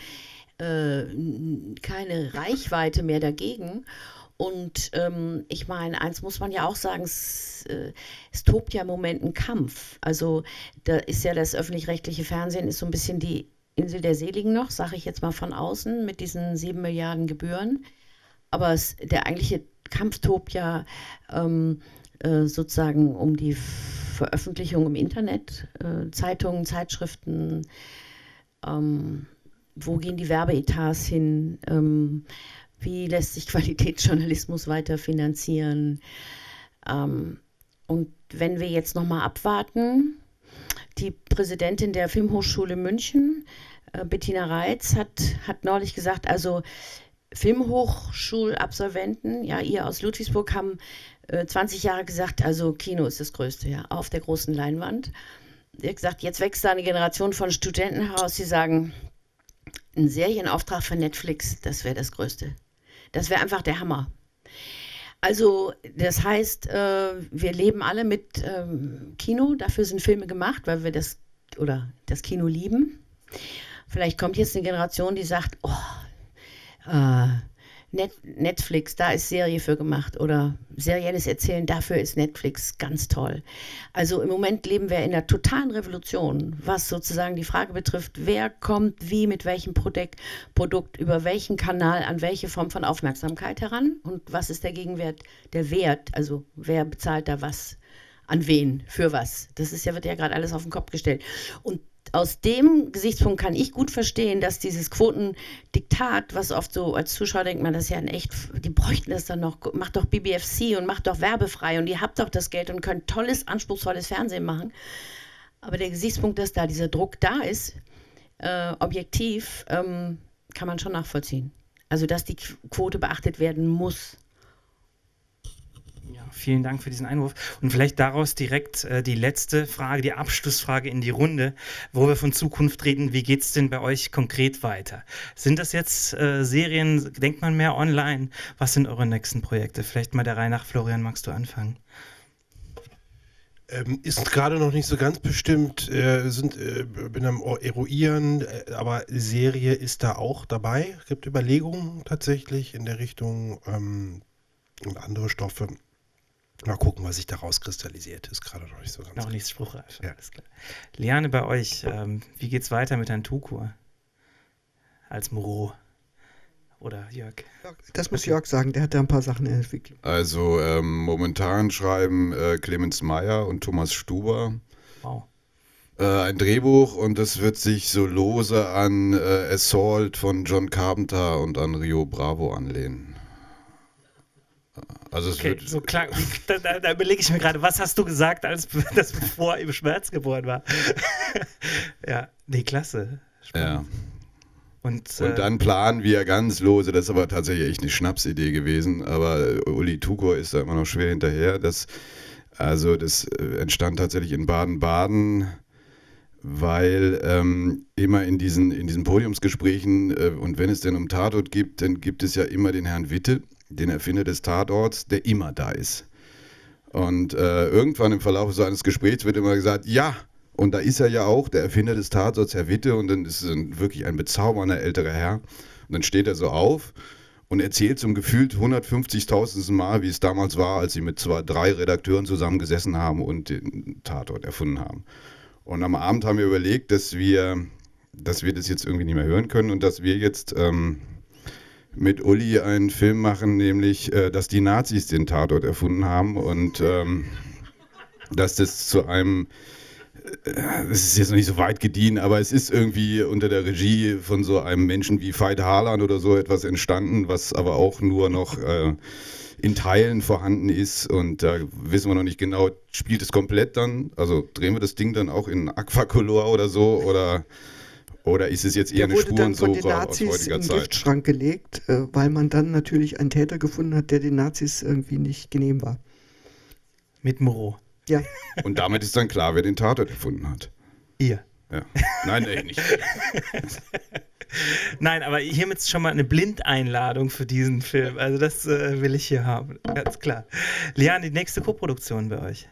keine Reichweite mehr dagegen. Und ich meine, eins muss man ja auch sagen, es tobt ja im Moment ein Kampf. Also da ist ja das öffentlich-rechtliche Fernsehen ist so ein bisschen die Insel der Seligen noch, sage ich jetzt mal von außen, mit diesen 7 Milliarden Gebühren. Aber der eigentliche Kampf tobt ja sozusagen um die Veröffentlichung im Internet, Zeitungen, Zeitschriften, wo gehen die Werbeetats hin, wie lässt sich Qualitätsjournalismus weiter finanzieren. Und wenn wir jetzt nochmal abwarten, die Präsidentin der Filmhochschule München, Bettina Reitz, hat neulich gesagt, also Filmhochschulabsolventen, ja, ihr aus Ludwigsburg haben 20 Jahre gesagt, also Kino ist das Größte, ja, auf der großen Leinwand. Sie hat gesagt, jetzt wächst da eine Generation von Studenten heraus, die sagen, ein Serienauftrag für Netflix, das wäre das Größte. Das wäre einfach der Hammer. Also das heißt, wir leben alle mit Kino, dafür sind Filme gemacht, weil wir das Kino lieben. Vielleicht kommt jetzt eine Generation, die sagt, oh, Netflix, da ist Serie für gemacht oder serielles Erzählen, dafür ist Netflix ganz toll. Also im Moment leben wir in einer totalen Revolution, was sozusagen die Frage betrifft, wer kommt wie mit welchem Produkt über welchen Kanal an welche Form von Aufmerksamkeit heran und was ist der Gegenwert, der Wert, also wer bezahlt da was, an wen, für was. Das wird ja gerade alles auf den Kopf gestellt. Und aus dem Gesichtspunkt kann ich gut verstehen, dass dieses Quotendiktat, was oft so als Zuschauer denkt man, das ist ja die bräuchten das dann noch, macht doch BBFC und macht doch werbefrei und ihr habt doch das Geld und könnt tolles, anspruchsvolles Fernsehen machen. Aber der Gesichtspunkt, dass da dieser Druck da ist, objektiv, kann man schon nachvollziehen. Also, dass die Quote beachtet werden muss. Ja, vielen Dank für diesen Einwurf. Und vielleicht daraus direkt die letzte Frage, die Abschlussfrage in die Runde, wo wir von Zukunft reden. Wie geht es denn bei euch konkret weiter? Sind das jetzt Serien, denkt man mehr online? Was sind eure nächsten Projekte? Vielleicht mal der Reihe nach. Florian, magst du anfangen? Ist gerade noch nicht so ganz bestimmt, bin am Eruieren, aber Serie ist da auch dabei. Es gibt Überlegungen tatsächlich in der Richtung und andere Stoffe. Mal gucken, was sich daraus kristallisiert. Ist gerade noch nicht so ganz. Noch nichts spruchreif. Ja. Alles klar. Liane, bei euch, wie geht's weiter mit Herrn Tukur als Moreau? Oder Jörg? Das muss Jörg sagen, der hat da ein paar Sachen in Entwicklung. Also momentan schreiben Clemens Meyer und Thomas Stuber ein Drehbuch und das wird sich so lose an Assault von John Carpenter und an Rio Bravo anlehnen. Also es Okay, wird so klar, da überlege ich mir gerade, was hast du gesagt, als das bevor im Schmerz geboren war? Ja, nee, klasse. ja. Und Und dann planen wir ganz lose, das ist aber tatsächlich echt eine Schnapsidee gewesen, aber Uli Tukor ist da immer noch schwer hinterher. Das entstand tatsächlich in Baden-Baden, weil immer in diesen Podiumsgesprächen und wenn es denn um Tatort gibt, dann gibt es ja immer den Herrn Witte, den Erfinder des Tatorts, der immer da ist. Und irgendwann im Verlauf so eines Gesprächs wird immer gesagt, ja, und da ist er ja auch, der Erfinder des Tatorts, Herr Witte, und dann ist es wirklich ein bezaubernder älterer Herr. Und dann steht er so auf und erzählt zum gefühlt 150.000. Mal, wie es damals war, als sie mit 3 Redakteuren zusammengesessen haben und den Tatort erfunden haben. Und am Abend haben wir überlegt, dass wir das jetzt irgendwie nicht mehr hören können und dass wir jetzt mit Uli einen Film machen, nämlich, dass die Nazis den Tatort erfunden haben und dass das zu einem, es ist jetzt noch nicht so weit gediehen, aber es ist irgendwie unter der Regie von so einem Menschen wie Veit Harlan oder so etwas entstanden, was aber auch nur noch in Teilen vorhanden ist und da wissen wir noch nicht genau, spielt es komplett dann, also drehen wir das Ding dann auch in Aquacolor oder so oder ist es jetzt eher eine Spurensuche aus heutiger Zeit? Der wurde dann von den Nazis in den Giftschrank gelegt, weil man dann natürlich einen Täter gefunden hat, der den Nazis irgendwie nicht genehm war. mit Moreau. Ja. Und damit ist dann klar, wer den Tatort erfunden hat. Ihr. Ja. Nein, nicht. Nein, aber hiermit ist schon mal eine Blindeinladung für diesen Film. Also das will ich hier haben, ganz klar. Liane, die nächste Koproduktion bei euch.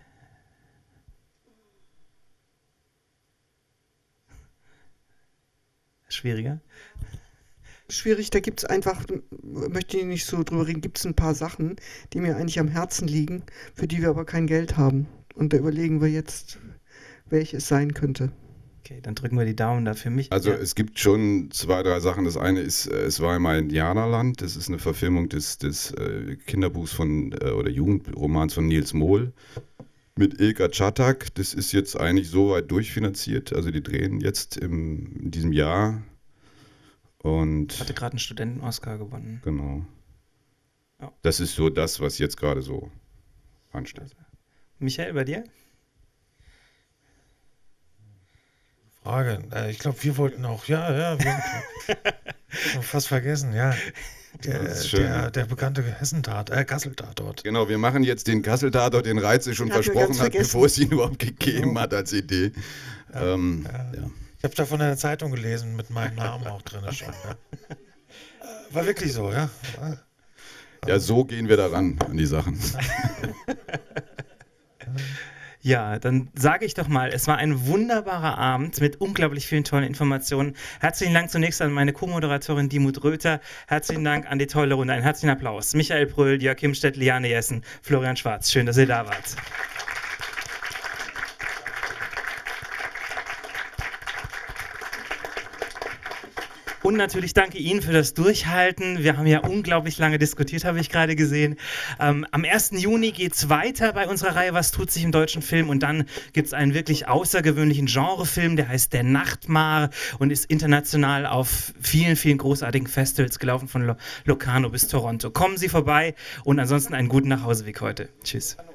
Schwieriger? Schwierig, da gibt es einfach, möchte ich nicht so drüber reden, gibt es ein paar Sachen, die mir eigentlich am Herzen liegen, für die wir aber kein Geld haben. Und da überlegen wir jetzt, welche es sein könnte. Okay, dann drücken wir die Daumen da für mich. Also Ja. es gibt schon 2, 3 Sachen. Das eine ist, es war einmal Indianerland. Das ist eine Verfilmung des Kinderbuchs oder Jugendromans von Niels Mohl mit Ilka Czatak. Das ist jetzt eigentlich soweit durchfinanziert. Also die drehen jetzt in diesem Jahr. Und Hatte gerade einen Studenten-Oscar gewonnen. genau. Ja. Das ist so das, was jetzt gerade so ansteht. Michael, bei dir? Frage. Ich glaube, wir wollten auch, wir haben fast vergessen, ja. Das ist schön, ja. Der bekannte Kassel-Tatort. Genau, wir machen jetzt den Kassel-Tatort, den Reize schon Den hatten wir versprochen ganz hat, vergessen. bevor es ihn überhaupt gegeben hat als Idee. Ja. Ich habe davon in der Zeitung gelesen, mit meinem Namen auch drin schon. Ja. War wirklich so, ja. Ja, so gehen wir daran an die Sachen. Ja, dann sage ich doch mal, es war ein wunderbarer Abend mit unglaublich vielen tollen Informationen. Herzlichen Dank zunächst an meine Co-Moderatorin Dimut Röther. Herzlichen Dank an die tolle Runde. Einen herzlichen Applaus. Michael Pröll, Jörg Himstedt, Liane Jessen, Florian Schwarz. Schön, dass ihr da wart. Und natürlich danke Ihnen für das Durchhalten. Wir haben ja unglaublich lange diskutiert, habe ich gerade gesehen. Am 1. Juni geht es weiter bei unserer Reihe Was tut sich im deutschen Film? Und dann gibt es einen wirklich außergewöhnlichen Genrefilm, der heißt Der Nachtmar und ist international auf vielen, vielen großartigen Festivals gelaufen, von Locarno bis Toronto. Kommen Sie vorbei und ansonsten einen guten Nachhauseweg heute. Tschüss.